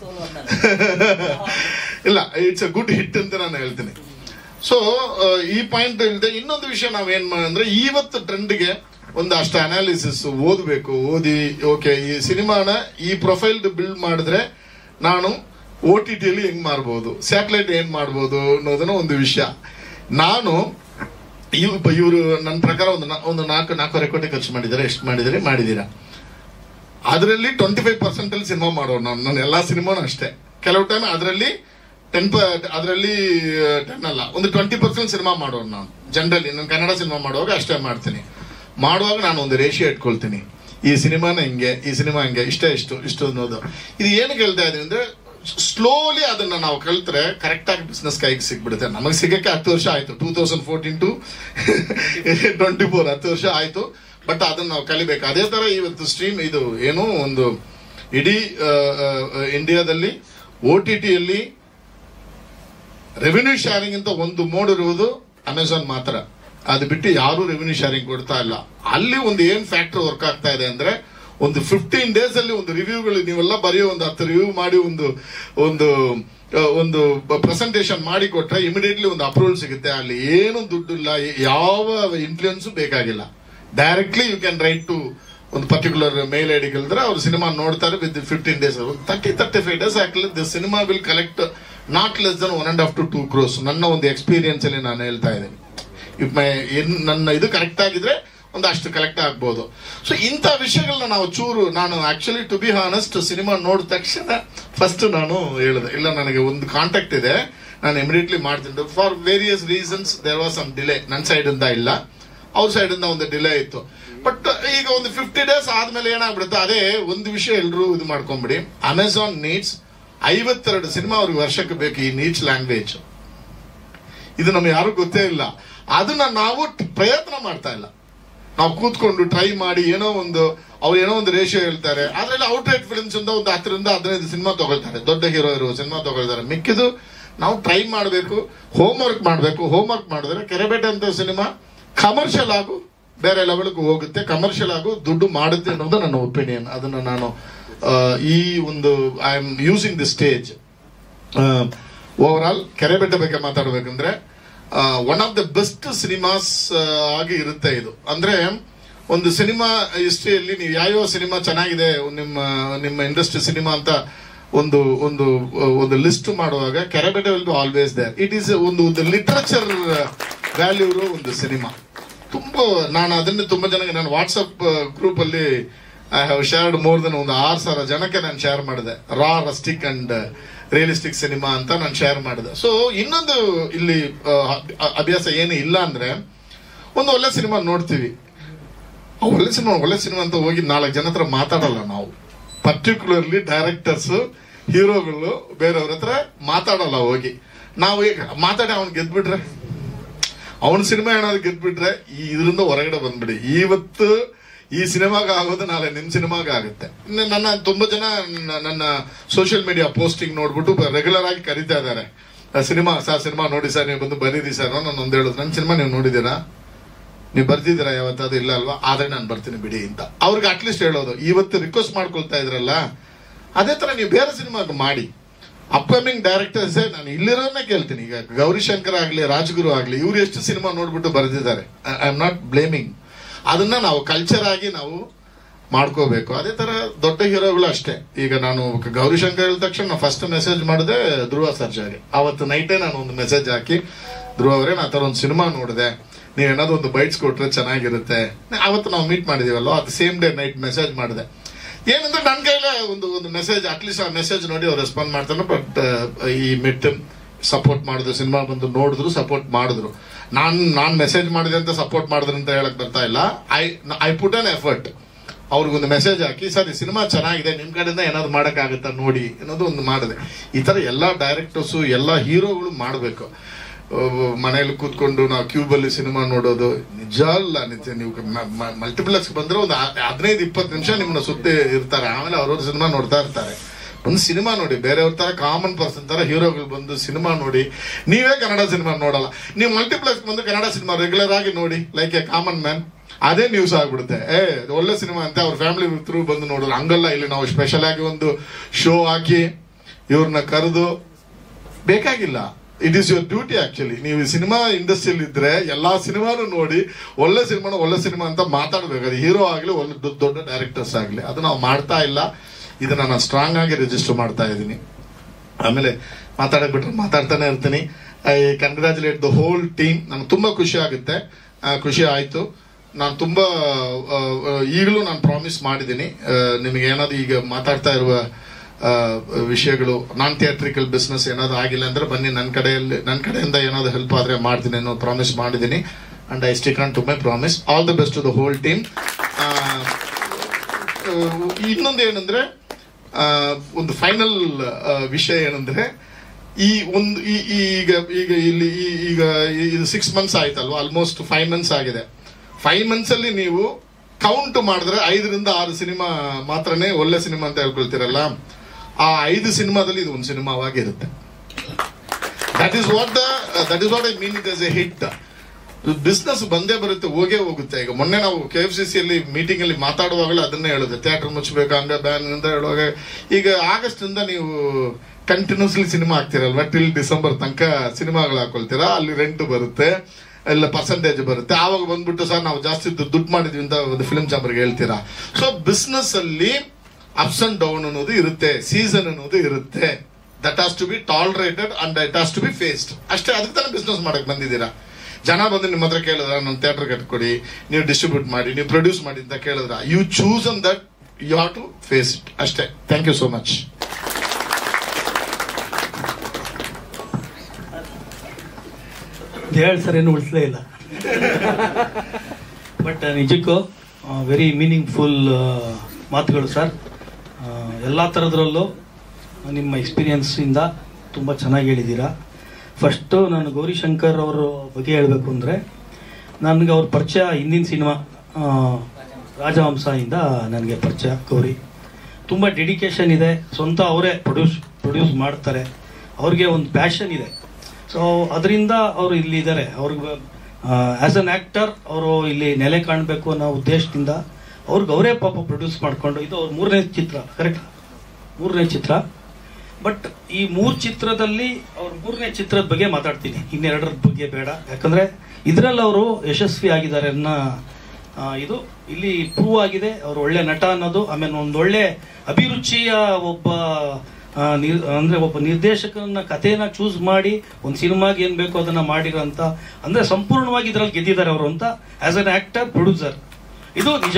S13: ಇಲ್ಲ, ಇಟ್ಸ್ ಅ ಗುಡ್ ಹಿಟ್ ಅಂತ ನಾನು ಹೇಳ್ತೀನಿ. ಸೊ ಈ ಪಾಯಿಂಟ್ ಇಲ್ಲದೆ ಇನ್ನೊಂದು ವಿಷಯ ನಾವೇನ್ ಅಂದ್ರೆ, ಇವತ್ತು ಟ್ರೆಂಡ್ಗೆ ಒಂದಷ್ಟು ಅನಾಲಿಸಿಸ್ ಓದಬೇಕು. ಓದಿ ಓಕೆ ಈ ಸಿನಿಮಾನ ಈ ಪ್ರೊಫೈಲ್ ಬಿಲ್ಡ್ ಮಾಡಿದ್ರೆ ನಾನು OTT ಅಲ್ಲಿ ಹೆಂಗ್ ಮಾಡ್ಬೋದು, ಸ್ಯಾಟಲೈಟ್ ಏನ್ ಮಾಡ್ಬೋದು ಅನ್ನೋದನ್ನ ಒಂದು ವಿಷಯ. ನಾನು ಇವರು ನನ್ನ ಪ್ರಕಾರ ಒಂದು 4.5 ಕೋಟಿ ಖರ್ಚು ಮಾಡಿದ್ದಾರೆ. ಎಷ್ಟು ಮಾಡಿದ್ದೀರಾ? ಅದರಲ್ಲಿ 25% ಅಲ್ಲಿ ಸಿನಿಮಾ ಮಾಡೋರು ನಾನು. ನನ್ನ ಎಲ್ಲಾ ಸಿನಿಮಾನು ಅಷ್ಟೇ. ಕೆಲವು ಟೈಮ್ ಅದರಲ್ಲಿ 10 ಅಲ್ಲ, ಒಂದು 20% ಸಿನಿಮಾ ಮಾಡೋರು ನಾನು. ಜನರಲಿ ನಾನು ಕನ್ನಡ ಸಿನಿಮಾ ಮಾಡುವಾಗ ಅಷ್ಟೇ ಮಾಡ್ತೀನಿ. ಮಾಡುವಾಗ ನಾನು ಒಂದು ರೇಷಿಯೋ ಇಟ್ಕೊಳ್ತೀನಿ, ಈ ಸಿನಿಮಾನ ಹಿಂಗೆ, ಈ ಸಿನಿಮಾ ಹಿಂಗೆ, ಇಷ್ಟು ಅನ್ನೋದು. ಇದು ಏನು ಕೇಳ್ತಾ ಇದೀನಿ ಅಂದ್ರೆ, ಸ್ಲೋಲಿ ಅದನ್ನ ನಾವು ಕಲ್ತ್ರೆ ಕರೆಕ್ಟ್ ಆಗಿ ಬಿಸ್ನೆಸ್ ಕೈಗೆ ಸಿಗ್ಬಿಡುತ್ತೆ. ನಮಗೆ ಸಿಗಕ್ಕೆ 10 ವರ್ಷ ಆಯ್ತು, 2014 to 24 10 ವರ್ಷ ಆಯ್ತು. ಬಟ್ ಅದನ್ನ ನಾವು ಕಲಿಬೇಕು. ಅದೇ ತರ ಇವತ್ತು ಸ್ಟ್ರೀಮ್ ಇದು ಏನೋ ಒಂದು ಇಡೀ ಇಂಡಿಯಾದಲ್ಲಿ OTTಯಲ್ಲಿ ರೆವಿನ್ಯೂ ಶೇರಿಂಗ್ ಅಂತ ಒಂದು ಮೋಡ್ ಇರುವುದು ಅಮೆಝಾನ್ ಮಾತ್ರ. ಅದು ಬಿಟ್ಟು ಯಾರು ರೆವಿನ್ಯೂ ಶೇರಿಂಗ್ ಕೊಡ್ತಾ ಇಲ್ಲ. ಅಲ್ಲಿ ಒಂದು ಏನ್ ಫ್ಯಾಕ್ಟರ್ ವರ್ಕ್ ಆಗ್ತಾ ಇದೆ ಅಂದ್ರೆ, ಒಂದು 15 days ಅಲ್ಲಿ ಒಂದು ರಿವ್ಯೂಗಳು ನೀವೆಲ್ಲ ಬರೆಯೋ ಒಂದು 10 ರಿವ್ಯೂ ಮಾಡಿ ಒಂದು ಪ್ರೆಸೆಂಟೇಶನ್ ಮಾಡಿ ಕೊಟ್ರೆ ಇಮಿಡಿಯೇಟ್ಲಿ ಒಂದು ಅಪ್ರೂವಲ್ ಸಿಗುತ್ತೆ. ಅಲ್ಲಿ ಏನು ದುಡ್ಡು ಇಲ್ಲ, ಯಾವ ಇನ್ಫ್ಲೂಯೆನ್ಸ್ ಬೇಕಾಗಿಲ್ಲ. Directly you can write to ಒಂದು ಪರ್ಟಿಕ್ಯುಲರ್ ಮೇಲ್ ಐಡಿ ಕಲಿದ್ರೆ ಅವ್ರು ಸಿನಿಮಾ ನೋಡ್ತಾರೆ. ವಿತ್ 15 days 30-35 days ಹಾಕಲಿ the cinema will collect not less than 1.5 to 2 crores. ನನ್ನ ಒಂದು ಎಕ್ಸ್ಪೀರಿಯನ್ಸ್ ಅಲ್ಲಿ ನಾನು ಹೇಳ್ತಾ ಇದ್ದೀನಿ. ನನ್ನ ಇದು ಕರೆಕ್ಟ್ ಆಗಿದ್ರೆ ಒಂದಷ್ಟು ಕಲೆಕ್ಟ್ ಆಗ್ಬೋದು. ಸೊ ಇಂಥ ವಿಷಯಗಳನ್ನ ನಾನು actually to be honest cinema ನೋಡಿದ ತಕ್ಷಣ ಫಸ್ಟ್ ನಾನು ಹೇಳಿದೆ, ಇಲ್ಲ ನನಗೆ ಒಂದು ಕಾಂಟ್ಯಾಕ್ಟ್ ಇದೆ, ನಾನು ಇಮಿಡಿಯೇಟ್ಲಿ ಮಾಡ್ತೀನಿ. For various reasons there was some delay. ನನ್ನ ಸೈಡ್ ಇಂದ ಇಲ್ಲ, ಅವ್ರ ಸೈಡ್ ಇಂದ ಒಂದು ಡಿಲೇ ಇತ್ತು. ಬಟ್ ಈಗ ಒಂದು 50 days ಆದ್ಮೇಲೆ ಏನಾಗ್ಬಿಡುತ್ತೆ, ಅದೇ ಒಂದು ವಿಷಯ ಎಲ್ರು ಇದು ಮಾಡ್ಕೊಂಡ್ಬಿಡಿ. ಅಮೆಝಾನ್ ನೀಡ್ಸ್ 52 ಸಿನಿಮಾ ಅವ್ರಿಗೆ ವರ್ಷಕ್ಕೆ ಬೇಕು. ಈ ನೀಚ್ ಲ್ಯಾಂಗ್ವೇಜ್ ಇದು ನಮ್ಗೆ ಯಾರು ಗೊತ್ತೇ ಇಲ್ಲ. ಅದನ್ನ ನಾವು ಪ್ರಯತ್ನ ಮಾಡ್ತಾ ಇಲ್ಲ. ನಾವು ಕೂತ್ಕೊಂಡು ಟ್ರೈ ಮಾಡಿ ಅವ್ರು ಏನೋ ಒಂದು ರೇಷಿಯೋ ಹೇಳ್ತಾರೆ. ಅದ್ರಲ್ಲಿ ಔಟ್ರೇಟ್ ಫಿಲ್ಮ್ಸ್ ಒಂದು 10-15 ಸಿನಿಮಾ ತಗೊಳ್ತಾರೆ, ದೊಡ್ಡ ಹೀರೋ ಇರೋ ಸಿನಿಮಾ ತಗೊಳ್ತಾರೆ. ಮಿಕ್ಕಿದು ನಾವು ಟ್ರೈ ಮಾಡಬೇಕು, ಹೋಮ್ ವರ್ಕ್ ಮಾಡಬೇಕು. ಹೋಮ್ ವರ್ಕ್ ಮಾಡಿದ್ರೆ ಕೆರೆಬೇಟೆ ಅಂತ ಸಿನಿಮಾ ಕಮರ್ಷಿಯಲ್ ಆಗು ಬೇರೆ ಲೆವೆಲ್ಗೂ ಹೋಗುತ್ತೆ, ಕಮರ್ಷಿಯಲ್ ಆಗು ದುಡ್ಡು ಮಾಡುತ್ತೆ ಅನ್ನೋದು ನನ್ನ ಒಪಿನಿಯನ್. ಅದನ್ನ ನಾನು ಈ ಒಂದು I am using the stage. Overall Kerebete ಬಗ್ಗೆ ಮಾತಾಡ್ಬೇಕಂದ್ರೆ one of the best cinemas ಆಗಿ ಇರುತ್ತೆ ಇದು. ಅಂದ್ರೆ ಒಂದು ಸಿನಿಮಾ ಹಿಸ್ಟ್ರಿಯಲ್ಲಿ ನೀವು ಯಾವ್ಯಾವ ಸಿನಿಮಾ ಚೆನ್ನಾಗಿದೆ ನಿಮ್ಮ ಇಂಡಸ್ಟ್ರಿ ಸಿನಿಮಾ ಅಂತ ಒಂದು ಲಿಸ್ಟ್ ಮಾಡುವಾಗ Kerebete will be always there. It is ಒಂದು ಲಿಟರೇಚರ್ ವ್ಯಾಲ್ಯೂ ಇರೋ ಒಂದು ಸಿನಿಮಾ. ನಾನು ಅದನ್ನೇ ತುಂಬಾ ಜನಕ್ಕೆ ನಾನು ವಾಟ್ಸಪ್ ಗ್ರೂಪ್ ಅಲ್ಲಿ I have shared more than ಒಂದು 6,000 ಜನಕ್ಕೆ ನಾನು ಶೇರ್ ಮಾಡಿದೆ. Raw rustic and realistic cinema ಅಂತ ನಾನು ಶೇರ್ ಮಾಡಿದೆ. ಸೊ ಇನ್ನೊಂದು ಇಲ್ಲಿ ಅಭ್ಯಾಸ ಏನು ಇಲ್ಲ ಅಂದ್ರೆ, ಒಂದು ಒಳ್ಳೆ ಸಿನಿಮಾ ನೋಡ್ತೀವಿ, ಒಳ್ಳೆ ಸಿನಿಮಾ ಅಂತ ಹೋಗಿ 4 ಜನ ಹತ್ರ ಮಾತಾಡಲ್ಲ ನಾವು. ಪರ್ಟಿಕ್ಯುಲರ್ಲಿ ಡೈರೆಕ್ಟರ್ಸ್, ಹೀರೋಗಳು ಬೇರೆಯವ್ರ ಹತ್ರ ಮಾತಾಡಲ್ಲ ಹೋಗಿ. ನಾವು ಈಗ ಮಾತಾಡಿ ಅವ್ನು ಗೆದ್ಬಿಟ್ರೆ, ಅವನ ಸಿನಿಮಾ ಏನಾದ್ರು ಗೆದ್ಬಿಟ್ರೆ ಇದರಿಂದ ಹೊರಗಡೆ ಬಂದ್ಬಿಡಿ. ಇವತ್ತು ಈ ಸಿನಿಮಾಗ ಆಗೋದು ನಾಳೆ ನಿಮ್ ಸಿನಿಮಾಗ ಆಗುತ್ತೆ. ನನ್ನ ತುಂಬಾ ಜನ ನನ್ನ ಸೋಷಿಯಲ್ ಮೀಡಿಯಾ ಪೋಸ್ಟಿಂಗ್ ನೋಡ್ಬಿಟ್ಟು ರೆಗ್ಯುಲರ್ ಆಗಿ ಕರೀತಾ ಇದಾರೆ, ಸಿನಿಮಾ ನೋಡಿ ಸರ್, ನೀವು ಬಂದು ಬರೀರಿ ಸರ್. ನಾನು ಒಂದು ಹೇಳುದು, ನನ್ನ ಸಿನಿಮಾ ನೀವು ನೋಡಿದೀರಾ, ನೀವು ಬರ್ತಿದ್ದೀರಾ ಯಾವತ್ತಾದ್ರು? ಇಲ್ಲ ಅಲ್ವಾ? ಆದ್ರೆ ನಾನು ಬರ್ತೀನಿ ಬಿಡಿ ಅಂತ ಅವ್ರಿಗೆ ಅಟ್ಲೀಸ್ಟ್ ಹೇಳೋದು. ಇವತ್ತು ರಿಕ್ವೆಸ್ಟ್ ಮಾಡ್ಕೊಳ್ತಾ ಇದ್ರಲ್ಲ, ಅದೇ ತರ ನೀವು ಬೇರೆ ಸಿನಿಮಾಗ ಮಾಡಿ. ಅಪ್ಕಮಿಂಗ್ ಡೈರೆಕ್ಟರ್ಸ್ ನಾನು ಇಲ್ಲಿರೋನೇ ಕೇಳ್ತೀನಿ. ಈಗ ಗೌರಿಶಂಕರ್ ಆಗ್ಲಿ, ರಾಜ್ಗುರು ಆಗ್ಲಿ, ಇವ್ರು ಎಷ್ಟು ಸಿನಿಮಾ ನೋಡ್ಬಿಟ್ಟು ಬರೆದಿದ್ದಾರೆ. I am not blaming. ಅದನ್ನ ನಾವು ಕಲ್ಚರ್ ಆಗಿ ನಾವು ಮಾಡ್ಕೋಬೇಕು. ಅದೇ ತರ ದೊಡ್ಡ ಹೀರೋಗಳು ಅಷ್ಟೇ. ಈಗ ನಾನು ಗೌರಿಶಂಕರ್ ಹೇಳಿದ ತಕ್ಷಣ ಫಸ್ಟ್ ಮೆಸೇಜ್ ಮಾಡಿದೆ ಧ್ರುವ ಸರ್ಜಾಗೆ. ಅವತ್ತು ನೈಟೇ ನಾನು ಒಂದು ಮೆಸೇಜ್ ಹಾಕಿ, ಧ್ರುವ ಅವರೇ ನಾ ತರ ಒಂದು ಸಿನಿಮಾ ನೋಡಿದೆ, ನೀವೇನಾದ್ರು ಒಂದು ಬೈಟ್ಸ್ ಕೊಟ್ರೆ ಚೆನ್ನಾಗಿರುತ್ತೆ. ಅವತ್ತು ನಾವು ಮೀಟ್ ಮಾಡಿದೀವಲ್ಲ, ಅದು ಸೇಮ್ ಡೇ ನೈಟ್ ಮೆಸೇಜ್ ಮಾಡಿದೆ. ಏನಂದ್ರೆ ನನ್ನ ಕೈಲೇ ಒಂದು ಮೆಸೇಜ್, ಅಟ್ಲೀಸ್ಟ್ ಆ ಮೆಸೇಜ್ ನೋಡಿ ಅವ್ರು ರೆಸ್ಪಾಂಡ್ ಮಾಡ್ತಾನೆ. ಬಟ್ ಈ ಮಿಡ್ ಸಪೋರ್ಟ್ ಮಾಡಿದ್ರು, ಸಿನಿಮಾ ಬಂದು ನೋಡಿದ್ರು, ಸಪೋರ್ಟ್ ಮಾಡಿದ್ರು. ನಾನ್ ಮೆಸೇಜ್ ಮಾಡಿದೆ ಅಂತ ಸಪೋರ್ಟ್ ಮಾಡಿದ್ರು ಅಂತ ಹೇಳಕ್ ಬರ್ತಾ ಇಲ್ಲ. I put an effort. ಅವ್ರಿಗೊಂದು ಮೆಸೇಜ್ ಹಾಕಿ, ಸರ್ ಈ ಸಿನಿಮಾ ಚೆನ್ನಾಗಿದೆ, ನಿಮ್ ಕಡೆಯಿಂದ ಏನಾದ್ರು ಮಾಡಕ್ ಆಗುತ್ತಾ ನೋಡಿ ಅನ್ನೋದು ಒಂದು ಮಾಡಿದೆ. ಈ ತರ ಎಲ್ಲಾ ಡೈರೆಕ್ಟರ್ಸು, ಎಲ್ಲಾ ಹೀರೋಗಳು ಮಾಡ್ಬೇಕು. ಮನೆಯಲ್ಲಿ ಕೂತ್ಕೊಂಡು ನಾವು ಕ್ಯೂಬಲ್ಲಿ ಸಿನಿಮಾ ನೋಡೋದು ನಿಜ ಅಲ್ಲ. ನೀವು ಮಲ್ಟಿಪ್ಲೆಕ್ಸ್ ಬಂದ್ರೆ ಒಂದು 15-20 ನಿಮಿಷ ನಿಮ್ಮನ್ನ ಸುತ್ತಿ ಇರ್ತಾರೆ, ಆಮೇಲೆ ಅವ್ರವ್ರ ಸಿನಿಮಾ ನೋಡ್ತಾ ಇರ್ತಾರೆ. ಒಂದು ಸಿನಿಮಾ ನೋಡಿ, ಬೇರೆಯವ್ರ ತರ ಕಾಮನ್ ಪರ್ಸನ್ ತರ ಹೀರೋಗಳು ಬಂದು ಸಿನಿಮಾ ನೋಡಿ. ನೀವೇ ಕನ್ನಡ ಸಿನಿಮಾ ನೋಡಲ್ಲ, ನೀವು ಮಲ್ಟಿಪ್ಲೆಕ್ಸ್ ಬಂದು ಕನ್ನಡ ಸಿನಿಮಾ ರೆಗ್ಯುಲರ್ ಆಗಿ ನೋಡಿ, ಲೈಕ್ ಎ ಕಾಮನ್ ಮ್ಯಾನ್. ಅದೇ ನ್ಯೂಸ್ ಆಗ್ಬಿಡುತ್ತೆ. ಒಳ್ಳೆ ಸಿನಿಮಾ ಅಂತ ಅವ್ರ ಫ್ಯಾಮಿಲಿ ಥ್ರೂ ಬಂದು ನೋಡೋದು. ಹಂಗಲ್ಲ, ಇಲ್ಲಿ ನಾವು ಸ್ಪೆಷಲ್ ಆಗಿ ಒಂದು ಶೋ ಹಾಕಿ ಇವ್ರನ್ನ ಕರೆದು ಬೇಕಾಗಿಲ್ಲ. It is your duty actually. ನೀವು ಸಿನಿಮಾ ಇಂಡಸ್ಟ್ರಿಯಲ್ಲಿ ಇದ್ರೆ ಎಲ್ಲಾ ಸಿನಿಮಾನು ನೋಡಿ ಒಳ್ಳೆ ಸಿನಿಮಾ ಅಂತ ಮಾತಾಡ್ಬೇಕು. ಅದು ಹೀರೋ ಆಗ್ಲಿ, ಒಳ್ಳೆ ದೊಡ್ಡ ಡೈರೆಕ್ಟರ್ಸ್ ಆಗ್ಲಿ, ಅದು ನಾವು ಮಾಡ್ತಾ ಇಲ್ಲ. ಇದನ್ನ ನಾನು ಸ್ಟ್ರಾಂಗ್ ಆಗಿ ರಿಜಿಸ್ಟರ್ ಮಾಡ್ತಾ ಇದ್ದೀನಿ. ಆಮೇಲೆ ಮಾತಾಡಕ್ ಬಿಟ್ರೆ ಮಾತಾಡ್ತಾನೆ ಇರ್ತೀನಿ. I congratulate the whole team. ನನಗೆ ತುಂಬಾ ಖುಷಿ ಆಗುತ್ತೆ, ಖುಷಿ ಆಯ್ತು. ನಾನು ತುಂಬಾ ಈಗಲೂ ನಾನು ಪ್ರಾಮಿಸ್ ಮಾಡಿದ್ದೀನಿ, ನಿಮಗೆ ಏನಾದ್ರು ಈಗ ಮಾತಾಡ್ತಾ ಇರುವ ವಿಷಯಗಳು ನಾನ್ ಥಿಯೇಟ್ರಿಕಲ್ ಬಿಸ್ನೆಸ್ ಏನಾದ್ರು ಆಗಿಲ್ಲ ಅಂದ್ರೆ ಬನ್ನಿ, ನನ್ನ ಕಡೆಯಿಂದ ಏನಾದ್ರು ಹೆಲ್ಪ್ ಆದ್ರೆ ಮಾಡ್ತೀನಿ ಅನ್ನೋ ಪ್ರಾಮಿಸ್ ಮಾಡಿದ್ದೀನಿ. And I stick on to my promise. All the best to the whole team. ಇನ್ನೊಂದು ಏನಂದ್ರೆ, ಒಂದು ಫೈನಲ್ ವಿಷಯ ಏನಂದ್ರೆ, ಈಗ ಇಲ್ಲಿ ಇದು 6 months ಆಯ್ತಲ್ವಾ, ಆಲ್ಮೋಸ್ಟ್ 5 months ಆಗಿದೆ. 5 months ಅಲ್ಲಿ ನೀವು ಕೌಂಟ್ ಮಾಡಿದ್ರೆ 5ರಿಂದ 6 ಸಿನಿಮಾ ಮಾತ್ರನೇ ಒಳ್ಳೆ ಸಿನಿಮಾ ಅಂತ ಹೇಳ್ಕೊಳ್ತೀರಲ್ಲ, ಆ 5 ಸಿನಿಮಾದಲ್ಲಿ ಇದು ಒಂದು ಸಿನಿಮಾವಾಗಿರುತ್ತೆ. That is what I mean it as a hit. Business ಬಂದೇ ಬರುತ್ತೆ, ಹೋಗುತ್ತೆ. ಈಗ ಮೊನ್ನೆ ನಾವು KFCC ಅಲ್ಲಿ ಮೀಟಿಂಗ್ ಅಲ್ಲಿ ಮಾತಾಡುವಾಗಲೇ ಅದನ್ನೇ ಹೇಳಿದೆ, ಥಿಯೇಟರ್ ಮುಚ್ಚಬೇಕು ಹಂಗ ಬ್ಯಾನ್ ಅಂತ ಹೇಳುವಾಗ. ಈಗ ಆಗಸ್ಟ್ ಇಂದ ನೀವು ಕಂಟಿನ್ಯೂಸ್ಲಿ ಸಿನಿಮಾ ಹಾಕ್ತಿರಲ್ವಾ, ಟಿಲ್ ಡಿಸೆಂಬರ್ ತನಕ ಸಿನಿಮಾಗಳು ಹಾಕೊಳ್ತೀರಾ, ಅಲ್ಲಿ ರೆಂಟ್ ಬರುತ್ತೆ, ಎಲ್ಲ ಪರ್ಸೆಂಟೇಜ್ ಬರುತ್ತೆ. ಆವಾಗ ಬಂದ್ಬಿಟ್ಟು ಸರ್ ನಾವು ಜಾಸ್ತಿ ದುಡ್ಡು ಮಾಡಿದ್ವಿ ಅಂತ ಒಂದು ಫಿಲ್ಮ್ ಚಾಂಬರ್ಗೆ ಹೇಳ್ತೀರಾ. ಸೊ ಬಿಸ್ನೆಸ್ ಅಲ್ಲಿ ಅಪ್ಸ್ ಅಂಡ್ ಡೌನ್ ಅನ್ನೋದು ಇರುತ್ತೆ, ಸೀಸನ್ ಅನ್ನೋದು ಇರುತ್ತೆ. That has to be tolerated and it has to be faced ಅಷ್ಟೇ. ಅದಕ್ಕೆ ತಾನೇ ಬಿಸ್ನೆಸ್ ಮಾಡಕ್ ಬಂದಿದ್ದೀರಾ. ಜನ ಬಂದು ನಿಮ್ಮ ಹತ್ರ ಕೇಳಿದ್ರ, ನನ್ನ ಥಿಯೇಟರ್ ಕಟ್ಕೊಡಿ, ನೀವು ಡಿಸ್ಟ್ರಿಬ್ಯೂಟ್ ಮಾಡಿ, ನೀವು ಪ್ರೊಡ್ಯೂಸ್ ಮಾಡಿ ಅಂತ ಕೇಳಿದ್ರ, you choose on that, you have to face it ಅಷ್ಟೇ. Thank you so much.
S14: ಹೇಳಿ ಸರ್, ಏನು ಉಳಿಸಲೇ ಇಲ್ಲ. ಬಟ್ ನಿಜಕ್ಕೂ ವೆರಿ ಮೀನಿಂಗ್ಫುಲ್ ಮಾತುಗಳು ಸರ್. ಎಲ್ಲ ಥರದ್ರಲ್ಲೂ ನಿಮ್ಮ ಎಕ್ಸ್ಪೀರಿಯನ್ಸಿಂದ ತುಂಬ ಚೆನ್ನಾಗಿ ಹೇಳಿದ್ದೀರಾ. ಫಸ್ಟು ನಾನು ಗೌರಿಶಂಕರ್ ಅವರ ಬಗ್ಗೆ ಹೇಳಬೇಕು ಅಂದರೆ, ನನಗೆ ಅವ್ರ ಪರಿಚಯ ಹಿಂದಿನ ಸಿನಿಮಾ ರಾಜಹಂಸದಿಂದ ನನಗೆ ಪರಿಚಯ. ಗೌರಿ ತುಂಬ ಡೆಡಿಕೇಶನ್ ಇದೆ, ಸ್ವಂತ ಅವರೇ ಪ್ರೊಡ್ಯೂಸ್ ಮಾಡ್ತಾರೆ, ಅವ್ರಿಗೆ ಒಂದು ಪ್ಯಾಷನ್ ಇದೆ. ಸೊ ಅದರಿಂದ ಅವರು ಇಲ್ಲಿ ಇದ್ದಾರೆ. ಅವ್ರಿಗೆ ಆ್ಯಸ್ ಅನ್ ಆ್ಯಕ್ಟರ್ ಅವರು ಇಲ್ಲಿ ನೆಲೆ ಕಾಣಬೇಕು ಅನ್ನೋ ಉದ್ದೇಶದಿಂದ ಅವ್ರಿಗೆ ಅವರೇ ಪಾಪ ಪ್ರೊಡ್ಯೂಸ್ ಮಾಡಿಕೊಂಡು, ಇದು ಅವ್ರ 3ನೇ ಚಿತ್ರ, ಕರೆಕ್ಟ್? 3ನೇ ಚಿತ್ರ. ಬಟ್ ಈ 3 ಚಿತ್ರದಲ್ಲಿ ಅವ್ರ 3ನೇ ಚಿತ್ರದ ಬಗ್ಗೆ ಮಾತಾಡ್ತೀನಿ, ಇನ್ನೆರಡರ ಬಗ್ಗೆ ಬೇಡ. ಯಾಕಂದ್ರೆ ಇದರಲ್ಲಿ ಅವರು ಯಶಸ್ವಿ ಆಗಿದ್ದಾರೆ ಅನ್ನೋ ಇದು ಇಲ್ಲಿ ಪ್ರೂವ್ ಆಗಿದೆ. ಅವರು ಒಳ್ಳೆ ನಟ ಅನ್ನೋದು, ಆಮೇಲೆ ಒಂದು ಒಳ್ಳೆ ಅಭಿರುಚಿಯ ಒಬ್ಬ ಅಂದ್ರೆ ಒಬ್ಬ ನಿರ್ದೇಶಕನ ಕಥೆನ ಚೂಸ್ ಮಾಡಿ ಒಂದು ಸಿನಿಮಾಗೆ ಏನ್ ಬೇಕೋ ಅದನ್ನ ಮಾಡಿರೋಂತ, ಅಂದ್ರೆ ಸಂಪೂರ್ಣವಾಗಿ ಇದ್ರಲ್ಲಿ ಗೆದ್ದಿದ್ದಾರೆ ಅವರು ಅಂತ ಆಸ್ ಅನ್ ಆಕ್ಟರ್ ಪ್ರೊಡ್ಯೂಸರ್. ಇದು ನಿಜ.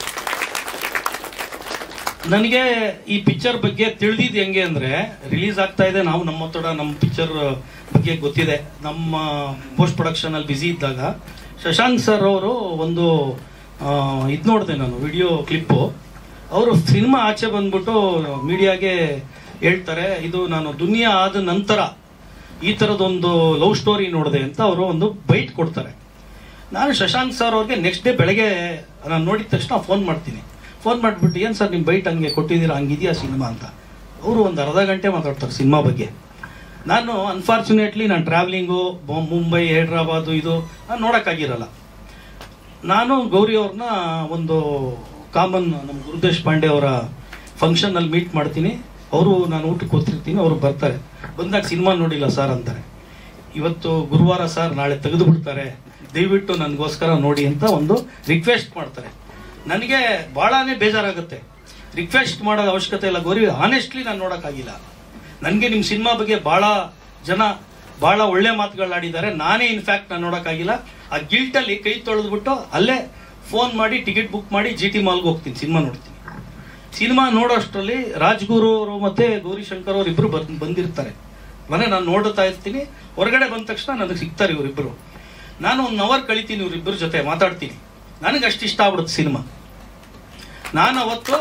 S14: ನನಗೆ ಈ ಪಿಕ್ಚರ್ ಬಗ್ಗೆ ತಿಳಿದಿದ್ದು ಹೆಂಗೆ ಅಂದ್ರೆ, ರಿಲೀಸ್ ಆಗ್ತಾ ಇದೆ, ನಾವು ನಮ್ಮ ಪಿಕ್ಚರ್ ಬಗ್ಗೆ ಗೊತ್ತಿದೆ, ನಮ್ಮ ಪೋಸ್ಟ್ ಪ್ರೊಡಕ್ಷನ್ ಅಲ್ಲಿ ಬಿಸಿ ಇದ್ದಾಗ ಶಶಾಂಕ್ ಸರ್ ಅವರು ಒಂದು ಇದು ನೋಡಿದೆ ನಾನು ವಿಡಿಯೋ ಕ್ಲಿಪ್ಪು. ಅವರು ಸಿನಿಮಾ ಆಚೆ ಬಂದ್ಬಿಟ್ಟು ಮೀಡಿಯಾಗೆ ಹೇಳ್ತಾರೆ, ಇದು ನಾನು ದುನಿಯಾ ಆದ ನಂತರ ಈ ತರದೊಂದು ಲವ್ ಸ್ಟೋರಿ ನೋಡಿದೆ ಅಂತ ಅವರು ಒಂದು ಬೈಟ್ ಕೊಡ್ತಾರೆ. ನಾನು ಶಶಾಂಕ್ ಸರ್ ಅವ್ರಿಗೆ ನೆಕ್ಸ್ಟ್ ಡೇ ಬೆಳಗ್ಗೆ ನಾನು ನೋಡಿದ ತಕ್ಷಣ ಫೋನ್ ಮಾಡ್ತೀನಿ. ಫೋನ್ ಮಾಡಿಬಿಟ್ಟು ಏನು ಸರ್ ನಿಮ್ಮ ಬೈಟ್ ಹಂಗೆ ಕೊಟ್ಟಿದ್ದೀರಾ, ಹಂಗಿದೆಯಾ ಸಿನಿಮಾ ಅಂತ. ಅವರು ಒಂದು ಅರ್ಧ ಗಂಟೆ ಮಾತಾಡ್ತಾರೆ ಸಿನಿಮಾ ಬಗ್ಗೆ. ನಾನು ಅನ್ಫಾರ್ಚುನೇಟ್ಲಿ ನಾನು ಟ್ರಾವೆಲಿಂಗು ಮುಂಬೈ ಹೈದ್ರಾಬಾದು ಇದು ನಾನು ನೋಡೋಕ್ಕಾಗಿರಲ್ಲ. ನಾನು ಗೌರಿ ಅವ್ರನ್ನ ಒಂದು ಕಾಮನ್ ನಮ್ಮ ಗುರುದೇಶ್ ಪಾಂಡೆ ಅವರ ಫಂಕ್ಷನಲ್ಲಿ ಮೀಟ್ ಮಾಡ್ತೀನಿ. ಅವರು ನಾನು ಊಟಕ್ಕೆ ಕೂತಿರ್ತೀನಿ, ಅವರು ಬರ್ತಾರೆ. ಬಂದಾಗ ಸಿನಿಮಾ ನೋಡಿಲ್ಲ ಸರ್ ಅಂತಾರೆ. ಇವತ್ತು ಗುರುವಾರ ಸರ್, ನಾಳೆ ತೆಗೆದು ಬಿಡ್ತಾರೆ, ದಯವಿಟ್ಟು ನನಗೋಸ್ಕರ ನೋಡಿ ಅಂತ ಒಂದು ರಿಕ್ವೆಸ್ಟ್ ಮಾಡ್ತಾರೆ. ನನಗೆ ಬಹಳನೇ ಬೇಜಾರಾಗುತ್ತೆ. ರಿಕ್ವೆಸ್ಟ್ ಮಾಡೋದು ಅವಶ್ಯಕತೆ ಇಲ್ಲ ಗೌರಿ, ಆನೆಸ್ಟ್ಲಿ ನಾನು ನೋಡೋಕ್ಕಾಗಿಲ್ಲ. ನನಗೆ ನಿಮ್ಮ ಸಿನಿಮಾ ಬಗ್ಗೆ ಬಹಳ ಜನ ಬಹಳ ಒಳ್ಳೆ ಮಾತುಗಳಾಡಿದ್ದಾರೆ, ನಾನೇ ಇನ್ಫ್ಯಾಕ್ಟ್ ನಾನು ನೋಡೋಕ್ಕಾಗಿಲ್ಲ. ಆ ಗಿಲ್ಟಲ್ಲಿ ಕೈ ತೊಳೆದ್ಬಿಟ್ಟು ಅಲ್ಲೇ ಫೋನ್ ಮಾಡಿ ಟಿಕೆಟ್ ಬುಕ್ ಮಾಡಿ GT ಮಾಲ್ಗೆ ಹೋಗ್ತೀನಿ, ಸಿನಿಮಾ ನೋಡ್ತೀನಿ. ಸಿನಿಮಾ ನೋಡೋಷ್ಟರಲ್ಲಿ ರಾಜ್ಗುರು ಅವರು ಮತ್ತೆ ಗೌರಿಶಂಕರ್ ಅವರು ಇಬ್ರು ಬಂದಿರ್ತಾರೆ. ನಾನು ನೋಡ್ತಾ ಇರ್ತೀನಿ. ಹೊರಗಡೆ ಬಂದ ತಕ್ಷಣ ನನಗೆ ಸಿಗ್ತಾರೆ ಇವರಿಬ್ರು. ನಾನು 1 ಅವರ್ ಕಳಿತೀನಿ ಇವರಿಬ್ಬರ ಜೊತೆ ಮಾತಾಡ್ತೀನಿ. ನನಗೆ ಅಷ್ಟು ಇಷ್ಟ ಆಗ್ಬಿಡುತ್ತೆ ಸಿನಿಮಾ. ನಾನು ಅವತ್ತು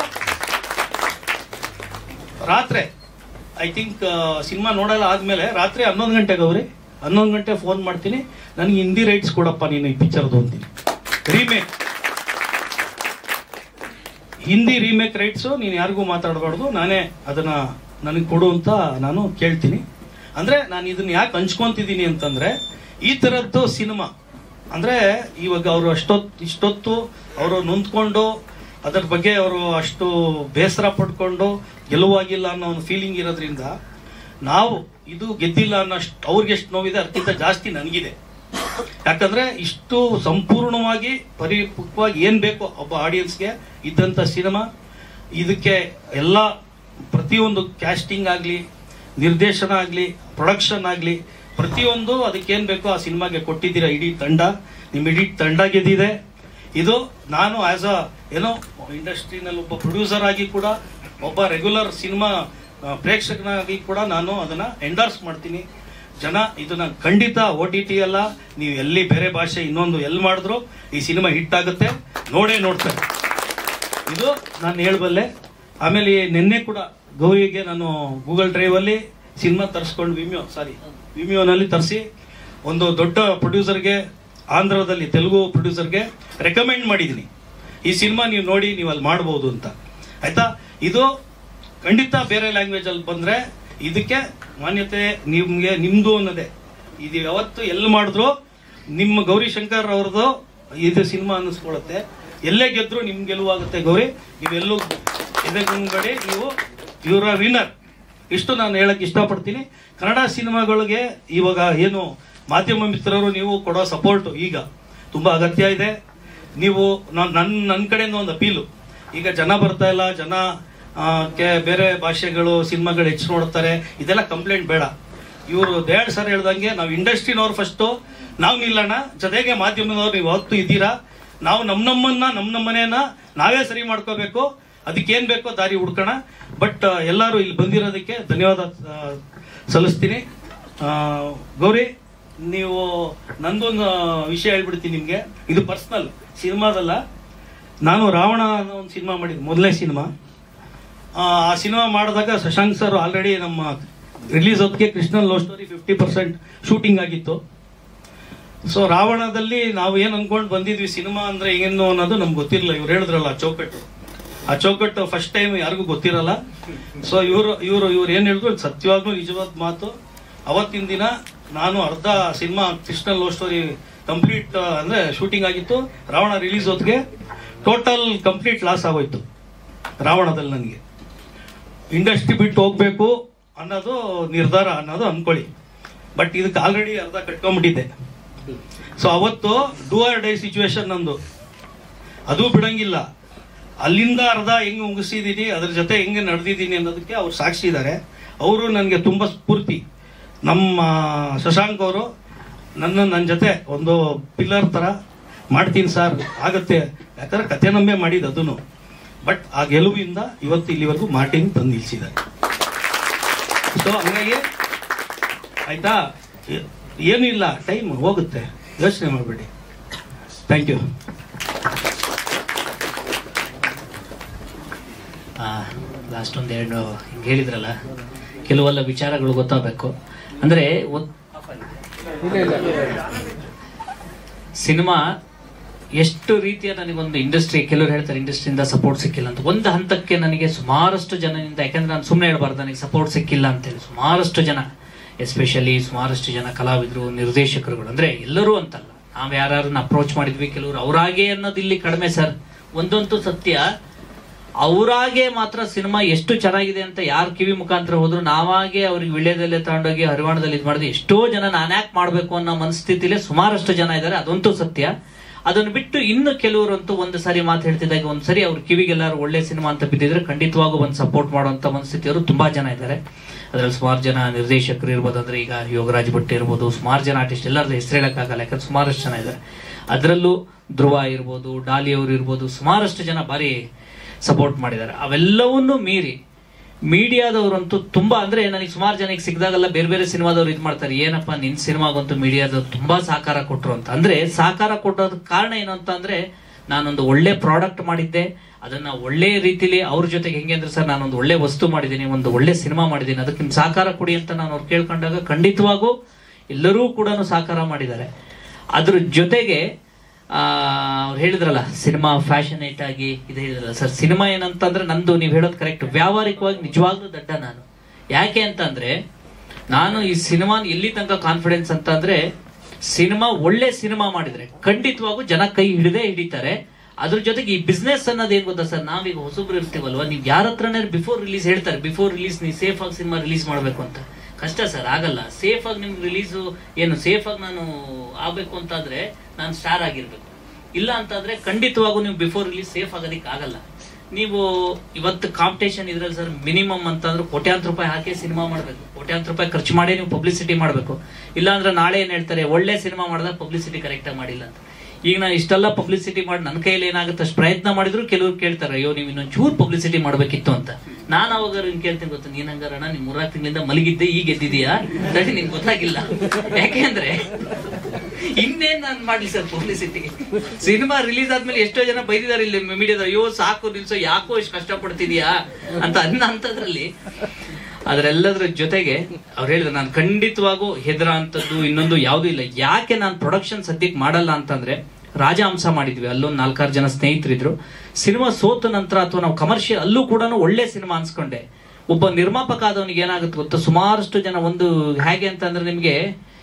S14: ರಾತ್ರಿ ಐ ಥಿಂಕ್ ಸಿನಿಮಾ ನೋಡಲ್ಲ ಆದ್ಮೇಲೆ ರಾತ್ರಿ 11 ಗಂಟೆಗೆ 11 ಗಂಟೆ ಫೋನ್ ಮಾಡ್ತೀನಿ, ನನಗೆ ಹಿಂದಿ ರೈಟ್ಸ್ ಕೊಡಪ್ಪ ನೀನು ಈ ಪಿಕ್ಚರ್ದು ಅಂತೀನಿ. ರೀಮೇಕ್ ಹಿಂದಿ ರೀಮೇಕ್ ರೈಟ್ಸು ನೀನು ಯಾರಿಗೂ ಮಾತಾಡಬಾರ್ದು, ನಾನೇ ಅದನ್ನ ನನಗೆ ಕೊಡು ಅಂತ ನಾನು ಕೇಳ್ತೀನಿ. ಅಂದ್ರೆ ನಾನು ಇದನ್ನ ಯಾಕೆ ಹಂಚ್ಕೊಂತಿದ್ದೀನಿ ಅಂತಂದ್ರೆ, ಈ ತರದ್ದು ಸಿನಿಮಾ ಅಂದ್ರೆ ಇವಾಗ ಅವರು ಇಷ್ಟೊತ್ತು ಅವರು ನೊಂದ್ಕೊಂಡು ಅದರ ಬಗ್ಗೆ ಅವರು ಅಷ್ಟು ಬೇಸರ ಪಡ್ಕೊಂಡು ಗೆಲುವಾಗಿಲ್ಲ ಅನ್ನೋ ಒಂದು ಫೀಲಿಂಗ್ ಇರೋದ್ರಿಂದ, ನಾವು ಇದು ಗೆದ್ದಿಲ್ಲ ಅನ್ನೋಷ್ಟು ಅವ್ರಿಗೆ ಎಷ್ಟು ನೋವಿದೆ ಅದಕ್ಕಿಂತ ಜಾಸ್ತಿ ನನಗಿದೆ. ಯಾಕಂದ್ರೆ ಇಷ್ಟು ಸಂಪೂರ್ಣವಾಗಿ ಪರಿಪಕ್ವವಾಗಿ ಏನ್ ಬೇಕೋ ಒಬ್ಬ ಆಡಿಯನ್ಸ್ಗೆ ಇದ್ದಂತ ಸಿನಿಮಾ. ಇದಕ್ಕೆ ಎಲ್ಲ ಪ್ರತಿಯೊಂದು ಕ್ಯಾಸ್ಟಿಂಗ್ ಆಗ್ಲಿ, ನಿರ್ದೇಶನ ಆಗ್ಲಿ, ಪ್ರೊಡಕ್ಷನ್ ಆಗ್ಲಿ, ಪ್ರತಿಯೊಂದು ಅದಕ್ಕೇನ್ ಬೇಕೋ ಆ ಸಿನಿಮಾಗೆ ಕೊಟ್ಟಿದ್ದೀರಾ ಇಡೀ ತಂಡ. ನಿಮ್ ಇಡೀ ತಂಡ ಗೆದ್ದಿದೆ. ಇದು ನಾನು ಆಸ್ ಅ ಇಂಡಸ್ಟ್ರಿನಲ್ಲಿ ಒಬ್ಬ ಪ್ರೊಡ್ಯೂಸರ್ ಆಗಿ ಕೂಡ, ಒಬ್ಬ ರೆಗ್ಯುಲರ್ ಸಿನಿಮಾ ಪ್ರೇಕ್ಷಕನಾಗಿ ಕೂಡ ನಾನು ಅದನ್ನ ಎಂಡರ್ಸ್ ಮಾಡ್ತೀನಿ. ಜನ ಇದನ್ನ ಖಂಡಿತ OTT ಅಲ್ಲ, ನೀವು ಎಲ್ಲಿ ಬೇರೆ ಭಾಷೆ ಇನ್ನೊಂದು ಎಲ್ಲಿ ಮಾಡಿದ್ರು ಈ ಸಿನಿಮಾ ಹಿಟ್ ಆಗುತ್ತೆ, ನೋಡೇ ನೋಡ್ತಾರೆ. ಇದು ನಾನು ಹೇಳಬಲ್ಲೆ. ಆಮೇಲೆ ನಿನ್ನೆ ಕೂಡ ಗೌರಿಗೆ ನಾನು ಗೂಗಲ್ ಡ್ರೈವ್ ಅಲ್ಲಿ ಸಿನಿಮಾ ತರಿಸ್ಕೊಂಡು ವಿಮಿಯೋನಲ್ಲಿ ತರಿಸಿ ಒಂದು ದೊಡ್ಡ ಪ್ರೊಡ್ಯೂಸರ್ಗೆ, ಆಂಧ್ರದಲ್ಲಿ ತೆಲುಗು ಪ್ರೊಡ್ಯೂಸರ್ಗೆ ರೆಕಮೆಂಡ್ ಮಾಡಿದ್ದೀನಿ. ಈ ಸಿನಿಮಾ ನೀವು ನೋಡಿ, ನೀವು ಅಲ್ಲಿ ಮಾಡಬಹುದು ಅಂತ. ಆಯ್ತಾ? ಇದು ಖಂಡಿತ ಬೇರೆ ಲ್ಯಾಂಗ್ವೇಜ್ ಅಲ್ಲಿ ಬಂದ್ರೆ ಇದಕ್ಕೆ ಮಾನ್ಯತೆ ನಿಮ್ದು ಅನ್ನೋದೇ. ಇದು ಯಾವತ್ತು ಎಲ್ಲಿ ಮಾಡಿದ್ರು ನಿಮ್ಮ ಗೌರಿಶಂಕರ್ ಅವ್ರದ್ದು ಇದು ಸಿನಿಮಾ ಅನ್ನಿಸ್ಕೊಳತ್ತೆ. ಎಲ್ಲೇ ಗೆದ್ರು ನಿಮ್ ಗೆಲುವಾಗುತ್ತೆ ಗೌರಿ. ನೀವೆಲ್ಲೂ ಎದೆಗುಂಗಡಿ, ನೀವು ಇವರ ವಿನ್ನರ್. ಇಷ್ಟು ನಾನು ಹೇಳಕ್ ಇಷ್ಟಪಡ್ತೀನಿ. ಕನ್ನಡ ಸಿನಿಮಾಗಳಿಗೆ ಇವಾಗ ಏನು ಮಾಧ್ಯಮ ಮಿತ್ರರು ನೀವು ಕೊಡೋ ಸಪೋರ್ಟ್ ಈಗ ತುಂಬಾ ಅಗತ್ಯ ಇದೆ. ನೀವು ನನ್ನ ಕಡೆಯಿಂದ ಒಂದು ಅಪೀಲು, ಈಗ ಜನ ಬರ್ತಾ ಇಲ್ಲ, ಜನ ಬೇರೆ ಭಾಷೆಗಳು ಸಿನಿಮಾಗಳು ಹೆಚ್ಚು ನೋಡ್ತಾರೆ, ಇದೆಲ್ಲ ಕಂಪ್ಲೇಂಟ್ ಬೇಡ. ಇವರು ದಯಾಳ್ ಸರ್ ಹೇಳ್ದಂಗೆ ನಾವು ಇಂಡಸ್ಟ್ರಿನವ್ರು ಫಸ್ಟ್ ನಾವು ನಿಲ್ಲೋಣ, ಜೊತೆಗೆ ಮಾಧ್ಯಮದವ್ರು ನೀವು ಹೊತ್ತು ಇದ್ದೀರಾ. ನಾವು ನಮ್ಮನೇನ ನಾವೇ ಸರಿ ಮಾಡ್ಕೋಬೇಕು. ಅದಕ್ಕೇನ್ ಬೇಕೋ ದಾರಿ ಹುಡ್ಕೋಣ. ಬಟ್ ಎಲ್ಲರೂ ಇಲ್ಲಿ ಬಂದಿರೋದಕ್ಕೆ ಧನ್ಯವಾದ ಸಲ್ಲಿಸ್ತೀನಿ. ಗೌರಿ, ನೀವು ನಂದೊಂದು ವಿಷಯ ಹೇಳ್ಬಿಡ್ತೀನಿ ನಿಮ್ಗೆ. ಇದು ಪರ್ಸನಲ್, ಸಿನಿಮಾದಲ್ಲ. ನಾನು ರಾವಣ ಅನ್ನೋ ಒಂದು ಸಿನಿಮಾ ಮಾಡಿದ್ದು, ಮೊದಲನೇ ಸಿನಿಮಾ. ಆ ಸಿನಿಮಾ ಮಾಡಿದಾಗ ಶಶಾಂಕ್ ಸರ್ ಆಲ್ರೆಡಿ ನಮ್ಮ ರಿಲೀಸ್ ಹೊತ್ತಿಗೆ ಕೃಷ್ಣನ್ ಲವ್ ಸ್ಟೋರಿ 50% ಶೂಟಿಂಗ್ ಆಗಿತ್ತು. ಸೊ ರಾವಣದಲ್ಲಿ ನಾವು ಏನ್ ಅನ್ಕೊಂಡು ಬಂದಿದ್ವಿ, ಸಿನಿಮಾ ಅಂದ್ರೆ ಏನು ಅನ್ನೋದು ನಮ್ಗೆ ಗೊತ್ತಿರಲಿಲ್ಲ. ಇವ್ರು ಹೇಳಿದ್ರಲ್ಲ ಆ ಚೌಕಟ್ಟು ಫಸ್ಟ್ ಟೈಮ್ ಯಾರಿಗೂ ಗೊತ್ತಿರಲ್ಲ. ಸೊ ಇವ್ರು ಏನ್ ಹೇಳಿದ್ರು ಸತ್ಯವಾಗ್ಲೂ ನಿಜವಾದ ಮಾತು. ಅವತ್ತಿನ ದಿನ ನಾನು ಅರ್ಧ cinema Krishnan love story complete ಅಂದ್ರೆ ಶೂಟಿಂಗ್ ಆಗಿತ್ತು. ರಾವಣ ರಿಲೀಸ್ ಹೊತ್ತಿಗೆ ಟೋಟಲ್ ಕಂಪ್ಲೀಟ್ ಲಾಸ್ ಆಗೋಯ್ತು ರಾವಣದಲ್ಲಿ. ನನಗೆ ಇಂಡಸ್ಟ್ರಿ ಬಿಟ್ಟು ಹೋಗ್ಬೇಕು ಅನ್ನೋದು ನಿರ್ಧಾರ ಅನ್ನೋದು ಅನ್ಕೊಳ್ಳಿ. ಬಟ್ ಇದಕ್ಕೆ ಆಲ್ರೆಡಿ ಅರ್ಧ ಕಟ್ಕೊಂಡ್ಬಿಟ್ಟಿದ್ದೆ. ಸೊ ಅವತ್ತು ಡೂ ಆರ್ ಡೈ ಸಿಚುವೇಶನ್ ನಂದು, ಅದು ಬಿಡಂಗಿಲ್ಲ. ಅಲ್ಲಿಂದ ಅರ್ಧ ಹೆಂಗ್ ಮುಗಿಸಿದೀನಿ, ಅದ್ರ ಜೊತೆ ಹೆಂಗೆ ನಡೆದಿದ್ದೀನಿ ಅನ್ನೋದಕ್ಕೆ ಅವ್ರು ಸಾಕ್ಷಿ ಇದ್ದಾರೆ. ಅವರು ನನಗೆ ತುಂಬ ಸ್ಫೂರ್ತಿ. ನಮ್ಮ ಶಶಾಂಕ್ ಅವರು ನನ್ನ ಜೊತೆ ಒಂದು ಪಿಲ್ಲರ್ ಥರ ಮಾಡ್ತೀನಿ ಸರ್ ಆಗತ್ತೆ, ಯಾಕಂದ್ರೆ ಕತೆ ನಂಬೆ ಮಾಡಿದ್ದು ಅದನ್ನು. ಬಟ್ ಆ ಗೆಲುವಿಂದ ಇವತ್ತು ಇಲ್ಲಿವರೆಗೂ ಮಾರ್ಟಿನ್ ತಂದು ನಿಲ್ಸಿದ್ದಾರೆ. ಸೊ ಹಂಗಾಗಿ ಆಯ್ತಾ, ಏನೂ ಇಲ್ಲ, ಟೈಮ್ ಹೋಗುತ್ತೆ, ಯೋಚನೆ ಮಾಡಬೇಡಿ. Thank you.
S1: ಲಾಸ್ಟ್ ಒಂದೆರಡು ಹಿಂಗೆ ಹೇಳಿದ್ರಲ್ಲ, ಕೆಲವೆಲ್ಲ ವಿಚಾರಗಳು ಗೊತ್ತಾಗಬೇಕು. ಅಂದರೆ ಸಿನಿಮಾ ಎಷ್ಟು ರೀತಿಯ ನನಗೊಂದು ಇಂಡಸ್ಟ್ರಿ, ಕೆಲವರು ಹೇಳ್ತಾರೆ ಇಂಡಸ್ಟ್ರಿಯಿಂದ ಸಪೋರ್ಟ್ ಸಿಕ್ಕಿಲ್ಲ ಅಂತ. ಒಂದು ಹಂತಕ್ಕೆ ನನಗೆ ಸುಮಾರಷ್ಟು ಜನರಿಂದ, ಯಾಕಂದ್ರೆ ನಾನು ಸುಮ್ಮನೆ ಹೇಳ್ಬಾರ್ದು ನನಗೆ ಸಪೋರ್ಟ್ ಸಿಕ್ಕಿಲ್ಲ ಅಂತೇಳಿ, ಸುಮಾರಷ್ಟು ಜನ, ಎಸ್ಪೆಷಲಿ ಸುಮಾರಷ್ಟು ಜನ ಕಲಾವಿದರು, ನಿರ್ದೇಶಕರುಗಳು, ಅಂದ್ರೆ ಎಲ್ಲರೂ ಅಂತಲ್ಲ, ನಾವು ಯಾರನ್ನ ಅಪ್ರೋಚ್ ಮಾಡಿದ್ವಿ, ಕೆಲವರು ಅವರಾಗೆ ಅನ್ನೋದು ಇಲ್ಲಿ ಕಡಿಮೆ ಸರ್. ಒಂದಂತೂ ಸತ್ಯ, ಅವರಾಗೆ ಮಾತ್ರ ಸಿನಿಮಾ ಎಷ್ಟು ಚೆನ್ನಾಗಿದೆ ಅಂತ ಯಾರು ಕಿವಿ ಮುಖಾಂತರ ಹೋದ್ರು, ನಾವಾಗೆ ಅವ್ರಿಗೆ ವಿಳ್ಯದಲ್ಲೇ ತಗೊಂಡೋಗಿ ಹರಿವಾಣದಲ್ಲಿ ಇದು ಮಾಡಿದ್ರೆ ಎಷ್ಟೋ ಜನ ನಾನ್ಯಾಕೆ ಮಾಡ್ಬೇಕು ಅನ್ನೋ ಮನಸ್ಥಿತಿಲೇ ಸುಮಾರಷ್ಟು ಜನ ಇದ್ದಾರೆ, ಅದಂತೂ ಸತ್ಯ. ಅದನ್ನು ಬಿಟ್ಟು ಇನ್ನು ಕೆಲವರಂತೂ ಒಂದು ಸಾರಿ ಮಾತು ಹೇಳ್ತಿದ್ದಾಗ ಒಂದ್ಸರಿ ಅವ್ರ ಕಿವಿಗೆಲ್ಲರೂ ಒಳ್ಳೆ ಸಿನಿಮಾ ಅಂತ ಬಿದ್ದಿದ್ರೆ ಖಂಡಿತವಾಗೂ ಒಂದು ಸಪೋರ್ಟ್ ಮಾಡುವಂತ ಮನಸ್ಥಿತಿಯವರು ತುಂಬಾ ಜನ ಇದ್ದಾರೆ. ಅದರಲ್ಲಿ ಸುಮಾರು ಜನ ನಿರ್ದೇಶಕರು ಇರ್ಬೋದು, ಅಂದ್ರೆ ಈಗ ಯೋಗರಾಜ್ ಭಟ್ ಇರ್ಬೋದು, ಸುಮಾರು ಜನ ಆರ್ಟಿಸ್ಟ್, ಎಲ್ಲರದ್ದು ಹೆಸರು ಹೇಳಕ್ಕಾಗಲ್ಲ ಯಾಕಂದ್ರೆ ಸುಮಾರಷ್ಟು ಜನ ಇದ್ದಾರೆ. ಅದರಲ್ಲೂ ಧ್ರುವ ಇರ್ಬೋದು, ಡಾಲಿ ಅವರು ಇರ್ಬೋದು, ಸುಮಾರಷ್ಟು ಜನ ಬಾರಿ ಸಪೋರ್ಟ್ ಮಾಡಿದ್ದಾರೆ. ಅವೆಲ್ಲವನ್ನೂ ಮೀರಿ ಮೀಡಿಯಾದವರಂತೂ ತುಂಬಾ, ಅಂದ್ರೆ ನನಗೆ ಸುಮಾರು ಜನಕ್ಕೆ ಸಿಕ್ಕಿದಾಗೆಲ್ಲ ಬೇರೆ ಬೇರೆ ಸಿನಿಮಾದವ್ರು ಇದು ಮಾಡ್ತಾರೆ, ಏನಪ್ಪಾ ನಿನ್ ಸಿನಿಮಾಗಂತೂ ಮೀಡಿಯಾದವ್ರು ತುಂಬಾ ಸಹಕಾರ ಕೊಟ್ರು ಅಂತ. ಅಂದ್ರೆ ಸಹಕಾರ ಕೊಟ್ಟೋದ ಕಾರಣ ಏನು ಅಂತ ಅಂದ್ರೆ, ನಾನೊಂದು ಒಳ್ಳೆ ಪ್ರಾಡಕ್ಟ್ ಮಾಡಿದ್ದೆ, ಅದನ್ನ ಒಳ್ಳೆ ರೀತಿಲಿ ಅವ್ರ ಜೊತೆಗೆ ಹೆಂಗೆ ಅಂದ್ರೆ ಸರ್ ನಾನೊಂದು ಒಳ್ಳೆ ವಸ್ತು ಮಾಡಿದ್ದೀನಿ, ಒಂದು ಒಳ್ಳೆ ಸಿನಿಮಾ ಮಾಡಿದ್ದೀನಿ, ಅದಕ್ಕೆ ನಿಮ್ ಸಹಕಾರ ಕೊಡಿ ಅಂತ ನಾನು ಅವ್ರು ಕೇಳ್ಕೊಂಡಾಗ ಖಂಡಿತವಾಗೂ ಎಲ್ಲರೂ ಕೂಡ ಸಹಕಾರ ಮಾಡಿದ್ದಾರೆ. ಅದ್ರ ಜೊತೆಗೆ ಅವ್ರು ಹೇಳಿದ್ರಲ್ಲ ಸಿನಿಮಾ ಫ್ಯಾಷನೇಟ್ ಆಗಿ ಇದು ಹೇಳಿದ್ರಲ್ಲ ಸರ್, ಸಿನಿಮಾ ಏನಂತಂದ್ರೆ ನಂದು ನೀವು ಹೇಳೋದು ಕರೆಕ್ಟ್, ವ್ಯಾವಹಾರಿಕವಾಗಿ ನಿಜವಾಗ್ಲೂ ದಡ್ಡ ನಾನು. ಯಾಕೆ ಅಂತಂದ್ರೆ ನಾನು ಈ ಸಿನಿಮಾ ಎಲ್ಲಿ ತನಕ ಕಾನ್ಫಿಡೆನ್ಸ್ ಅಂತ ಅಂದ್ರೆ, ಸಿನಿಮಾ ಒಳ್ಳೆ ಸಿನಿಮಾ ಮಾಡಿದ್ರೆ ಖಂಡಿತವಾಗೂ ಜನ ಕೈ ಹಿಡಿತಾರೆ. ಅದ್ರ ಜೊತೆಗೆ ಈ ಬಿಸ್ನೆಸ್ ಅನ್ನೋದು ಏನ್ ಗೊತ್ತಾ ಸರ್, ನಾವೀಗ ಹೊಸಬ್ರು ಇರ್ತೀವಲ್ವಾ, ನೀವು ಯಾರ ಹತ್ರನೇ ಬಿಫೋರ್ ರಿಲೀಸ್ ಹೇಳ್ತಾರೆ, ಬಿಫೋರ್ ರಿಲೀಸ್ ನೀವು ಸೇಫ್ ಆಗಿ ಸಿನಿಮಾ ರಿಲೀಸ್ ಮಾಡ್ಬೇಕು ಅಂತ. ಕಷ್ಟ ಸರ್, ಆಗಲ್ಲ. ಸೇಫ್ ಆಗಿ ನಿಮ್ಗೆ ರಿಲೀಸು ಏನು ಸೇಫ್ ಆಗಿ ನಾನು ಆಗ್ಬೇಕು ಅಂತಾದ್ರೆ ನಾನು ಸ್ಟಾರ್ ಆಗಿರ್ಬೇಕು, ಇಲ್ಲ ಅಂತಂದ್ರೆ ಖಂಡಿತವಾಗೂ ನೀವು ಬಿಫೋರ್ ರಿಲೀಸ್ ಸೇಫ್ ಆಗೋದಿಕ್ಕೆ ಆಗಲ್ಲ. ನೀವು ಇವತ್ತು ಕಾಂಪಿಟೇಷನ್ ಇದ್ರಲ್ಲಿ ಸರ್ ಮಿನಿಮಮ್ ಅಂತಂದ್ರೆ ಕೋಟ್ಯಾಂತರ ರೂಪಾಯಿ ಹಾಕಿ ಸಿನಿಮಾ ಮಾಡ್ಬೇಕು, ಕೋಟ್ಯಾಂತರ ರೂಪಾಯಿ ಖರ್ಚು ಮಾಡಿ ನೀವು ಪಬ್ಲಿಸಿಟಿ ಮಾಡ್ಬೇಕು. ಇಲ್ಲ ಅಂದ್ರೆ ನಾಳೆ ಏನ್ ಹೇಳ್ತಾರೆ, ಒಳ್ಳೆ ಸಿನಿಮಾ ಮಾಡಿದಾಗ ಪಬ್ಲಿಸಿಟಿ ಕರೆಕ್ಟ್ ಆಗಿ ಮಾಡಿಲ್ಲ ಅಂತ. ಈಗ ನಾನು ಇಷ್ಟೆಲ್ಲ ಪಬ್ಲಿಸಿಟಿ ಮಾಡಿ ನನ್ನ ಕೈಯಲ್ಲಿ ಏನಾಗುತ್ತೆ ಅಷ್ಟು ಪ್ರಯತ್ನ ಮಾಡಿದ್ರು ಕೆಲವ್ರು ಕೇಳ್ತಾರೆ, ಅಯ್ಯೋ ನೀವು ಇನ್ನೊಂದು ಚೂರು ಪಬ್ಲಿಸಿಟಿ ಮಾಡ್ಬೇಕಿತ್ತು ಅಂತ. ನಾನು ಅವಾಗ ಹಿಂಗ್ ಕೇಳ್ತೀನಿ, ಗೊತ್ತು ನೀನ್ ಹಂಗಾರಣ ನಿಮ್ 3 ತಿಂಗಳಿಂದ ಮಲಗಿದ್ದೆ, ಈಗ ಎದ್ದಿದೀಯಾ ತಡಿ ನಿಂಗೆ ಗೊತ್ತಾಗಿಲ್ಲ. ಯಾಕೆಂದ್ರೆ ಇನ್ನೇನ್ ನಾನು ಮಾಡ್ಲಿ ಸರ್ ಪಬ್ಲಿಸಿಟಿ. ಸಿನಿಮಾ ರಿಲೀಸ್ ಆದ್ಮೇಲೆ ಎಷ್ಟೋ ಜನ ಬೈದಿದ್ದಾರೆ ಇಲ್ಲಿ ಮೀಡಿಯಾದ, ಅಯ್ಯೋ ಸಾಕು ನಿಲ್ಸೋ, ಯಾಕೋ ಇಷ್ಟು ಕಷ್ಟಪಡ್ತಿದ್ಯಾ ಅಂತ ಅಂತದ್ರಲ್ಲಿ. ಅದ್ರೆಲ್ಲದ್ರ ಜೊತೆಗೆ ಅವ್ರು ಹೇಳಿದ್ರು ನಾನು ಖಂಡಿತವಾಗೂ ಹೆದರ ಅಂತದ್ದು ಇನ್ನೊಂದು ಯಾವ್ದು ಇಲ್ಲ. ಯಾಕೆ ನಾನು ಪ್ರೊಡಕ್ಷನ್ ಸದ್ಯಕ್ಕೆ ಮಾಡಲ್ಲ ಅಂತಂದ್ರೆ, ರಾಜಹಂಸ ಮಾಡಿದ್ವಿ, ಅಲ್ಲೊಂದು 4-6 ಜನ ಸ್ನೇಹಿತರಿದ್ರು. ಸಿನಿಮಾ ಸೋತ ನಂತರ ಅಥವಾ ನಾವು ಕಮರ್ಷಿಯಲ್ ಅಲ್ಲೂ ಕೂಡ ಒಳ್ಳೆ ಸಿನಿಮಾ ಅನ್ಸ್ಕೊಂಡೆ. ಒಬ್ಬ ನಿರ್ಮಾಪಕ ಆದವನಿಗೆ ಏನಾಗುತ್ತೆ ಗೊತ್ತಾ, ಸುಮಾರಷ್ಟು ಜನ ಒಂದು ಹೇಗೆ ಅಂತಂದ್ರೆ ನಿಮ್ಗೆ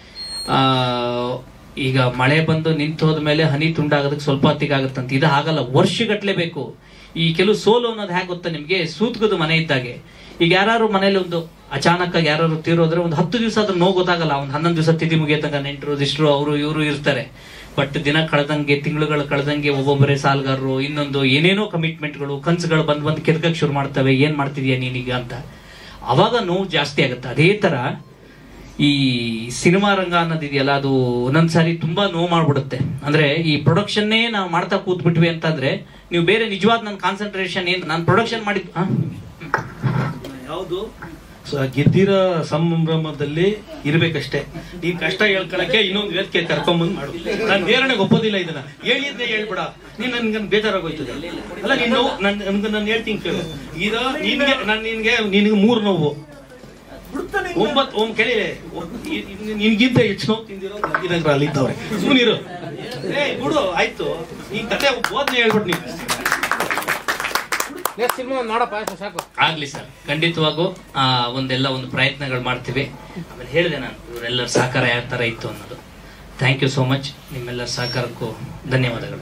S1: ಈಗ ಮಳೆ ಬಂದು ನಿಂತು ಹೋದ್ಮೇಲೆ ಹನಿ ತುಂಡಾಗೋದಕ್ಕೆ ಸ್ವಲ್ಪ ಹೊತ್ತಿಗೆ ಆಗುತ್ತಂತ, ಇದು ಹಾಗಲ್ಲ, ವರ್ಷಗಟ್ಲೆ ಬೇಕು. ಈ ಕೆಲವು ಸೋಲು ಅನ್ನೋದು ಹೇಗೆ ಗೊತ್ತಾ ನಿಮ್ಗೆ, ಸೂತ್ಗದು ಮನೆ ಇದ್ದಾಗೆ. ಈಗ ಯಾರು ಮನೇಲಿ ಒಂದು ಅಚಾನಕ್ ಆಗಿ ಯಾರು ತೀರೋದ್ರೆ ಒಂದು 10 ದಿವಸ ಆದ್ರೂ ನೋವು ಗೊತ್ತಾಗಲ್ಲ, ಒಂದು 11 ದಿವಸ ತಿಥಿ ಮುಗಿಯತಂಗ ನೆಂಟರು ದಿಷ್ಟರು ಅವರು ಇವರು ಇರ್ತಾರೆ. ಬಟ್ ದಿನ ಕಳೆದಂಗೆ, ತಿಂಗಳುಗಳು ಕಳೆದಂಗೆ ಒಬ್ಬೊಬ್ಬರೇ ಸಾಲಗಾರರು, ಇನ್ನೊಂದು ಏನೇನೋ ಕಮಿಟ್ಮೆಂಟ್ಗಳು, ಕನ್ಸುಗಳು ಬಂದ್ ಕೆದಕಕ್ಕೆ ಶುರು ಮಾಡ್ತವೆ, ಏನ್ ಮಾಡ್ತಿದ್ಯಾ ನೀನೀಗ ಅಂತ. ಅವಾಗ ನೋವು ಜಾಸ್ತಿ ಆಗುತ್ತೆ. ಅದೇ ತರ ಈ ಸಿನಿಮಾ ರಂಗ ಅನ್ನೋದಿದೆಯಲ್ಲ, ಅದು ಒಂದೊಂದ್ಸಾರಿ ತುಂಬಾ ನೋವು ಮಾಡ್ಬಿಡುತ್ತೆ. ಅಂದ್ರೆ ಈ ಪ್ರೊಡಕ್ಷನ್ನೇ ನಾವು ಮಾಡ್ತಾ ಕೂತ್ ಬಿಟ್ವಿ ಅಂತಂದ್ರೆ, ನೀವು ಬೇರೆ ನಿಜವಾದ ನನ್ನ ಕಾನ್ಸಂಟ್ರೇಷನ್ ಏನ್, ನಾನು ಪ್ರೊಡಕ್ಷನ್ ಮಾಡಿದ್
S14: ಯಾವುದು ಗೆದ್ದಿರೋ ಸಂಭ್ರಮದಲ್ಲಿ ಇರ್ಬೇಕಷ್ಟೇ. ನೀನ್ ಕಷ್ಟ ಹೇಳ್ಕೊಳಕ್ಕೆ ಇನ್ನೊಂದು ವೇದಿಕೆ ಕರ್ಕೊಂಡ್ಬಂದು ಮಾಡು. ನಾನು ಬೇರೆನೆಗೆ ಒಪ್ಪೋದಿಲ್ಲ ಇದನ್ನ, ಹೇಳಿದ್ದೆ ಹೇಳ್ಬಿಡ, ನೀನ್ ನನ್ಗೆ ಬೇಜಾರಾಗೋಯ್ತದೆ. ಅಲ್ಲ ನೀನು ನಾನು ಹೇಳ್ತೀನಿ ಕೇಳು, ಈಗ ನಿನ್ಗೆ 3 ನೋವು 9 ಕೇಳಿ, ನಿನ್ಗಿಂತ ಹೆಚ್ಚು ನೋವು ತಿಂದಿರೋ ಗಾಂಧಿನಗರ ಅಲ್ಲಿದ್ದವ್ರೆ. ಸುಮ್ಮನಿರು, ಬಿಡು ಆಯ್ತು. ಈ ಕತೆ ಓದ್ನೆ ಹೇಳ್ಬಿಟ್ಟು ನೀವು
S1: ಆಗ್ಲಿ ಸರ್, ಖಂಡಿತವಾಗೂ ಒಂದು ಪ್ರಯತ್ನಗಳು ಮಾಡ್ತೀವಿ. ಆಮೇಲೆ ಹೇಳಿದೆ ನಾನು, ಇವರೆಲ್ಲರ ಸಹಕಾರ ಯಾವ ತರ ಇತ್ತು ಅನ್ನೋದು. ಥ್ಯಾಂಕ್ ಯು ಸೋ ಮಚ್, ನಿಮ್ಮೆಲ್ಲರ ಸಹಕಾರಕ್ಕೂ ಧನ್ಯವಾದಗಳು.